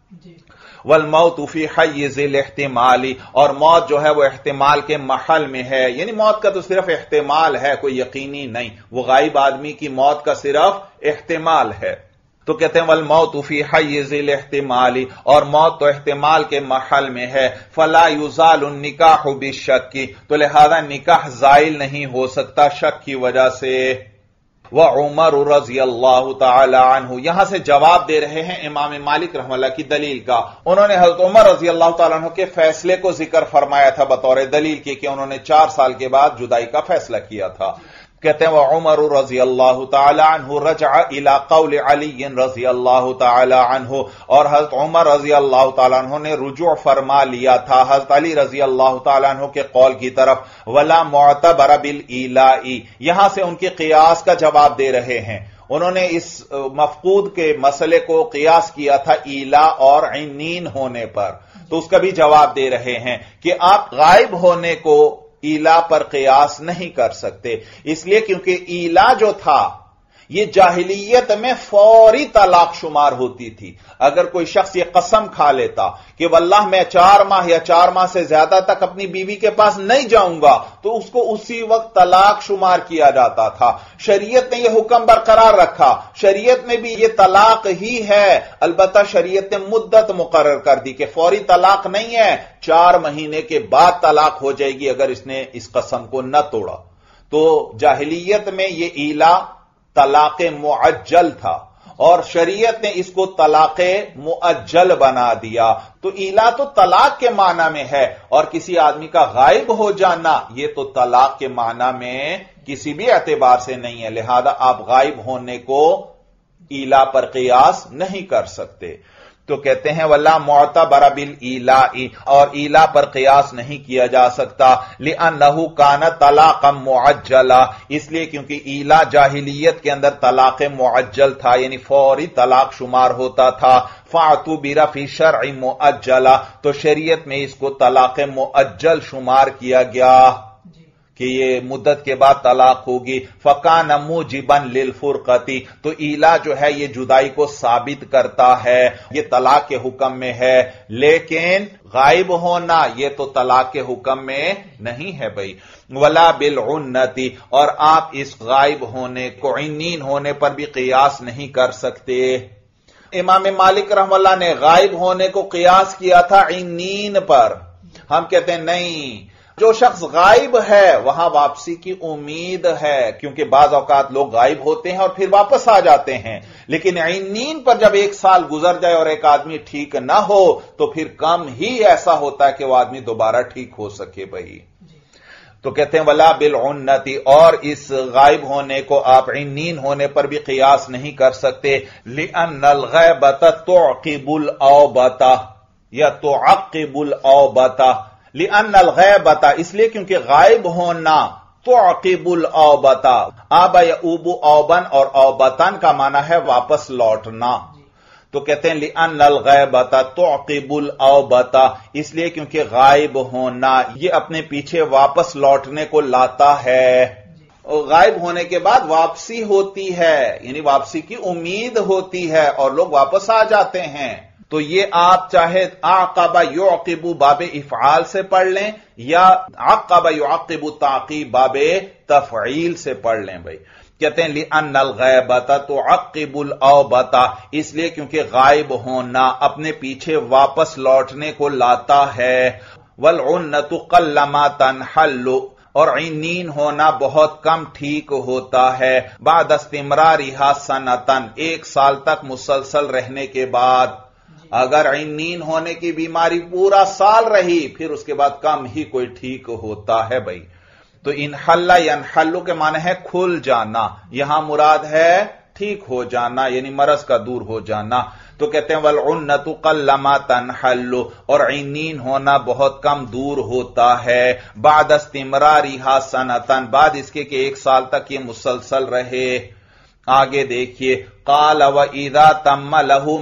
والموت فی حیز الاحتمال، اور موت جو ہے وہ احتمال کے محل میں ہے، یعنی موت کا تو صرف احتمال ہے، کوئی یقینی نہیں، وہ غائب آدمی کی موت کا صرف احتمال ہے. تو کہتے ہیں والموت فی حیز الاحتمال، اور موت تو احتمال کے محل میں ہے. فلا یزال النکاح بالشک، تو لہذا نکاح زائل نہیں ہو سکتا شک کی وجہ سے. وعمر رضی اللہ تعالی عنہ، یہاں سے جواب دے رہے ہیں امام مالک رحمہ اللہ کی دلیل کا. انہوں نے حضرت عمر رضی اللہ تعالی عنہ کے فیصلے کو ذکر فرمایا تھا بطور دلیل کے کہ انہوں نے 4 سال کے بعد جدائی کا فیصلہ کیا تھا. کہتے ہیں وعمر رضی اللہ تعالی عنہ رجع الى قول علی رضی اللہ تعالی عنہ، اور حضرت عمر رضی اللہ تعالی عنہ نے رجوع فرما لیا تھا حضرت علی رضی اللہ تعالی عنہ کے قول کی طرف. ولا معتبر بالایلاء، یہاں سے ان کے قیاس کا جواب دے رہے ہیں. انہوں نے اس مفقود کے مسئلے کو قیاس کیا تھا ایلا اور عنین ہونے پر، تو اس کا بھی جواب دے رہے ہیں کہ آپ غائب ہونے کو ایلا پر قیاس نہیں کر سکتے، اس لیے کیونکہ ایلا جو تھا یہ جاہلیت میں فوری طلاق شمار ہوتی تھی. اگر کوئی شخص یہ قسم کھا لیتا کہ واللہ میں 4 ماہ یا 4 ماہ سے زیادہ تک اپنی بیوی کے پاس نہیں جاؤں گا، تو اس کو اسی وقت طلاق شمار کیا جاتا تھا. شریعت نے یہ حکم برقرار رکھا، شریعت میں بھی یہ طلاق ہی ہے، البتہ شریعت نے مدت مقرر کر دی کہ فوری طلاق نہیں ہے، 4 مہینے کے بعد طلاق ہو جائے گی اگر اس نے اس قسم کو نہ توڑا. تو جاہلیت میں یہ ایلا طلاق معجل تھا اور شریعت نے اس کو طلاق مؤجل بنا دیا. تو ایلا تو طلاق کے معنی میں ہے، اور کسی آدمی کا غائب ہو جانا یہ تو طلاق کے معنی میں کسی بھی اعتبار سے نہیں ہے، لہذا آپ غائب ہونے کو ایلا پر قیاس نہیں کر سکتے. تو کہتے ہیں ولا معتبر بالایلاء، اور ایلا پر قیاس نہیں کیا جا سکتا، لأنه كان طلاقا معجلا، اس لیے کیونکہ ایلا جاہلیت کے اندر طلاق معجل تھا، یعنی فوری طلاق شمار ہوتا تھا. فاعتبر فی شرع مؤجلا، تو شریعت میں اس کو طلاق مؤجل شمار کیا گیا کہ یہ مدت کے بعد طلاق ہوگی. فکان موجبا للفرقتی، تو ایلا جو ہے یہ جدائی کو ثابت کرتا ہے، یہ طلاق کے حکم میں ہے، لیکن غائب ہونا یہ تو طلاق کے حکم میں نہیں ہے بھائی. ولا بالعنتی، اور آپ اس غائب ہونے کو عنین ہونے پر بھی قیاس نہیں کر سکتے. امام مالک رحمہ اللہ نے غائب ہونے کو قیاس کیا تھا عنین پر. ہم کہتے ہیں نہیں، جو شخص غائب ہے وہاں واپسی کی امید ہے، کیونکہ بعض اوقات لوگ غائب ہوتے ہیں اور پھر واپس آ جاتے ہیں، لیکن عنین پر جب 1 سال گزر جائے اور ایک آدمی ٹھیک نہ ہو تو پھر کم ہی ایسا ہوتا ہے کہ وہ آدمی دوبارہ ٹھیک ہو سکے بھائی. تو کہتے ہیں ولا بالعنتی، اور اس غائب ہونے کو آپ عنین ہونے پر بھی قیاس نہیں کر سکتے. لأن الغیبۃ تعقب الاوبۃ یا تعقب الاوبۃ، لأن الغیبۃ اس لیے کیونکہ غائب ہونا تعقب الاوبۃ، آب یعوب اوبن اور اوبتن کا معنی ہے واپس لوٹنا. تو کہتے ہیں لأن الغیبۃ تعقب الاوبۃ، اس لیے کیونکہ غائب ہونا یہ اپنے پیچھے واپس لوٹنے کو لاتا ہے. اور غائب ہونے کے بعد واپسی ہوتی ہے، یعنی واپسی کی امید ہوتی ہے اور لوگ واپس آ جاتے ہیں. تو یہ آپ چاہے عقب یعقب باب افعال سے پڑھ لیں یا عقب یعقب تعقیب باب تفعیل سے پڑھ لیں بھائی. کہتے ہیں لأن الغیبۃ تعقب الاوبۃ، اس لیے کیونکہ غائب ہونا اپنے پیچھے واپس لوٹنے کو لاتا ہے. والعنۃ قلما تنحل، اور عنین ہونا بہت کم ٹھیک ہوتا ہے. بعد استمرارها سنتن، 1 سال تک مسلسل رہنے کے بعد. اگر عنین ہونے کی بیماری پورا سال رہی پھر اس کے بعد کم ہی کوئی ٹھیک ہوتا ہے بھائی. تو انحل ینحل کے معنی ہے کھل جانا، یہاں مراد ہے ٹھیک ہو جانا، یعنی مرض کا دور ہو جانا. تو کہتے ہیں والعنۃ قلما تنحل، اور عنین ہونا بہت کم دور ہوتا ہے. بعد استمرارها سنتن، بعد اس کے کہ 1 سال تک یہ مسلسل رہے. آگے دیکھیے قال وَإِذَا تَمَّ لَهُ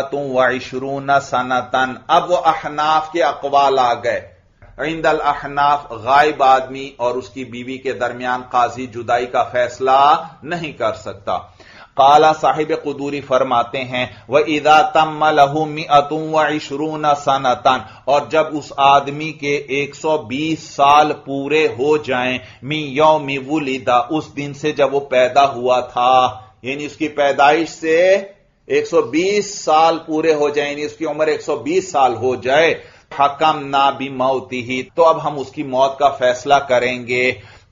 120 سَنَةً، اب وہ احناف کے اقوال آ گئے. عند الاحناف غائب آدمی اور اس کی بیوی کے درمیان قاضی جدائی کا فیصلہ نہیں کر سکتا. قال صاحب قدوری فرماتے ہیں وَإِذَا تَمَّ لَهُ 120 سَنَةً، اور جب اس آدمی کے 120 سال پورے ہو جائیں، من یوم ولد، اس دن سے جب وہ پیدا ہوا تھا، یعنی اس کی پیدائش سے 120 سال پورے ہو جائیں، یعنی اس کی عمر 120 سال ہو جائے. حکمنا بموتہ، تو اب ہم اس کی موت کا فیصلہ کریں گے.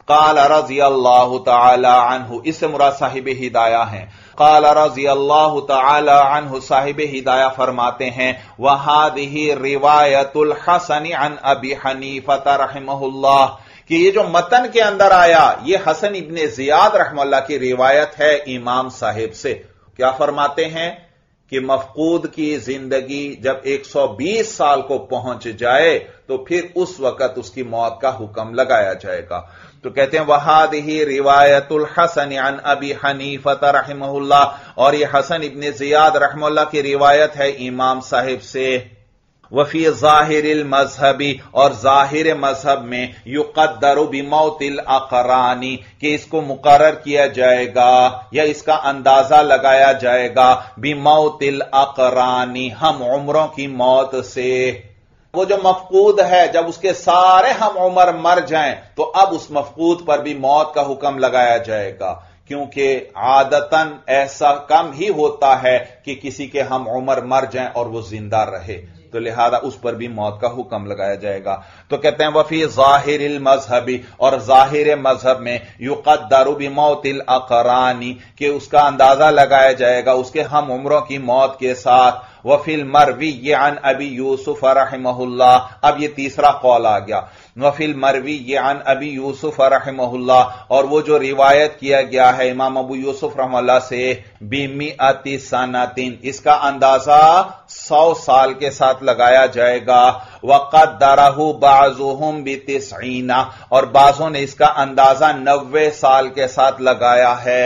قال رضی اللہ تعالی عنہ، اس سے مراد صاحب ہدایہ ہیں. قال رضی اللہ تعالی عنہ، صاحب ہدایہ فرماتے ہیں وَهَذِهِ رِوَایَةُ الْحَسَنِ عَنْ أَبِي حَنِیفَةَ رحمہ اللہ، کہ یہ جو متن کے اندر آیا یہ حسن ابن زیاد رحمہ اللہ کی روایت ہے امام صاحب سے. کیا فرماتے ہیں کہ مفقود کی زندگی جب 120 سال کو پہنچ جائے تو پھر اس وقت اس کی موت کا حکم لگایا جائے گا. تو کہتے ہیں وَهَذِهِ رِوَایَةُ الْحَسَنِ عَنْ أَبِي حَنِیفَةَ رحمہ اللہ، اور یہ حسن ابن زیاد رحمہ اللہ کی روایت ہے امام صاحب سے. وفی ظاہر المذہب، اور ظاہر مذہب میں یقدر بموت الاقران، کہ اس کو مقرر کیا جائے گا یا اس کا اندازہ لگایا جائے گا بموت الاقران، ہم عمروں کی موت سے. وہ جو مفقود ہے جب اس کے سارے ہم عمر مر جائیں تو اب اس مفقود پر بھی موت کا حکم لگایا جائے گا، کیونکہ عادتاً ایسا کم ہی ہوتا ہے کہ کسی کے ہم عمر مر جائیں اور وہ زندہ رہے، تو لہذا اس پر بھی موت کا حکم لگایا جائے گا. تو کہتے ہیں وفی ظاہر المذہب، اور ظاہر مذہب میں یقدر بموت الاقران، کہ اس کا اندازہ لگایا جائے گا اس کے ہم عمروں کی موت کے ساتھ. وفی المروی عن ابی یوسف رحمہ اللہ، اب یہ تیسرا قول آ گیا. وفی المروی عن ابی یوسف رحمہ اللہ، اور وہ جو روایت کیا گیا ہے امام ابو یوسف رحمہ اللہ سے بمئۃ سنۃ، اس کا اندازہ 100 سال کے ساتھ لگایا جائے گا. وقدرہ بعضهم ب90، اور بعضوں نے اس کا اندازہ 90 سال کے ساتھ لگایا ہے.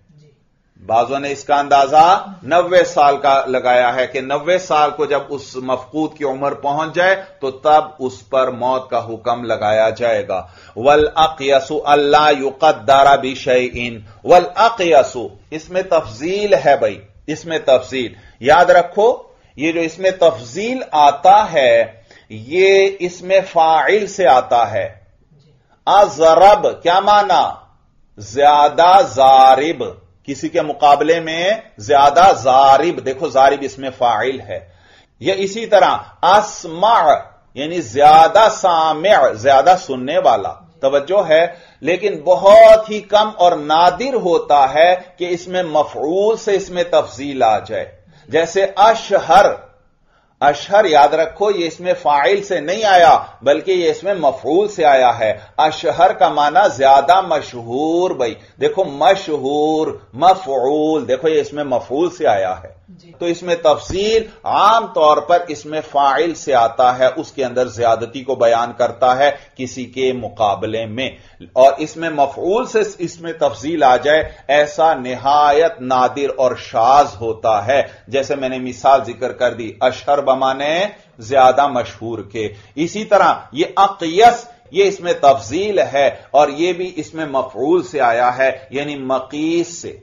بعضوں نے اس کا اندازہ 90 سال کا لگایا ہے کہ 90 سال کو جب اس مفقود کی عمر پہنچ جائے تو تب اس پر موت کا حکم لگایا جائے گا. والاقیس الا یقدر بشیء، والاقیس اس میں تفضیل ہے بھائی، اس میں تفضیل یاد رکھو، یہ جو اس میں تفضیل آتا ہے یہ اس میں فاعل سے آتا ہے. اضرب کیا معنی؟ زیادہ ضارب، کسی کے مقابلے میں زیادہ ضارب، دیکھو ضارب اس میں فاعل ہے. یا اسی طرح اسمع یعنی زیادہ سامع، زیادہ سننے والا، توجہ ہے. لیکن بہت ہی کم اور نادر ہوتا ہے کہ اس میں مفعول سے اس میں تفضیل آ جائے. جیسے اشہر، اشہر یاد رکھو یہ اس میں فاعل سے نہیں آیا بلکہ یہ اس میں مفعول سے آیا ہے. اشہر کا معنی زیادہ مشہور، بھائی دیکھو مشہور، مفعول، دیکھو یہ اس میں مفعول سے آیا ہے. تو اس میں تفصیل عام طور پر اس میں فاعل سے آتا ہے، اس کے اندر زیادتی کو بیان کرتا ہے کسی کے مقابلے میں. اور اس میں مفعول سے اس میں تفصیل آ جائے ایسا نہایت نادر اور شاذ ہوتا ہے. جیسے میں نے مثال ذکر کر دی، اشہر بمانے زیادہ مشہور کے. اسی طرح یہ اقیس، یہ اس میں تفضیل ہے اور یہ بھی اس میں مفعول سے آیا ہے، یعنی مقیس سے.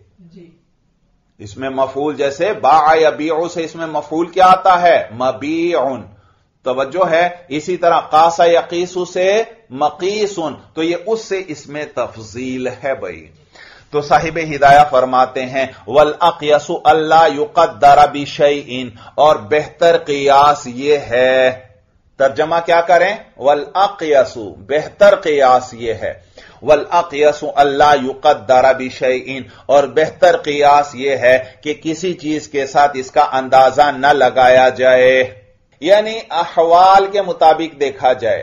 اس میں مفعول جیسے باع یبیع سے اس میں مفعول کیا آتا ہے؟ مبیع، توجہ ہے. اسی طرح قاس یقیس سے مقیس، تو یہ اس سے اس میں تفضیل ہے بھائی. تو صاحب ہدایہ فرماتے ہیں والاقیس الا یقدر بشیء، اور بہتر قیاس یہ ہے، ترجمہ کیا کریں؟ والاقیس بہتر قیاس یہ ہے، والاقیس الا یقدر بشیء، اور بہتر قیاس یہ ہے کہ کسی چیز کے ساتھ اس کا اندازہ نہ لگایا جائے، یعنی احوال کے مطابق دیکھا جائے،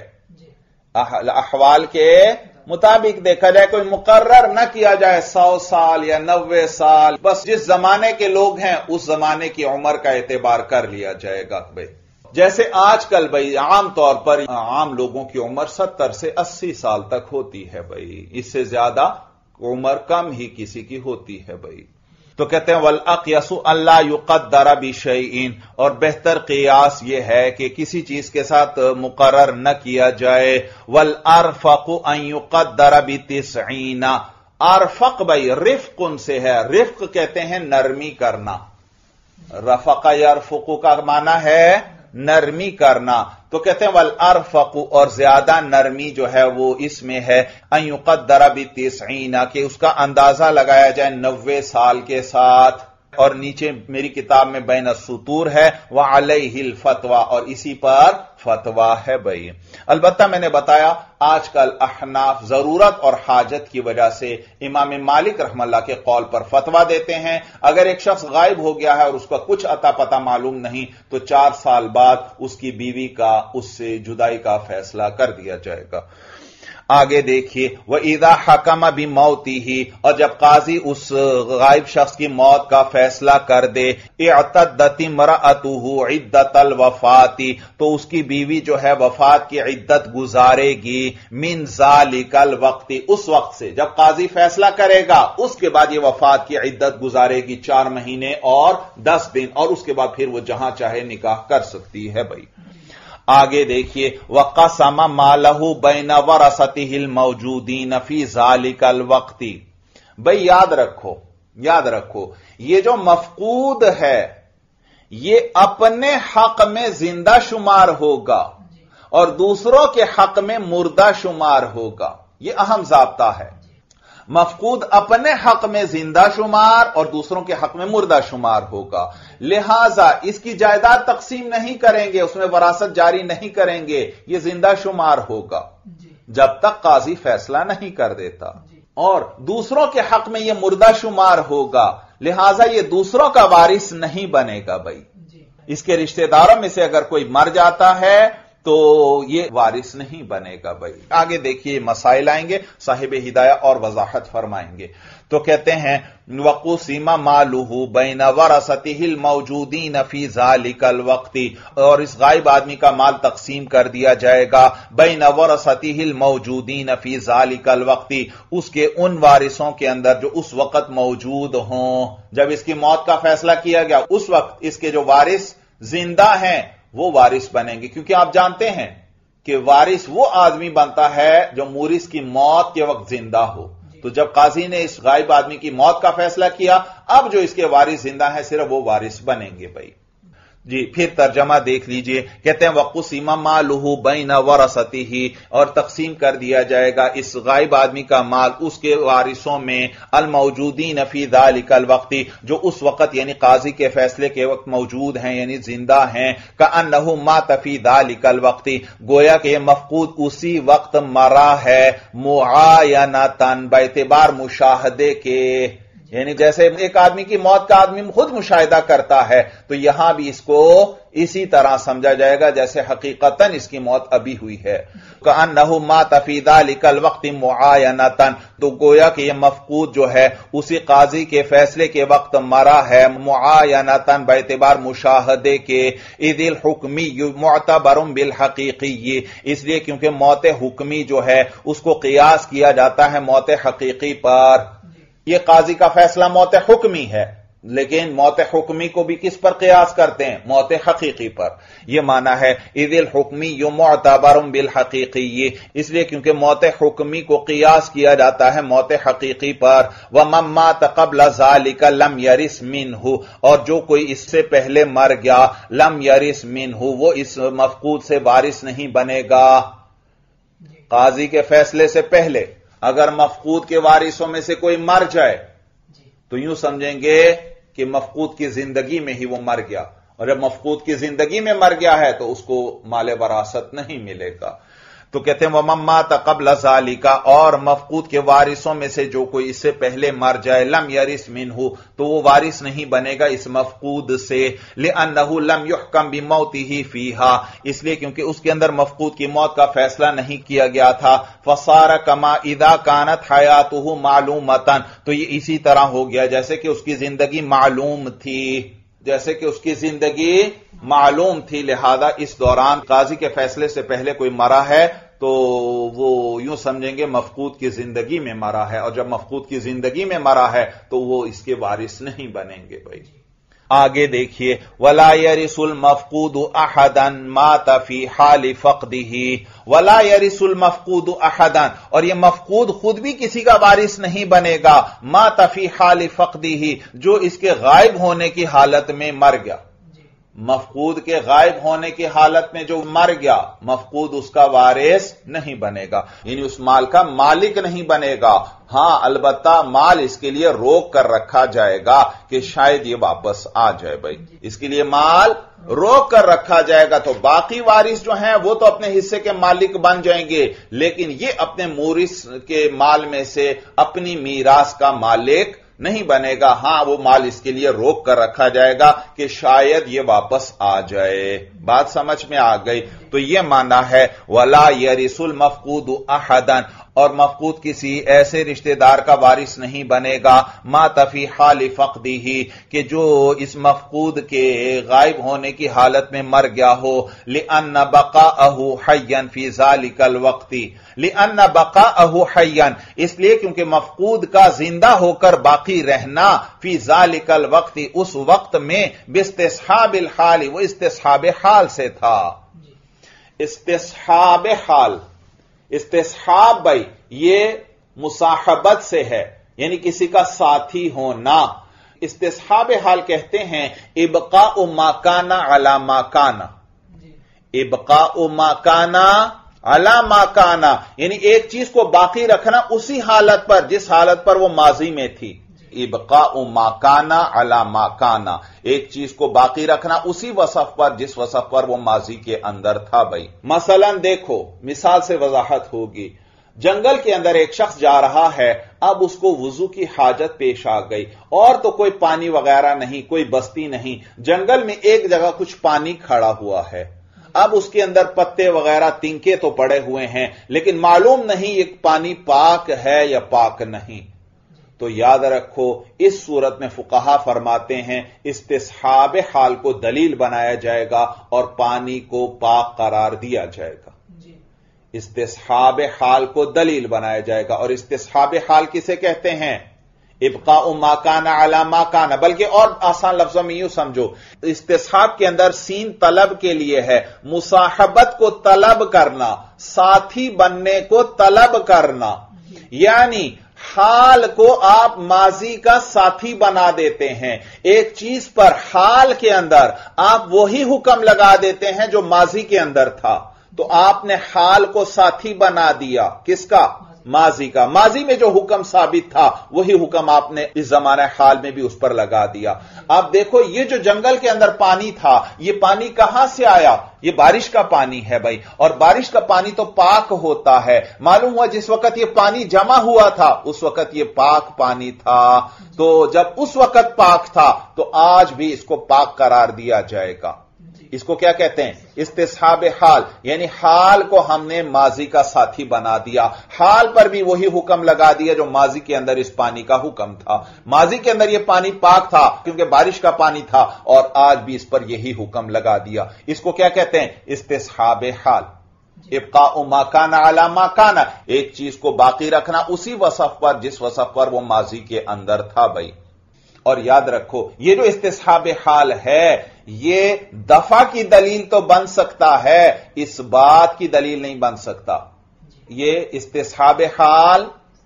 احوال کے مطابق دیکھا جائے، کوئی مقرر نہ کیا جائے 100 سال یا 90 سال، بس جس زمانے کے لوگ ہیں اس زمانے کی عمر کا اعتبار کر لیا جائے گا بھائی. جیسے آج کل بھائی عام طور پر عام لوگوں کی عمر 70 سے 80 سال تک ہوتی ہے بھائی، اس سے زیادہ عمر کم ہی کسی کی ہوتی ہے بھائی. تو کہتے ہیں والاقیس الا یقدر بشیء، اور بہتر قیاس یہ ہے کہ کسی چیز کے ساتھ مقرر نہ کیا جائے. والارفق ان یقدر ب90، ارفق بھائی رفق سے ہے، رفق کہتے ہیں نرمی کرنا، رفق یرفق کا معنی ہے نرمی کرنا. تو کہتے ہیں والارفق، اور زیادہ نرمی جو ہے وہ اس میں ہے ان یقدر ب90، کہ اس کا اندازہ لگایا جائے 90 سال کے ساتھ. اور نیچے میری کتاب میں بین السطور ہے وعلیہ الفتوی، اور اسی پر فتوا ہے بھائی۔ البتہ میں نے بتایا آج کل احناف ضرورت اور حاجت کی وجہ سے امام مالک رحمہ اللہ کے قول پر فتوا دیتے ہیں، اگر ایک شخص غائب ہو گیا ہے اور اس کا کچھ عطا پتہ معلوم نہیں تو 4 سال بعد اس کی بیوی کا اس سے جدائی کا فیصلہ کر دیا جائے گا۔ آگے دیکھیے وَإِذَا حَكَمَ بِمَوْتِهِ، اور جب قاضی اس غائب شخص کی موت کا فیصلہ کر دے، اعتدت امرأته عدت الوفاة، تو اس کی بیوی جو ہے وفات کی عدت گزارے گی، من ذالک الوقت، اس وقت سے جب قاضی فیصلہ کرے گا اس کے بعد یہ وفات کی عدت گزارے گی 4 مہینے اور 10 دن، اور اس کے بعد پھر وہ جہاں چاہے نکاح کر سکتی ہے بھائی۔ آگے دیکھیے وَقَسَمَ مَالَهُ بَيْنَ وَرَثَتِهِ الْمَوْجُودِينَ فِي ذَلِكَ الْوَقْتِ۔ بھئی یاد رکھو یہ جو مفقود ہے یہ اپنے حق میں زندہ شمار ہوگا اور دوسروں کے حق میں مردہ شمار ہوگا، یہ اہم ضابطہ ہے۔ مفقود اپنے حق میں زندہ شمار اور دوسروں کے حق میں مردہ شمار ہوگا، لہذا اس کی جائیداد تقسیم نہیں کریں گے، اس میں وراثت جاری نہیں کریں گے، یہ زندہ شمار ہوگا جب تک قاضی فیصلہ نہیں کر دیتا، اور دوسروں کے حق میں یہ مردہ شمار ہوگا، لہذا یہ دوسروں کا وارث نہیں بنے گا بھائی۔ اس کے رشتہ داروں میں سے اگر کوئی مر جاتا ہے تو یہ وارث نہیں بنے گا بھائی۔ آگے دیکھیے مسائل آئیں گے، صاحب ہدایہ اور وضاحت فرمائیں گے۔ تو کہتے ہیں وَقُسِمَ مَالُهُ بَيْنَ وَرَثَتِهِ الْمَوْجُودِينَ فِي ذَلِكَ الْوَقْتِ، اور اس غائب آدمی کا مال تقسیم کر دیا جائے گا بَيْنَ وَرَثَتِهِ الْمَوْجُودِينَ فِي ذَلِكَ الْوَقْتِ، اس کے ان وارثوں کے اندر جو اس وقت موجود ہوں، جب اس کی موت کا فیصلہ کیا گیا اس وقت اس کے جو وارث زندہ ہیں وہ وارث بنیں گے، کیونکہ آپ جانتے ہیں کہ وارث وہ آدمی بنتا ہے جو مورث کی موت کے وقت زندہ ہو۔ تو جب قاضی نے اس غائب آدمی کی موت کا فیصلہ کیا، اب جو اس کے وارث زندہ ہیں صرف وہ وارث بنیں گے بھائی۔ جی پھر ترجمہ دیکھ لیجئے، کہتے ہیں وَقُسِمَ مَالُهُ بَيْنَ وَرَثَتِهِ، اور تقسیم کر دیا جائے گا اس غائب آدمی کا مال اس کے وارثوں میں، الموجودین فی ذَلِكَ الْوَقْتِ، جو اس وقت یعنی قاضی کے فیصلے کے وقت موجود ہیں یعنی زندہ ہیں، كَأَنَّهُ مَاتَ فِي ذَلِكَ الْوَقْتِ، گویا کہ یہ مفقود اسی وقت مرا ہے، مُعَايَنَةً، باعتبار مشاہدے کے، یعنی جیسے ایک آدمی کی موت کا آدمی خود مشاہدہ کرتا ہے تو یہاں بھی اس کو اسی طرح سمجھا جائے گا جیسے حقیقتاً اس کی موت ابھی ہوئی ہے۔ كَأَنَّهُ مَاتَ فِي ذَلِكَ الْوَقْتِ مُعَايَنَةً، تو گویا کہ یہ مفقود جو ہے اسی قاضی کے فیصلے کے وقت مرا ہے، مُعَايَنَةً، باعتبار مشاہدے کے، اِذِ الْحُكْمِيُّ مُعْتَبَرٌ بِالْحَقِيقِيِّ، اس لیے کیونکہ موت حکمی جو ہے اس کو قیاس کیا جاتا ہے موت حقیقی پر۔ یہ قاضی کا فیصلہ موت حکمی ہے، لیکن موت حکمی کو بھی کس پر قیاس کرتے ہیں؟ موت حقیقی پر۔ یہ معنی ہے اذ الحکمی معتبر بالحقیقی، اس لیے کیونکہ موت حکمی کو قیاس کیا جاتا ہے موت حقیقی پر۔ ومن مات قبل ذلك لم يرث منه، اور جو کوئی اس سے پہلے مر گیا لم يرث منه، وہ اس مفقود سے وارث نہیں بنے گا۔ قاضی کے فیصلے سے پہلے اگر مفقود کے وارثوں میں سے کوئی مر جائے تو یوں سمجھیں گے کہ مفقود کی زندگی میں ہی وہ مر گیا، اور جب مفقود کی زندگی میں مر گیا ہے تو اس کو مال وراثت نہیں ملے گا۔ تو کہتے ہیں وَمَن مَاتَ قَبْلَ ذَلِكَ، اور مفقود کے وارثوں میں سے جو کوئی اس سے پہلے مر جائے لم يرث منه، تو وہ وارث نہیں بنے گا اس مفقود سے، لِأَنَّهُ لَمْ يُحْكَمْ بِمَوْتِهِ فِيهَا، اس لیے کیونکہ اس کے اندر مفقود کی موت کا فیصلہ نہیں کیا گیا تھا۔ فَصَارَ كَمَا إِذَا كَانَتْ حَيَاتُهُ مَعْلُومَةً، تو یہ اسی طرح ہو گیا جیسے کہ اس کی زندگی معلوم تھی، جیسے کہ اس کی زندگی معلوم تھی، لہذا اس دوران قاضی کے فیصلے سے پہلے کوئی مرا ہے تو وہ یوں سمجھیں گے مفقود کی زندگی میں مرا ہے، اور جب مفقود کی زندگی میں مرا ہے تو وہ اس کے وارث نہیں بنیں گے بھائی۔ آگے دیکھیے وَلَا يَرِثُ الْمَفْقُودُ أَحَدًا مَاتَ فِي حَالِ فَقْدِهِ، وَلَا يَرِثُ الْمَفْقُودُ أَحَدًا، اور یہ مفقود خود بھی کسی کا وارث نہیں بنے گا، مَاتَ فِي حَالِ فَقْدِهِ، جو اس کے غائب ہونے کی حالت میں مر گیا۔ مفقود کے غائب ہونے کی حالت میں جو مر گیا، مفقود اس کا وارث نہیں بنے گا، یعنی اس مال کا مالک نہیں بنے گا۔ ہاں البتہ مال اس کے لیے روک کر رکھا جائے گا کہ شاید یہ واپس آ جائے، بھائی اس کے لیے مال روک کر رکھا جائے گا، تو باقی وارث جو ہیں وہ تو اپنے حصے کے مالک بن جائیں گے، لیکن یہ اپنے مورث کے مال میں سے اپنی میراث کا مالک نہیں بنے گا۔ ہاں وہ مال اس کے لیے روک کر رکھا جائے گا کہ شاید یہ واپس آ جائے۔ بات سمجھ میں آ گئی؟ تو یہ معنی ہے وَلَا يَرِثُ الْمَفْقُودُ أَحَدًا، اور مفقود کسی ایسے رشتہ دار کا وارث نہیں بنے گا مَاتَ فِي حَالِ فَقْدِهِ، کہ جو اس مفقود کے غائب ہونے کی حالت میں مر گیا ہو، لِأَنَّ بَقَاءَهُ حَيًّا فِي ذَلِكَ الْوَقْتِ، لِأَنَّ بَقَاءَهُ حَيًّا، اس لیے کیونکہ مفقود کا زندہ ہو کر باقی رہنا، فی ذَلِكَ الْوَقْتِ، اس وقت میں، بِاسْتِصْحَابِ الْحَالِ، وہ استصحاب حال سے تھا۔ استصحاب حال، استصحاب بھائی یہ مصاحبت سے ہے، یعنی کسی کا ساتھی ہونا۔ استصحاب حال کہتے ہیں ابقاء ما کان علی ما کان، ابقاء ما کان علی ما کان، یعنی ایک چیز کو باقی رکھنا اسی حالت پر جس حالت پر وہ ماضی میں تھی۔ ابقاء ما کان علی ما کان، ایک چیز کو باقی رکھنا اسی وصف پر جس وصف پر وہ ماضی کے اندر تھا۔ بھائی مثلا دیکھو، مثال سے وضاحت ہوگی، جنگل کے اندر ایک شخص جا رہا ہے، اب اس کو وضو کی حاجت پیش آ گئی، اور تو کوئی پانی وغیرہ نہیں، کوئی بستی نہیں، جنگل میں ایک جگہ کچھ پانی کھڑا ہوا ہے، اب اس کے اندر پتے وغیرہ تنکے تو پڑے ہوئے ہیں، لیکن معلوم نہیں یہ پانی پاک ہے یا پاک نہیں۔ تو یاد رکھو اس صورت میں فقہا فرماتے ہیں استصحاب حال کو دلیل بنایا جائے گا اور پانی کو پاک قرار دیا جائے گا۔ استصحاب حال کو دلیل بنایا جائے گا، اور استصحاب حال کسے کہتے ہیں؟ ابقاء ما کان علی ما کان، بلکہ اور آسان لفظوں میں یوں سمجھو، استصحاب کے اندر سین طلب کے لیے ہے، مصاحبت کو طلب کرنا، ساتھی بننے کو طلب کرنا، یعنی حال کو آپ ماضی کا ساتھی بنا دیتے ہیں، ایک چیز پر حال کے اندر آپ وہی حکم لگا دیتے ہیں جو ماضی کے اندر تھا، تو آپ نے حال کو ساتھی بنا دیا، کس کا؟ ماضی کا۔ ماضی میں جو حکم ثابت تھا وہی حکم آپ نے اس زمانہ حال میں بھی اس پر لگا دیا۔ اب دیکھو یہ جو جنگل کے اندر پانی تھا، یہ پانی کہاں سے آیا؟ یہ بارش کا پانی ہے بھائی، اور بارش کا پانی تو پاک ہوتا ہے، معلوم ہوا جس وقت یہ پانی جمع ہوا تھا اس وقت یہ پاک پانی تھا، تو جب اس وقت پاک تھا تو آج بھی اس کو پاک قرار دیا جائے گا۔ اس کو کیا کہتے ہیں؟ استصحاب حال، یعنی حال کو ہم نے ماضی کا ساتھی بنا دیا، حال پر بھی وہی حکم لگا دیا جو ماضی کے اندر اس پانی کا حکم تھا۔ ماضی کے اندر یہ پانی پاک تھا کیونکہ بارش کا پانی تھا، اور آج بھی اس پر یہی حکم لگا دیا۔ اس کو کیا کہتے ہیں؟ استصحاب حال، ابقاء ما کان علی ما کان، ایک چیز کو باقی رکھنا اسی وصف پر جس وصف پر وہ ماضی کے اندر تھا۔ بھائی اور یاد رکھو یہ جو استصحاب حال ہے یہ دفع کی دلیل تو بن سکتا ہے، اس بات کی دلیل نہیں بن سکتا۔ یہ استصحاب حال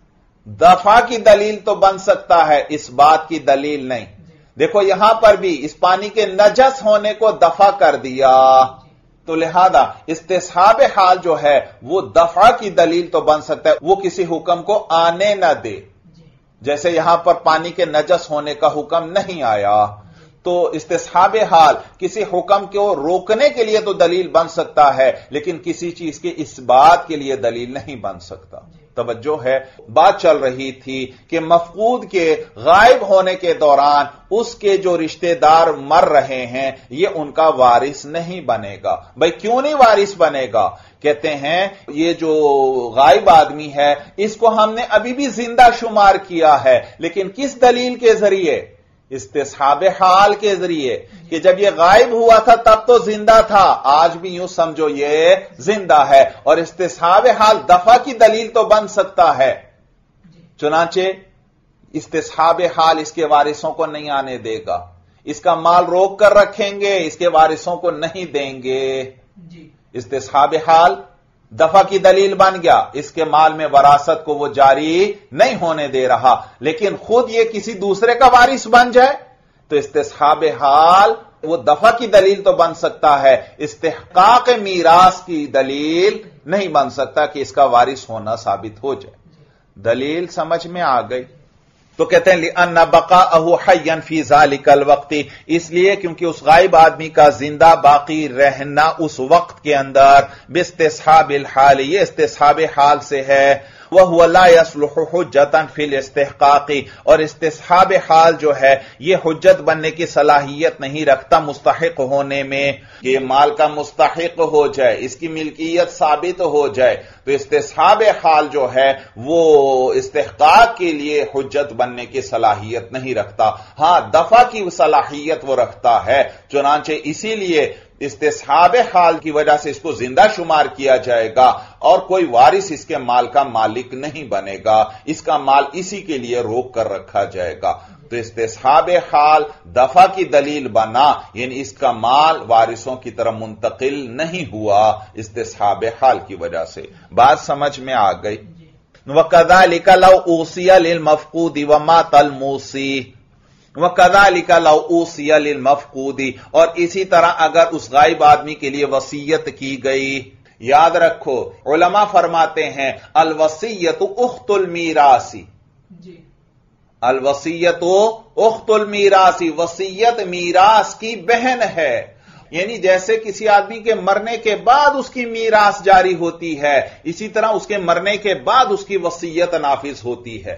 دفع کی دلیل تو بن سکتا ہے، اس بات کی دلیل نہیں۔ دیکھو یہاں پر بھی اس پانی کے نجس ہونے کو دفع کر دیا، تو لہذا استصحاب حال جو ہے وہ دفع کی دلیل تو بن سکتا ہے، وہ کسی حکم کو آنے نہ دے، جیسے یہاں پر پانی کے نجس ہونے کا حکم نہیں آیا، تو استصحاب حال کسی حکم کو روکنے کے لیے تو دلیل بن سکتا ہے، لیکن کسی چیز کے اس بات کے لیے دلیل نہیں بن سکتا۔ توجہ ہے، بات چل رہی تھی کہ مفقود کے غائب ہونے کے دوران اس کے جو رشتہ دار مر رہے ہیں یہ ان کا وارث نہیں بنے گا۔ بھائی کیوں نہیں وارث بنے گا؟ کہتے ہیں یہ جو غائب آدمی ہے اس کو ہم نے ابھی بھی زندہ شمار کیا ہے، لیکن کس دلیل کے ذریعے؟ استصحاب حال کے ذریعے، کہ جب یہ غائب ہوا تھا تب تو زندہ تھا، آج بھی یوں سمجھو یہ زندہ ہے، اور استصحاب حال دفع کی دلیل تو بن سکتا ہے، چنانچہ استصحاب حال اس کے وارثوں کو نہیں آنے دے گا، اس کا مال روک کر رکھیں گے، اس کے وارثوں کو نہیں دیں گے۔ استصحاب حال دفع کی دلیل بن گیا، اس کے مال میں وراثت کو وہ جاری نہیں ہونے دے رہا، لیکن خود یہ کسی دوسرے کا وارث بن جائے تو استصحاب حال وہ دفع کی دلیل تو بن سکتا ہے، استحقاق میراث کی دلیل نہیں بن سکتا کہ اس کا وارث ہونا ثابت ہو جائے۔ دلیل سمجھ میں آ گئی؟ تو کہتے ہیں لِأَنَّ بَقَاءَهُ حَيًّا فِي ذَلِكَ الْوَقْتِ، اس لیے کیونکہ اس غائب آدمی کا زندہ باقی رہنا اس وقت کے اندر بِاسْتِصْحَابِ الْحَالِ، یہ استصحاب حال سے ہے، وَهُوَ لَا يَصْلُحُ حُجَّةً فِي الْاِسْتِحْقَاقِ، اور استصحاب حال جو ہے یہ حجت بننے کی صلاحیت نہیں رکھتا مستحق ہونے میں، کہ مال کا مستحق ہو جائے، اس کی ملکیت ثابت ہو جائے، تو استصحاب حال جو ہے وہ استحقاق کے لیے حجت بننے کی صلاحیت نہیں رکھتا، ہاں دفع کی صلاحیت وہ رکھتا ہے، چنانچہ اسی لیے استصحاب حال کی وجہ سے اس کو زندہ شمار کیا جائے گا اور کوئی وارث اس کے مال کا مالک نہیں بنے گا، اس کا مال اسی کے لیے روک کر رکھا جائے گا۔ تو استصحاب حال دفع کی دلیل بنا، یعنی اس کا مال وارثوں کی طرف منتقل نہیں ہوا استصحاب حال کی وجہ سے۔ بات سمجھ میں آ گئی؟ وَكَذَلِكَ لَوْ أُوصِيَ لِلْمَفْقُودِ وَمَاتَ الْمُوصِي، وَكَذَلِكَ لَوْ أُوصِيَ لِلْمَفْقُودِ، اور اسی طرح اگر اس غائب آدمی کے لیے وصیت کی گئی، یاد رکھو علماء فرماتے ہیں الوصیت اخت المیراث، الوصیت اخت المیراث، وصیت میراث کی بہن ہے، یعنی جیسے کسی آدمی کے مرنے کے بعد اس کی میراث جاری ہوتی ہے، اسی طرح اس کے مرنے کے بعد اس کی وصیت نافذ ہوتی ہے،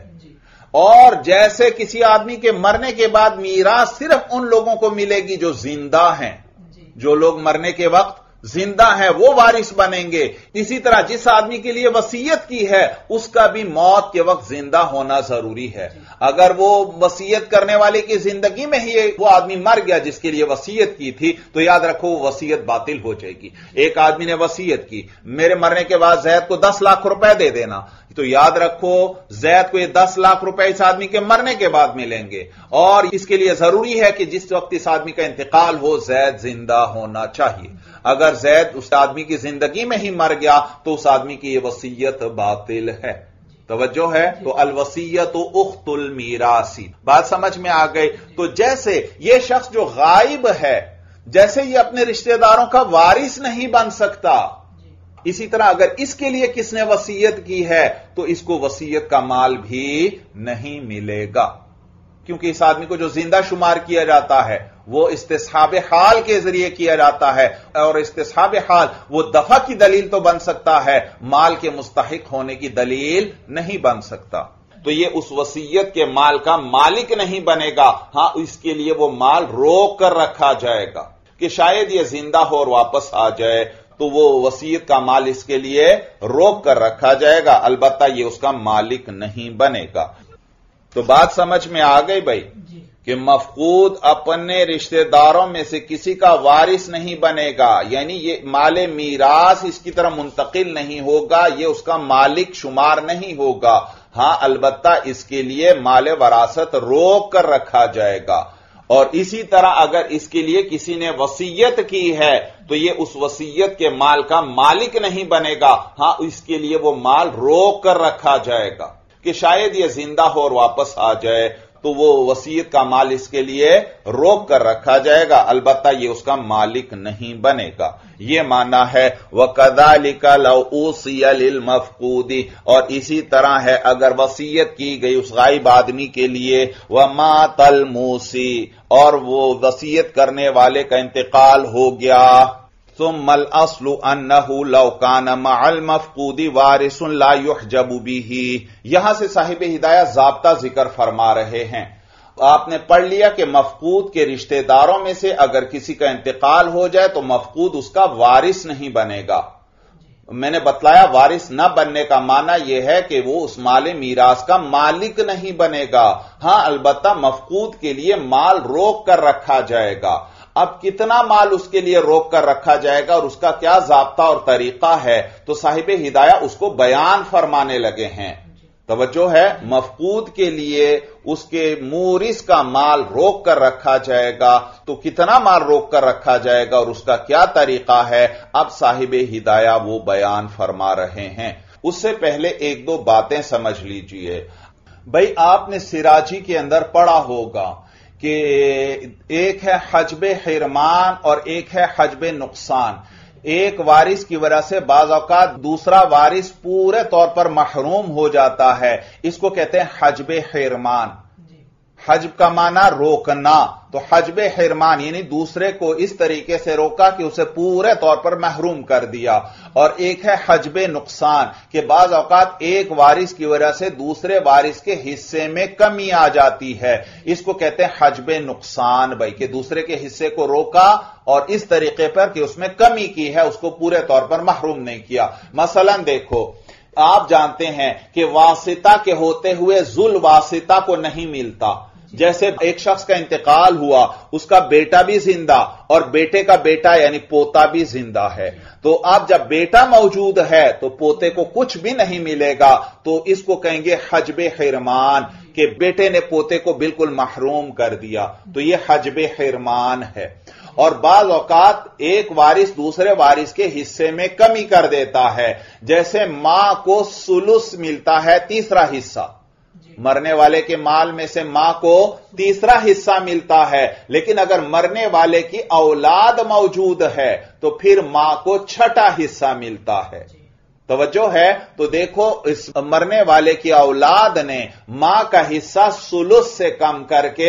اور جیسے کسی آدمی کے مرنے کے بعد میراث صرف ان لوگوں کو ملے گی جو زندہ ہیں، جو لوگ مرنے کے وقت زندہ ہیں وہ وارث بنیں گے، اسی طرح جس آدمی کے لیے وصیت کی ہے اس کا بھی موت کے وقت زندہ ہونا ضروری ہے۔ اگر وہ وصیت کرنے والے کی زندگی میں ہی وہ آدمی مر گیا جس کے لیے وصیت کی تھی تو یاد رکھو وہ وصیت باطل ہو جائے گی۔ ایک آدمی نے وصیت کی میرے مرنے کے بعد زید کو 10 لاکھ روپے دے دینا، تو یاد رکھو زید کو یہ 10 لاکھ روپے اس آدمی کے مرنے کے بعد ملیں گے، اور اس کے لیے ضروری ہے کہ جس وقت اس آدمی کا انتقال ہو زید زندہ ہونا چاہیے۔ اگر زید اس آدمی کی زندگی میں ہی مر گیا تو اس آدمی کی یہ وصیت باطل ہے۔ توجہ ہے؟ تو الوصیت اخت المیراث، بات سمجھ میں آ گئی؟ تو جیسے یہ شخص جو غائب ہے جیسے یہ اپنے رشتہ داروں کا وارث نہیں بن سکتا، اسی طرح اگر اس کے لیے کس نے وصیت کی ہے تو اس کو وصیت کا مال بھی نہیں ملے گا، کیونکہ اس آدمی کو جو زندہ شمار کیا جاتا ہے وہ استصحاب حال کے ذریعے کیا جاتا ہے، اور استصحاب حال وہ دفع کی دلیل تو بن سکتا ہے، مال کے مستحق ہونے کی دلیل نہیں بن سکتا، تو یہ اس وصیت کے مال کا مالک نہیں بنے گا، ہاں اس کے لیے وہ مال روک کر رکھا جائے گا کہ شاید یہ زندہ ہو اور واپس آ جائے، تو وہ وصیت کا مال اس کے لیے روک کر رکھا جائے گا، البتہ یہ اس کا مالک نہیں بنے گا۔ تو بات سمجھ میں آ گئی بھائی کہ مفقود اپنے رشتہ داروں میں سے کسی کا وارث نہیں بنے گا، یعنی یہ مال میراث اس کی طرح منتقل نہیں ہوگا، یہ اس کا مالک شمار نہیں ہوگا، ہاں البتہ اس کے لیے مال وراثت روک کر رکھا جائے گا، اور اسی طرح اگر اس کے لیے کسی نے وصیت کی ہے تو یہ اس وصیت کے مال کا مالک نہیں بنے گا، ہاں اس کے لیے وہ مال روک کر رکھا جائے گا کہ شاید یہ زندہ ہو اور واپس آ جائے، تو وہ وصیت کا مال اس کے لیے روک کر رکھا جائے گا، البتہ یہ اس کا مالک نہیں بنے گا۔ یہ معنی ہے وَكَذَلِكَ لَوْ أُوصِيَ لِلْمَفْقُودِ، اور اسی طرح ہے اگر وصیت کی گئی اس غائب آدمی کے لیے وَمَاتَ الْمُوصِي، اور وہ وصیت کرنے والے کا انتقال ہو گیا، ثم الاصل انه لو كان مع المفقود وارث لا يحجب به، یہاں سے صاحب ہدایہ ضابطہ ذکر فرما رہے ہیں۔ آپ نے پڑھ لیا کہ مفقود کے رشتہ داروں میں سے اگر کسی کا انتقال ہو جائے تو مفقود اس کا وارث نہیں بنے گا۔ میں نے بتلایا وارث نہ بننے کا معنی یہ ہے کہ وہ اس مال میراث کا مالک نہیں بنے گا، ہاں البتہ مفقود کے لیے مال روک کر رکھا جائے گا۔ اب کتنا مال اس کے لیے روک کر رکھا جائے گا اور اس کا کیا ضابطہ اور طریقہ ہے تو صاحب ہدایہ اس کو بیان فرمانے لگے ہیں۔ توجہ ہے؟ مفقود کے لیے اس کے مورث کا مال روک کر رکھا جائے گا، تو کتنا مال روک کر رکھا جائے گا اور اس کا کیا طریقہ ہے، اب صاحب ہدایہ وہ بیان فرما رہے ہیں۔ اس سے پہلے ایک دو باتیں سمجھ لیجئے۔ بھئی آپ نے سراجی کے اندر پڑھا ہوگا کہ ایک ہے حجب حرمان اور ایک ہے حجب نقصان. ایک وارث کی وجہ سے بعض اوقات دوسرا وارث پورے طور پر محروم ہو جاتا ہے، اس کو کہتے ہیں حجب حرمان. حجب کا معنی روکنا، تو حجب حرمان یعنی دوسرے کو اس طریقے سے روکا کہ اسے پورے طور پر محروم کر دیا. اور ایک ہے حجب نقصان کہ بعض اوقات ایک وارث کی وجہ سے دوسرے وارث کے حصے میں کمی آ جاتی ہے، اس کو کہتے ہیں حجب نقصان بھائی، کہ دوسرے کے حصے کو روکا اور اس طریقے پر کہ اس میں کمی کی ہے، اس کو پورے طور پر محروم نہیں کیا. مثلا دیکھو، آپ جانتے ہیں کہ واسطہ کے ہوتے ہوئے ذل واسطہ کو نہیں ملتا. جیسے ایک شخص کا انتقال ہوا، اس کا بیٹا بھی زندہ اور بیٹے کا بیٹا یعنی پوتا بھی زندہ ہے، تو اب جب بیٹا موجود ہے تو پوتے کو کچھ بھی نہیں ملے گا، تو اس کو کہیں گے حجب حرمان کہ بیٹے نے پوتے کو بالکل محروم کر دیا، تو یہ حجب حرمان ہے. اور بعض اوقات ایک وارث دوسرے وارث کے حصے میں کمی کر دیتا ہے، جیسے ماں کو ثلث ملتا ہے، تیسرا حصہ. مرنے والے کے مال میں سے ماں کو تیسرا حصہ ملتا ہے، لیکن اگر مرنے والے کی اولاد موجود ہے تو پھر ماں کو چھٹا حصہ ملتا ہے. توجہ ہے؟ تو دیکھو، اس مرنے والے کی اولاد نے ماں کا حصہ ثلث سے کم کر کے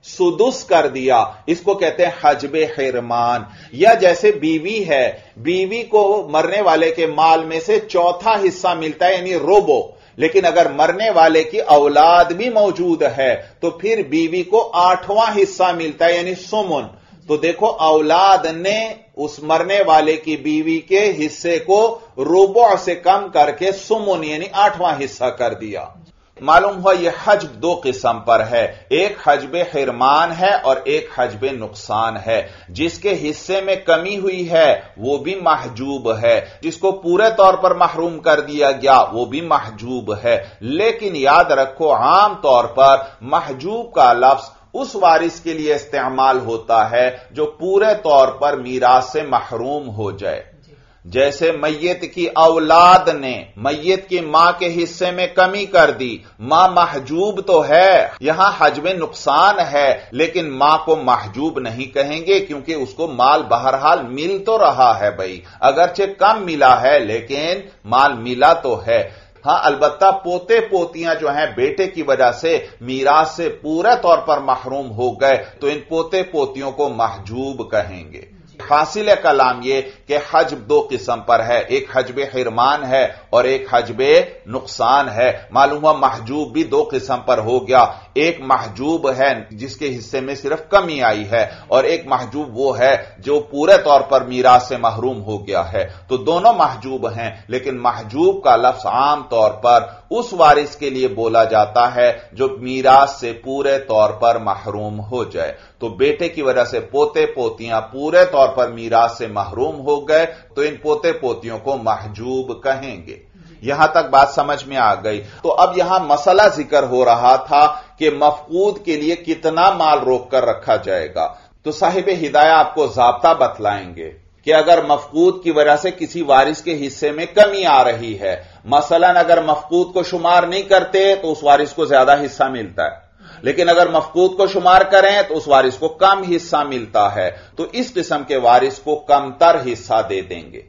سدس کر دیا، اس کو کہتے ہیں حجب حرمان. یا جیسے بیوی ہے، بیوی کو مرنے والے کے مال میں سے چوتھا حصہ ملتا ہے یعنی ربع، لیکن اگر مرنے والے کی اولاد بھی موجود ہے تو پھر بیوی کو 8واں حصہ ملتا ہے یعنی ثمن. تو دیکھو، اولاد نے اس مرنے والے کی بیوی کے حصے کو ربع سے کم کر کے ثمن یعنی 8واں حصہ کر دیا. معلوم ہوا یہ حجب دو قسم پر ہے، ایک حجب حرمان ہے اور ایک حجب نقصان ہے. جس کے حصے میں کمی ہوئی ہے وہ بھی محجوب ہے، جس کو پورے طور پر محروم کر دیا گیا وہ بھی محجوب ہے. لیکن یاد رکھو، عام طور پر محجوب کا لفظ اس وارث کے لیے استعمال ہوتا ہے جو پورے طور پر میراث سے محروم ہو جائے. جیسے میت کی اولاد نے میت کی ماں کے حصے میں کمی کر دی، ماں محجوب تو ہے، یہاں حجب نقصان ہے، لیکن ماں کو محجوب نہیں کہیں گے کیونکہ اس کو مال بہرحال مل تو رہا ہے بھائی، اگرچہ کم ملا ہے لیکن مال ملا تو ہے. ہاں، البتہ پوتے پوتیاں جو ہیں بیٹے کی وجہ سے میراث سے پورے طور پر محروم ہو گئے تو ان پوتے پوتیوں کو محجوب کہیں گے. حاصل کلام یہ کہ حجب دو قسم پر ہے، ایک حجب حرمان ہے اور ایک حجب نقصان ہے. معلوم ہوا محجوب بھی دو قسم پر ہو گیا، ایک محجوب ہے جس کے حصے میں صرف کمی آئی ہے اور ایک محجوب وہ ہے جو پورے طور پر میراث سے محروم ہو گیا ہے. تو دونوں محجوب ہیں، لیکن محجوب کا لفظ عام طور پر اس وارث کے لیے بولا جاتا ہے جو میراث سے پورے طور پر محروم ہو جائے. تو بیٹے کی وجہ سے پوتے پوتیاں پورے طور پر میراث سے محروم ہو گئے تو ان پوتے پوتیوں کو محجوب کہیں گے. یہاں تک بات سمجھ میں آ گئی. تو اب یہاں مسئلہ ذکر ہو رہا تھا کہ مفقود کے لیے کتنا مال روک کر رکھا جائے گا. تو صاحب ہدایہ آپ کو ضابطہ بتلائیں گے کہ اگر مفقود کی وجہ سے کسی وارث کے حصے میں کمی آ رہی ہے، مثلا اگر مفقود کو شمار نہیں کرتے تو اس وارث کو زیادہ حصہ ملتا ہے، لیکن اگر مفقود کو شمار کریں تو اس وارث کو کم حصہ ملتا ہے، تو اس قسم کے وارث کو کم تر حصہ دے دیں گے.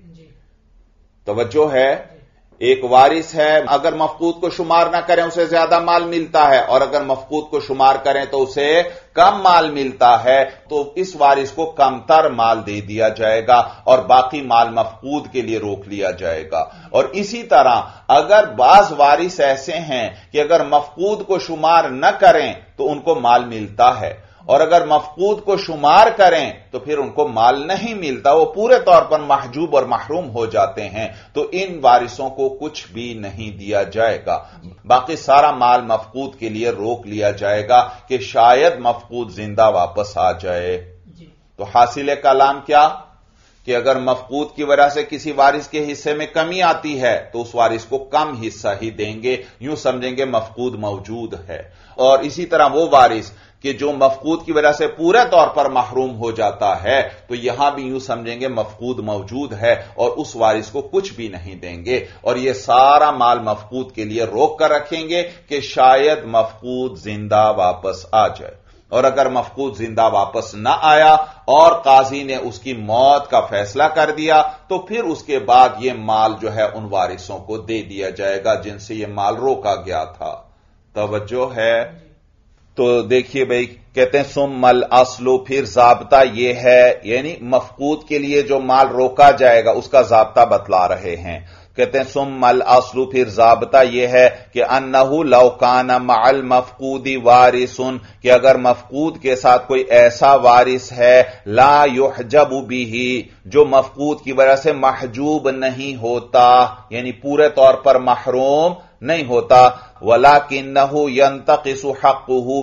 توجہ ہے؟ ایک وارث ہے، اگر مفقود کو شمار نہ کریں اسے زیادہ مال ملتا ہے، اور اگر مفقود کو شمار کریں تو اسے کم مال ملتا ہے، تو اس وارث کو کم تر مال دے دیا جائے گا اور باقی مال مفقود کے لیے روک لیا جائے گا. اور اسی طرح اگر بعض وارث ایسے ہیں کہ اگر مفقود کو شمار نہ کریں تو ان کو مال ملتا ہے، اور اگر مفقود کو شمار کریں تو پھر ان کو مال نہیں ملتا، وہ پورے طور پر محجوب اور محروم ہو جاتے ہیں، تو ان وارثوں کو کچھ بھی نہیں دیا جائے گا، باقی سارا مال مفقود کے لیے روک لیا جائے گا کہ شاید مفقود زندہ واپس آ جائے. تو حاصل کلام کیا کہ اگر مفقود کی وجہ سے کسی وارث کے حصے میں کمی آتی ہے تو اس وارث کو کم حصہ ہی دیں گے، یوں سمجھیں گے مفقود موجود ہے. اور اسی طرح وہ وارث کہ جو مفقود کی وجہ سے پورے طور پر محروم ہو جاتا ہے تو یہاں بھی یوں سمجھیں گے مفقود موجود ہے اور اس وارث کو کچھ بھی نہیں دیں گے، اور یہ سارا مال مفقود کے لیے روک کر رکھیں گے کہ شاید مفقود زندہ واپس آ جائے. اور اگر مفقود زندہ واپس نہ آیا اور قاضی نے اس کی موت کا فیصلہ کر دیا تو پھر اس کے بعد یہ مال جو ہے ان وارثوں کو دے دیا جائے گا جن سے یہ مال روکا گیا تھا. توجہ ہے؟ تو دیکھیے بھائی، کہتے ہیں ثم الاصل، پھر ضابطہ یہ ہے، یعنی مفقود کے لیے جو مال روکا جائے گا اس کا ضابطہ بتلا رہے ہیں. کہتے ہیں ثم الاصل، پھر ضابطہ یہ ہے کہ انہ لو کان مع المفقود وارث، کہ اگر مفقود کے ساتھ کوئی ایسا وارث ہے لا یحجب به، جو مفقود کی وجہ سے محجوب نہیں ہوتا، یعنی پورے طور پر محروم نہیں ہوتا، وَلَكِنَّهُ يَنْتَقِصُ حَقُّهُ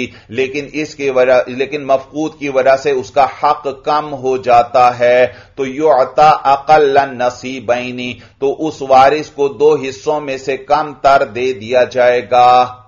بِهِ، لیکن مفقود کی وجہ سے اس کا حق کم ہو جاتا ہے، تو يُعْطَى أَقَلَّ النَّصِيبَيْنِ، تو اس وارث کو 2 حصوں میں سے کم تر دے دیا جائے گا.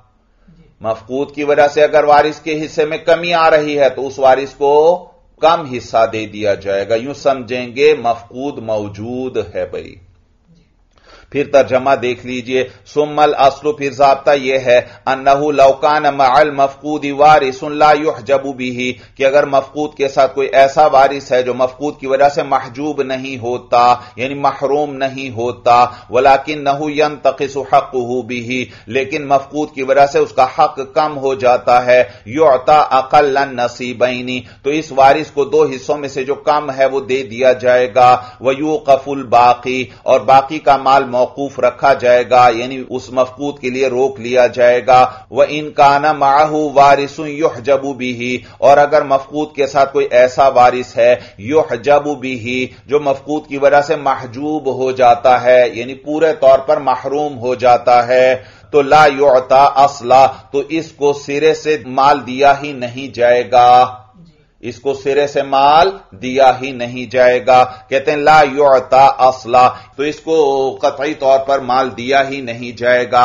مفقود کی وجہ سے اگر وارث کے حصے میں کمی آ رہی ہے تو اس وارث کو کم حصہ دے دیا جائے گا. یوں سمجھیں گے مفقود موجود ہے بھائی. پھر ترجمہ دیکھ لیجئے، ثم الاصل، پھر ضابطہ یہ ہے، انہ لو کان مع المفقود وارث لا یحجب به، کہ اگر مفقود کے ساتھ کوئی ایسا وارث ہے جو مفقود کی وجہ سے محجوب نہیں ہوتا، یعنی محروم نہیں ہوتا، ولکنہ ینتقص حقہ به، لیکن مفقود کی وجہ سے اس کا حق کم ہو جاتا ہے، یعطى اقل النصیبین، تو اس وارث کو 2 حصوں میں سے جو کم ہے وہ دے دیا جائے گا، ویوقف الباقی، اور باقی کا مال موقوف رکھا جائے گا، یعنی اس مفقود کے لیے روک لیا جائے گا. وَإِن كَانَ مَعَهُ وَارِثٌ يُحْجَبُ بِهِ، اور اگر مفقود کے ساتھ کوئی ایسا وارث ہے يُحْجَبُ بِهِ، جو مفقود کی وجہ سے محجوب ہو جاتا ہے، یعنی پورے طور پر محروم ہو جاتا ہے، تو لا يُعْطَى اصلا، تو اس کو سرے سے مال دیا ہی نہیں جائے گا، اس کو سرے سے مال دیا ہی نہیں جائے گا. کہتے ہیں لا یعطا اصلا، تو اس کو قطعی طور پر مال دیا ہی نہیں جائے گا.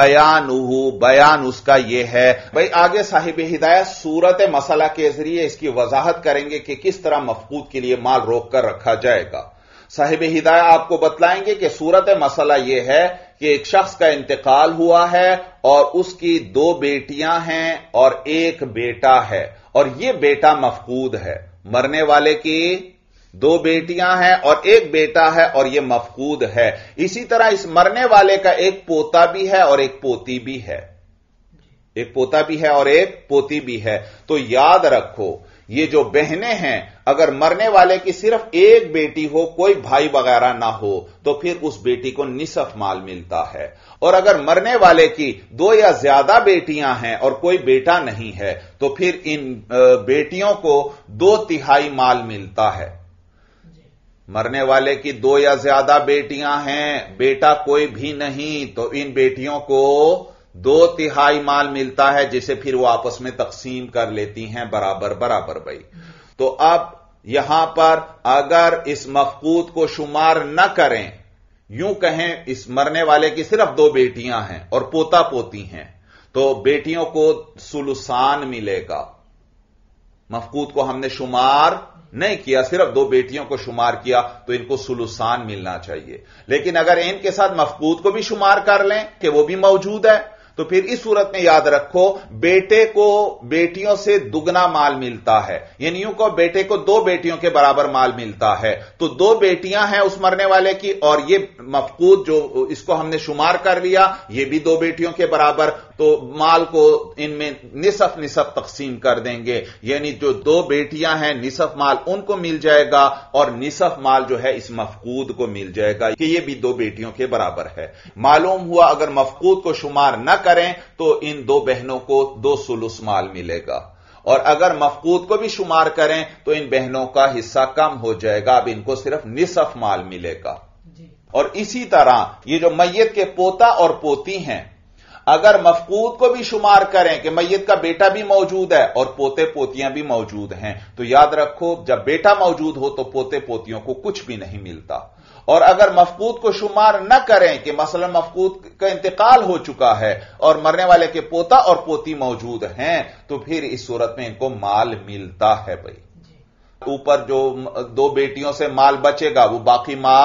بیان اس کا یہ ہے، بھئی آگے صاحب ہدایت صورت مسئلہ کے ذریعے اس کی وضاحت کریں گے کہ کس طرح مفقود کے لیے مال روک کر رکھا جائے گا. صاحب ہدایت آپ کو بتلائیں گے کہ صورت مسئلہ یہ ہے کہ ایک شخص کا انتقال ہوا ہے اور اس کی 2 بیٹیاں ہیں اور 1 بیٹا ہے، اور یہ بیٹا مفقود ہے. مرنے والے کی 2 بیٹیاں ہیں اور 1 بیٹا ہے اور یہ مفقود ہے. اسی طرح اس مرنے والے کا 1 پوتا بھی ہے اور 1 پوتی بھی ہے، 1 پوتا بھی ہے اور 1 پوتی بھی ہے. تو یاد رکھو یہ جو بہنیں ہیں، اگر مرنے والے کی صرف 1 بیٹی ہو، کوئی بھائی وغیرہ نہ ہو، تو پھر اس بیٹی کو نصف مال ملتا ہے. اور اگر مرنے والے کی 2 یا زیادہ بیٹیاں ہیں اور کوئی بیٹا نہیں ہے تو پھر ان بیٹیوں کو 2/3 مال ملتا ہے. مرنے والے کی 2 یا زیادہ بیٹیاں ہیں، بیٹا کوئی بھی نہیں، تو ان بیٹیوں کو 2/3 مال ملتا ہے، جسے پھر وہ آپس میں تقسیم کر لیتی ہیں برابر برابر بھائی. تو اب یہاں پر اگر اس مفقود کو شمار نہ کریں، یوں کہیں اس مرنے والے کی صرف 2 بیٹیاں ہیں اور پوتا پوتی ہیں، تو بیٹیوں کو ثلثان ملے گا. مفقود کو ہم نے شمار نہیں کیا، صرف 2 بیٹیوں کو شمار کیا، تو ان کو ثلثان ملنا چاہیے. لیکن اگر ان کے ساتھ مفقود کو بھی شمار کر لیں کہ وہ بھی موجود ہے، تو پھر اس صورت میں یاد رکھو بیٹے کو بیٹیوں سے دگنا مال ملتا ہے، یعنی یوں کو بیٹے کو 2 بیٹیوں کے برابر مال ملتا ہے. تو 2 بیٹیاں ہیں اس مرنے والے کی، اور یہ مفقود جو اس کو ہم نے شمار کر لیا یہ بھی 2 بیٹیوں کے برابر، تو مال کو ان میں نصف نصف تقسیم کر دیں گے، یعنی جو 2 بیٹیاں ہیں نصف مال ان کو مل جائے گا اور نصف مال جو ہے اس مفقود کو مل جائے گا کہ یہ بھی 2 بیٹیوں کے برابر ہے. معلوم ہوا اگر مفقود کو شمار نہ کریں تو ان 2 بہنوں کو 2 ثلث مال ملے گا، اور اگر مفقود کو بھی شمار کریں تو ان بہنوں کا حصہ کم ہو جائے گا، اب ان کو صرف نصف مال ملے گا. اور اسی طرح یہ جو میت کے پوتا اور پوتی ہیں، اگر مفقود کو بھی شمار کریں کہ میت کا بیٹا بھی موجود ہے اور پوتے پوتیاں بھی موجود ہیں، تو یاد رکھو جب بیٹا موجود ہو تو پوتے پوتیوں کو کچھ بھی نہیں ملتا. اور اگر مفقود کو شمار نہ کریں کہ مثلا مفقود کا انتقال ہو چکا ہے اور مرنے والے کے پوتا اور پوتی موجود ہیں، تو پھر اس صورت میں ان کو مال ملتا ہے. بھائی اوپر جو 2 بیٹیوں سے مال بچے گا وہ باقی مال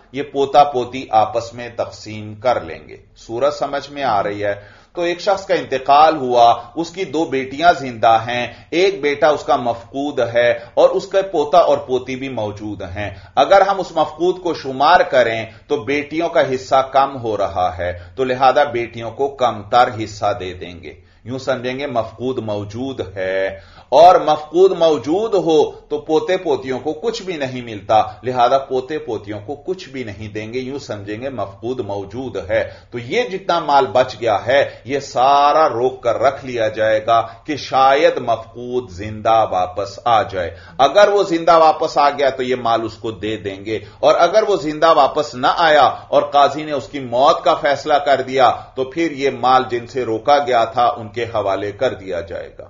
یہ پوتا پوتی آپس میں تقسیم کر لیں گے۔ صورت سمجھ میں آ رہی ہے؟ تو ایک شخص کا انتقال ہوا، اس کی 2 بیٹیاں زندہ ہیں، ایک بیٹا اس کا مفقود ہے اور اس کا پوتا اور پوتی بھی موجود ہیں۔ اگر ہم اس مفقود کو شمار کریں تو بیٹیوں کا حصہ کم ہو رہا ہے، تو لہذا بیٹیوں کو کم تر حصہ دے دیں گے۔ یوں سمجھیں گے مفقود موجود ہے، اور مفقود موجود ہو تو پوتے پوتیوں کو کچھ بھی نہیں ملتا، لہذا پوتے پوتیوں کو کچھ بھی نہیں دیں گے۔ یوں سمجھیں گے مفقود موجود ہے، تو یہ جتنا مال بچ گیا ہے یہ سارا روک کر رکھ لیا جائے گا کہ شاید مفقود زندہ واپس آ جائے۔ اگر وہ زندہ واپس آ گیا تو یہ مال اس کو دے دیں گے، اور اگر وہ زندہ واپس نہ آیا اور قاضی نے اس کی موت کا فیصلہ کر دیا تو پھر یہ مال جن سے روکا گیا تھا ان کے حوالے کر دیا جائے گا۔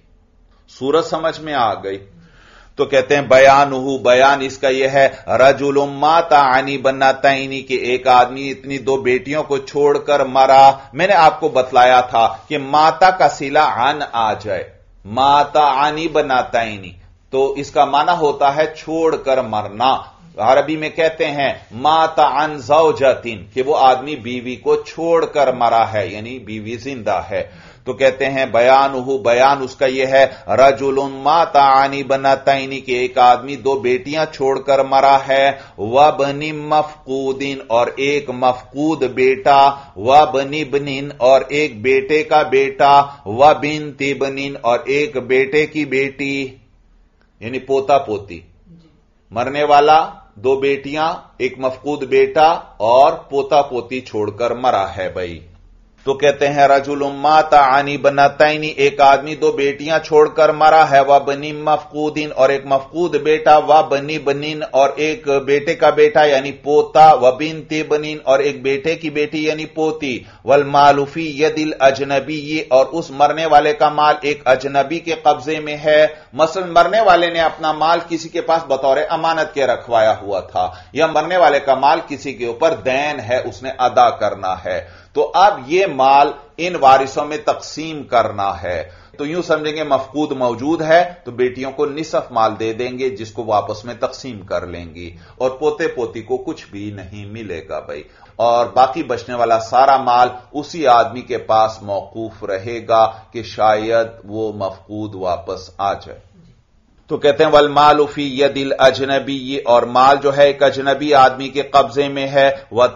صورت سمجھ میں آ گئی؟ تو کہتے ہیں بیان اس کا یہ ہے، رجل مات عن بنتین، کہ ایک آدمی اپنی 2 بیٹیوں کو چھوڑ کر مرا۔ میں نے آپ کو بتلایا تھا کہ ماتا کا صلہ عن آ جائے، ماتا عن بنتین، تو اس کا معنی ہوتا ہے چھوڑ کر مرنا۔ عربی میں کہتے ہیں مات عن زوجتین، کہ وہ آدمی بیوی کو چھوڑ کر مرا ہے، یعنی بیوی زندہ ہے۔ تو کہتے ہیں بیان اس کا یہ ہے، رجل مات عن بنتین، کہ ایک آدمی 2 بیٹیاں چھوڑ کر مرا ہے، وابن مفقود، اور ایک مفقود بیٹا، وابن ابن، اور ایک بیٹے کا بیٹا، وبنت ابن، اور ایک بیٹے کی بیٹی، یعنی پوتا پوتی۔ مرنے والا 2 بیٹیاں، ایک مفقود بیٹا اور پوتا پوتی چھوڑ کر مرا ہے بھائی۔ تو کہتے ہیں رجل مات عن بنتین، ایک آدمی 2 بیٹیاں چھوڑ کر مرا ہے، وابن مفقود، اور ایک مفقود بیٹا، وابن ابن، اور ایک بیٹے کا بیٹا یعنی پوتا، وبنت ابن، اور ایک بیٹے کی بیٹی یعنی پوتی، والمال فی ید الاجنبی، اور اس مرنے والے کا مال ایک اجنبی کے قبضے میں ہے۔ مثلا مرنے والے نے اپنا مال کسی کے پاس بطور امانت کے رکھوایا ہوا تھا، یا مرنے والے کا مال کسی کے اوپر دین ہے، اس نے ادا کرنا ہے، تو اب یہ مال ان وارثوں میں تقسیم کرنا ہے۔ تو یوں سمجھیں گے مفقود موجود ہے تو بیٹیوں کو نصف مال دے دیں گے، جس کو وہ آپس میں تقسیم کر لیں گی، اور پوتے پوتی کو کچھ بھی نہیں ملے گا بھائی، اور باقی بچنے والا سارا مال اسی آدمی کے پاس موقوف رہے گا کہ شاید وہ مفقود واپس آ جائے۔ تو کہتے ہیں والمال فی ید الاجنبی، اور مال جو ہے ایک اجنبی آدمی کے قبضے میں ہے،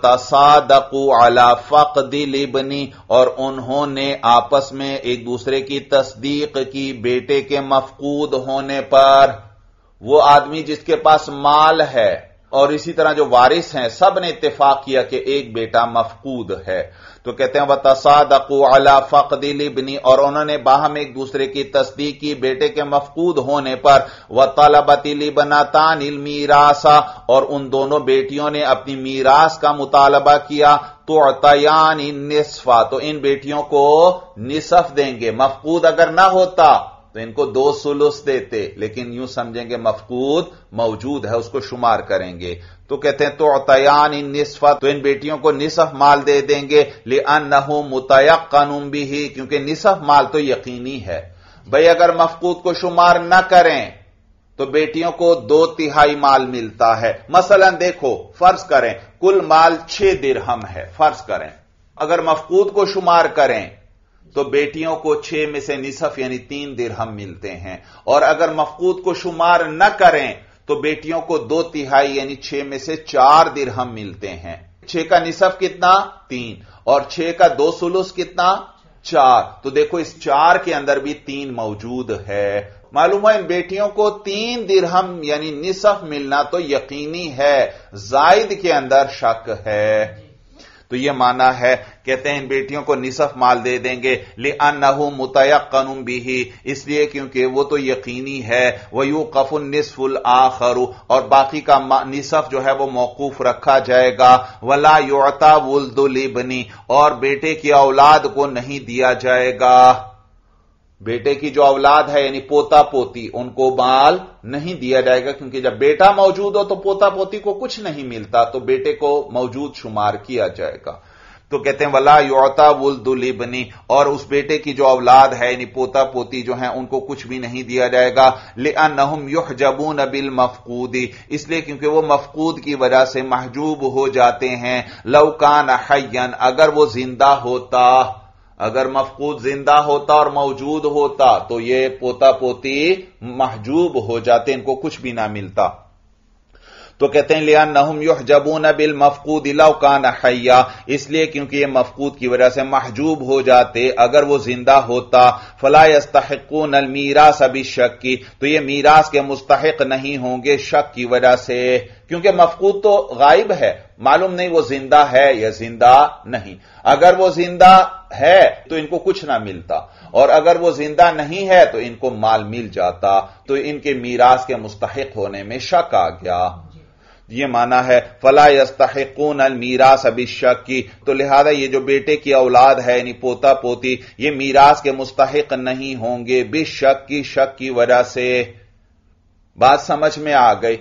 وتصادقوا علی فقد الابن، اور انہوں نے آپس میں ایک دوسرے کی تصدیق کی بیٹے کے مفقود ہونے پر۔ وہ آدمی جس کے پاس مال ہے اور اسی طرح جو وارث ہیں سب نے اتفاق کیا کہ ایک بیٹا مفقود ہے، تو کہتے ہیں وتصادقوا علی فقد الابن، اور انہوں نے باہم ایک دوسرے کی تصدیق کی بیٹے کے مفقود ہونے پر، وطلبت البنتان المیراث، اور ان دونوں بیٹیوں نے اپنی میراث کا مطالبہ کیا، تعطیان النصف، تو ان بیٹیوں کو نصف دیں گے۔ مفقود اگر نہ ہوتا تو ان کو 2 ثلث دیتے، لیکن یوں سمجھیں گے مفقود موجود ہے، اس کو شمار کریں گے، تو کہتے ہیں تعطیان النصف، تو ان بیٹیوں کو نصف مال دے دیں گے، لأنه متيقن به، کیونکہ نصف مال تو یقینی ہے بھئی۔ اگر مفقود کو شمار نہ کریں تو بیٹیوں کو 2/3 مال ملتا ہے۔ مثلا دیکھو، فرض کریں کل مال 6 درہم ہے، فرض کریں اگر مفقود کو شمار کریں تو بیٹیوں کو 6 میں سے نصف یعنی 3 درہم ملتے ہیں، اور اگر مفقود کو شمار نہ کریں تو بیٹیوں کو 2/3 یعنی 6 میں سے 4 درہم ملتے ہیں۔ 6 کا نصف کتنا؟ 3، اور 6 کا 2 ثلث کتنا؟ 4، تو دیکھو اس 4 کے اندر بھی 3 موجود ہے۔ معلوم ہے ان بیٹیوں کو 3 درہم یعنی نصف ملنا تو یقینی ہے، زائد کے اندر شک ہے۔ تو یہ معنی ہے، کہتے ہیں ان بیٹیوں کو نصف مال دے دیں گے، لأنه متيقن به، اس لیے کیونکہ وہ تو یقینی ہے، ويوقف النصف الآخر، اور باقی کا نصف جو ہے وہ موقوف رکھا جائے گا، ولا يعطى ولد الابن، اور بیٹے کی اولاد کو نہیں دیا جائے گا۔ بیٹے کی جو اولاد ہے یعنی پوتا پوتی، ان کو مال نہیں دیا جائے گا، کیونکہ جب بیٹا موجود ہو تو پوتا پوتی کو کچھ نہیں ملتا، تو بیٹے کو موجود شمار کیا جائے گا۔ تو کہتے ہیں ولا یعطا ولد الابن، اور اس بیٹے کی جو اولاد ہے یعنی پوتا پوتی جو ہیں ان کو کچھ بھی نہیں دیا جائے گا، لانہم یحجبون بالمفقود، اس لیے کیونکہ وہ مفقود کی وجہ سے محجوب ہو جاتے ہیں، لو کان حیا، اگر وہ زندہ ہوتا، اگر مفقود زندہ ہوتا اور موجود ہوتا تو یہ پوتا پوتی محجوب ہو جاتے، ان کو کچھ بھی نہ ملتا۔ تو کہتے ہیں لأنہم یحجبون بالمفقود لو کان حیا، اس لیے کیونکہ یہ مفقود کی وجہ سے محجوب ہو جاتے اگر وہ زندہ ہوتا، فلا یستحقون المیراث بالشک، تو یہ میراث کے مستحق نہیں ہوں گے شک کی وجہ سے، کیونکہ مفقود تو غائب ہے، معلوم نہیں وہ زندہ ہے یا زندہ نہیں۔ اگر وہ زندہ ہے تو ان کو کچھ نہ ملتا، اور اگر وہ زندہ نہیں ہے تو ان کو مال مل جاتا، تو ان کے میراث کے مستحق ہونے میں شک آ گیا۔ یہ معنی ہے فلا یستحقون المیراث بالشک، تو لہذا یہ جو بیٹے کی اولاد ہے یعنی پوتا پوتی یہ میراث کے مستحق نہیں ہوں گے بالشک کی، شک کی وجہ سے۔ بات سمجھ میں آ گئی؟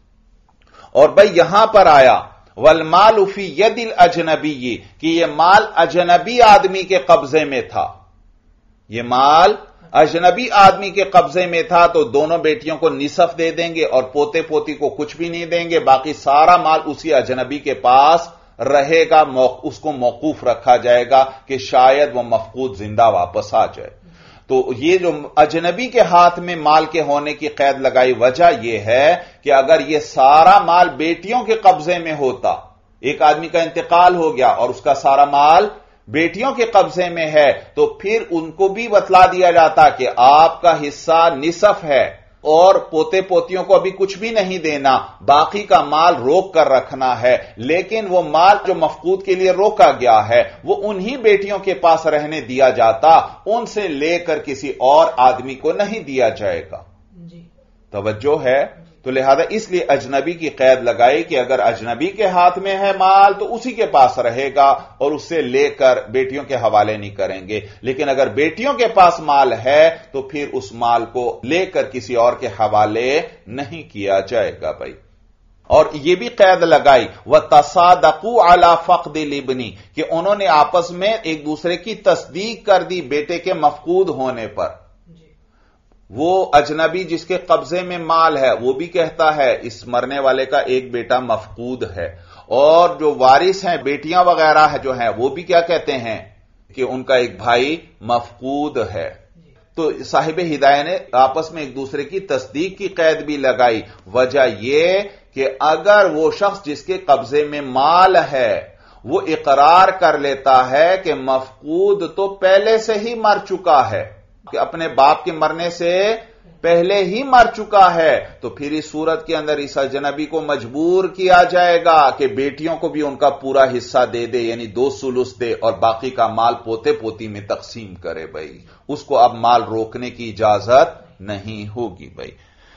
اور بھئی یہاں پر آیا والمال فی ید الاجنبی، کہ یہ مال اجنبی آدمی کے قبضے میں تھا، یہ مال اجنبی آدمی کے قبضے میں تھا، تو دونوں بیٹیوں کو نصف دے دیں گے اور پوتے پوتی کو کچھ بھی نہیں دیں گے، باقی سارا مال اسی اجنبی کے پاس رہے گا، اس کو موقوف رکھا جائے گا کہ شاید وہ مفقود زندہ واپس آ جائے۔ تو یہ جو اجنبی کے ہاتھ میں مال کے ہونے کی قید لگائی، وجہ یہ ہے کہ اگر یہ سارا مال بیٹیوں کے قبضے میں ہوتا، ایک آدمی کا انتقال ہو گیا اور اس کا سارا مال بیٹیوں کے قبضے میں ہے، تو پھر ان کو بھی بتلا دیا جاتا کہ آپ کا حصہ نصف ہے اور پوتے پوتیوں کو ابھی کچھ بھی نہیں دینا، باقی کا مال روک کر رکھنا ہے، لیکن وہ مال جو مفقود کے لیے روکا گیا ہے وہ انہی بیٹیوں کے پاس رہنے دیا جاتا، ان سے لے کر کسی اور آدمی کو نہیں دیا جائے گا۔ توجہ ہے؟ تو لہذا اس لیے اجنبی کی قید لگائی کہ اگر اجنبی کے ہاتھ میں ہے مال تو اسی کے پاس رہے گا اور اس سے لے کر بیٹیوں کے حوالے نہیں کریں گے، لیکن اگر بیٹیوں کے پاس مال ہے تو پھر اس مال کو لے کر کسی اور کے حوالے نہیں کیا جائے گا بھائی۔ اور یہ بھی قید لگائی وَتَصَادَقُوا عَلَى فَقْدِ الْإِبْنِ، کہ انہوں نے آپس میں ایک دوسرے کی تصدیق کر دی بیٹے کے مفقود ہونے پر۔ وہ اجنبی جس کے قبضے میں مال ہے وہ بھی کہتا ہے اس مرنے والے کا ایک بیٹا مفقود ہے، اور جو وارث ہیں بیٹیاں وغیرہ جو ہیں وہ بھی کیا کہتے ہیں کہ ان کا ایک بھائی مفقود ہے۔ تو صاحب ہدایہ نے آپس میں ایک دوسرے کی تصدیق کی قید بھی لگائی، وجہ یہ کہ اگر وہ شخص جس کے قبضے میں مال ہے وہ اقرار کر لیتا ہے کہ مفقود تو پہلے سے ہی مر چکا ہے، کہ اپنے باپ کے مرنے سے پہلے ہی مر چکا ہے، تو پھر اس صورت کے اندر اس اجنبی کو مجبور کیا جائے گا کہ بیٹیوں کو بھی ان کا پورا حصہ دے دے، یعنی 2/3 دے، اور باقی کا مال پوتے پوتی میں تقسیم کرے بھائی، اس کو اب مال روکنے کی اجازت نہیں ہوگی بھائی۔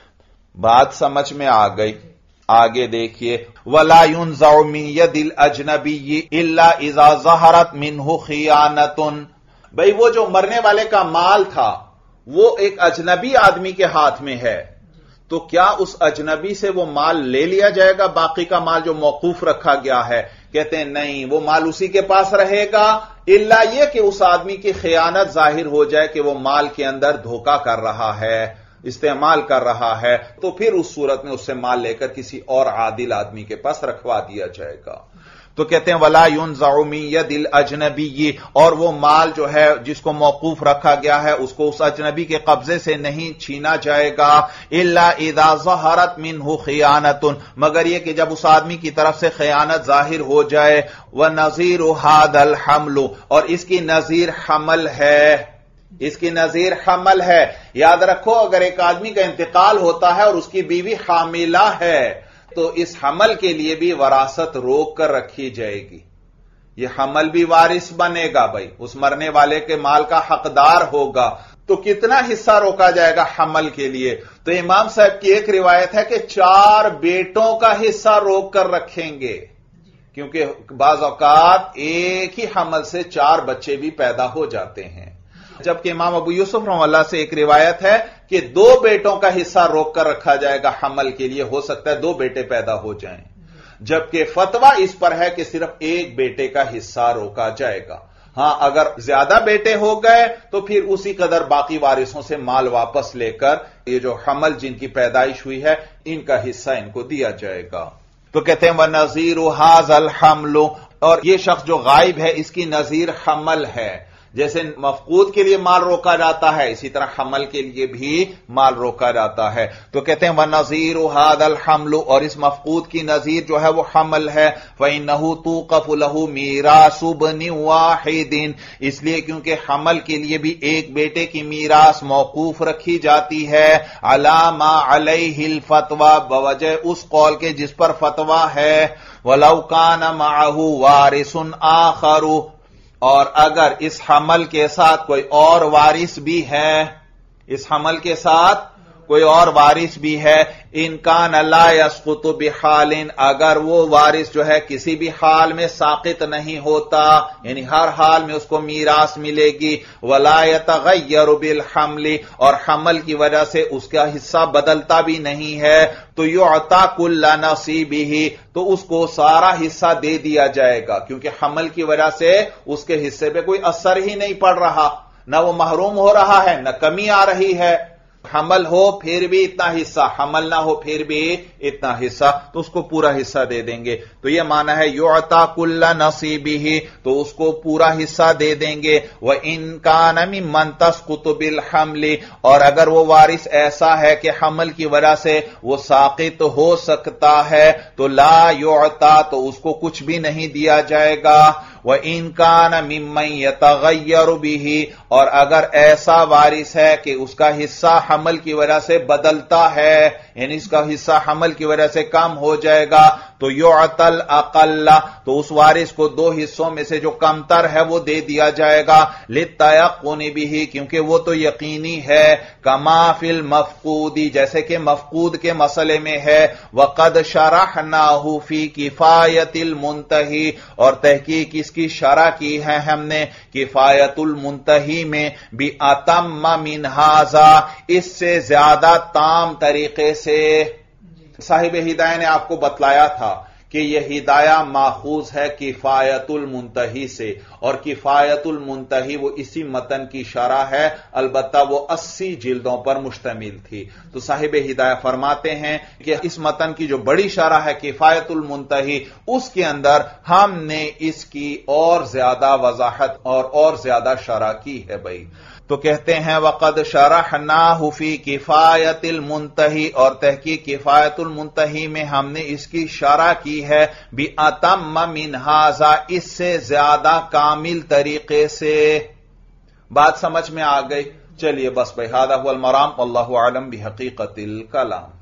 بات سمجھ میں آ گئی؟ آگے دیکھیے وَلَا يُنزَعُ مِن يَدِ الْأَجْنَبِيِّ إِلَّا إِذَا ظَهَرَتْ مِنْهُ خِيَانَةٌ، بھئی وہ جو مرنے والے کا مال تھا وہ ایک اجنبی آدمی کے ہاتھ میں ہے، تو کیا اس اجنبی سے وہ مال لے لیا جائے گا، باقی کا مال جو موقوف رکھا گیا ہے؟ کہتے ہیں نہیں، وہ مال اسی کے پاس رہے گا، الا یہ کہ اس آدمی کی خیانت ظاہر ہو جائے کہ وہ مال کے اندر دھوکہ کر رہا ہے، استعمال کر رہا ہے، تو پھر اس صورت میں اس سے مال لے کر کسی اور عادل آدمی کے پاس رکھوا دیا جائے گا۔ تو کہتے ہیں وَلَا يُنزَعُ مِن يَدِ الْأَجْنَبِيِّ، اور وہ مال جو ہے جس کو موقوف رکھا گیا ہے اس کو اس اجنبی کے قبضے سے نہیں چھینا جائے گا، إِلَّا إِذَا ظَهَرَتْ مِنْهُ خِيَانَةٌ، مگر یہ کہ جب اس آدمی کی طرف سے خیانت ظاہر ہو جائے، وَنَظِيرُ هَذَا الْحَمْلُ، اور اس کی نظیر حمل ہے، اس کی نظیر حمل ہے۔ یاد رکھو اگر ایک آدمی کا انتقال ہوتا ہے اور اس کی بیوی حاملہ ہے تو اس حمل کے لیے بھی وراثت روک کر رکھی جائے گی، یہ حمل بھی وارث بنے گا بھائی، اس مرنے والے کے مال کا حقدار ہوگا، تو کتنا حصہ روکا جائے گا حمل کے لیے؟ تو امام صاحب کی ایک روایت ہے کہ 4 بیٹوں کا حصہ روک کر رکھیں گے، کیونکہ بعض اوقات ایک ہی حمل سے 4 بچے بھی پیدا ہو جاتے ہیں، جبکہ امام ابو یوسف رحمہ اللہ سے ایک روایت ہے کہ 2 بیٹوں کا حصہ روک کر رکھا جائے گا حمل کے لیے، ہو سکتا ہے 2 بیٹے پیدا ہو جائیں، جبکہ فتویٰ اس پر ہے کہ صرف ایک بیٹے کا حصہ روکا جائے گا. ہاں اگر زیادہ بیٹے ہو گئے تو پھر اسی قدر باقی وارثوں سے مال واپس لے کر یہ جو حمل جن کی پیدائش ہوئی ہے ان کا حصہ ان کو دیا جائے گا. تو کہتے ہیں وَنَظِيرُ هَذَا الْحَمْلُ، اور یہ شخص جو غائب ہے اس کی نظیر حمل ہے. جیسے مفقود کے لیے مال روکا جاتا ہے اسی طرح حمل کے لیے بھی مال روکا جاتا ہے. تو کہتے ہیں وَنَظِيرُ هَذَا الْحَمْلُ، اور اس مفقود کی نظیر جو ہے وہ حمل ہے. فَإِنَّهُ تُوقَفُ لَهُ مِيرَاثُ ابْنٍ وَاحِدٍ، اس لیے کیونکہ حمل کے لیے بھی ایک بیٹے کی میراث موقوف رکھی جاتی ہے. عَلَى مَا عَلَيْهِ الْفَتْوَى، بوجہ اس قول کے جس پر فتویٰ ہے. وَلَوْ كَانَ مَعَهُ وَارِثٌ آخَرُ، اور اگر اس حمل کے ساتھ کوئی اور وارث بھی ہے، اس حمل کے ساتھ کوئی اور وارث بھی ہے. ان کان لا یسقط بحال، اگر وہ وارث جو ہے کسی بھی حال میں ساقط نہیں ہوتا، یعنی ہر حال میں اس کو میراث ملے گی. ولا یتغیر بالحمل، اور حمل کی وجہ سے اس کا حصہ بدلتا بھی نہیں ہے. تو یعطى کل نصیبہ، تو اس کو سارا حصہ دے دیا جائے گا، کیونکہ حمل کی وجہ سے اس کے حصے پہ کوئی اثر ہی نہیں پڑ رہا، نہ وہ محروم ہو رہا ہے نہ کمی آ رہی ہے. حمل ہو پھر بھی اتنا حصہ، حمل نہ ہو پھر بھی اتنا حصہ، تو اس کو پورا حصہ دے دیں گے. تو یہ معنی ہے یعطى کل نصیبہ، تو اس کو پورا حصہ دے دیں گے. وَإِن كَانَ مِمَّن تَسْقُطُ بِالْحَمْلِ، اور اگر وہ وارث ایسا ہے کہ حمل کی وجہ سے وہ ساقط ہو سکتا ہے تو لا یعطى، تو اس کو کچھ بھی نہیں دیا جائے گا. وَإِن كَانَ مِمَّن يَتَغَيَّرُ بِهِ، اور اگر ایسا وارث ہے کہ اس کا حصہ حمل کی وجہ سے بدلتا ہے، یعنی اس کا حصہ حمل کی وجہ سے کم ہو جائے گا، تو یعطى الاقل، تو اس وارث کو دو حصوں میں سے جو کم تر ہے وہ دے دیا جائے گا. للتيقن به، کیونکہ وہ تو یقینی ہے. کما فی المفقود، جیسے کہ مفقود کے مسئلے میں ہے. وقد شرحناه فی کفایۃ المنتہی، اور تحقیق اس کی شرح کی ہے ہم نے کفایۃ المنتہی میں. بأتم من ھذا، اس سے زیادہ تام طریقے سے. صاحب ہدایہ نے آپ کو بتلایا تھا کہ یہ ہدایہ ماخوذ ہے کفایت المنتہی سے، اور کفایت المنتہی وہ اسی متن کی شرح ہے، البتہ وہ 80 جلدوں پر مشتمل تھی. تو صاحب ہدایہ فرماتے ہیں کہ اس متن کی جو بڑی شرح ہے کفایت المنتہی، اس کے اندر ہم نے اس کی اور زیادہ وضاحت اور زیادہ شرح کی ہے بھائی. تو کہتے ہیں وقد شرحناہ فی کفایت المنتہی، اور تحقیق کفایت المنتہی میں ہم نے اس کی شرح کی ہے. بأتم من ھذا، اس سے زیادہ کامل طریقے سے. بات سمجھ میں آ گئی؟ چلیے بس بھائی، ھذا ھو المرام، واللہ اعلم بحقیقت الکلام.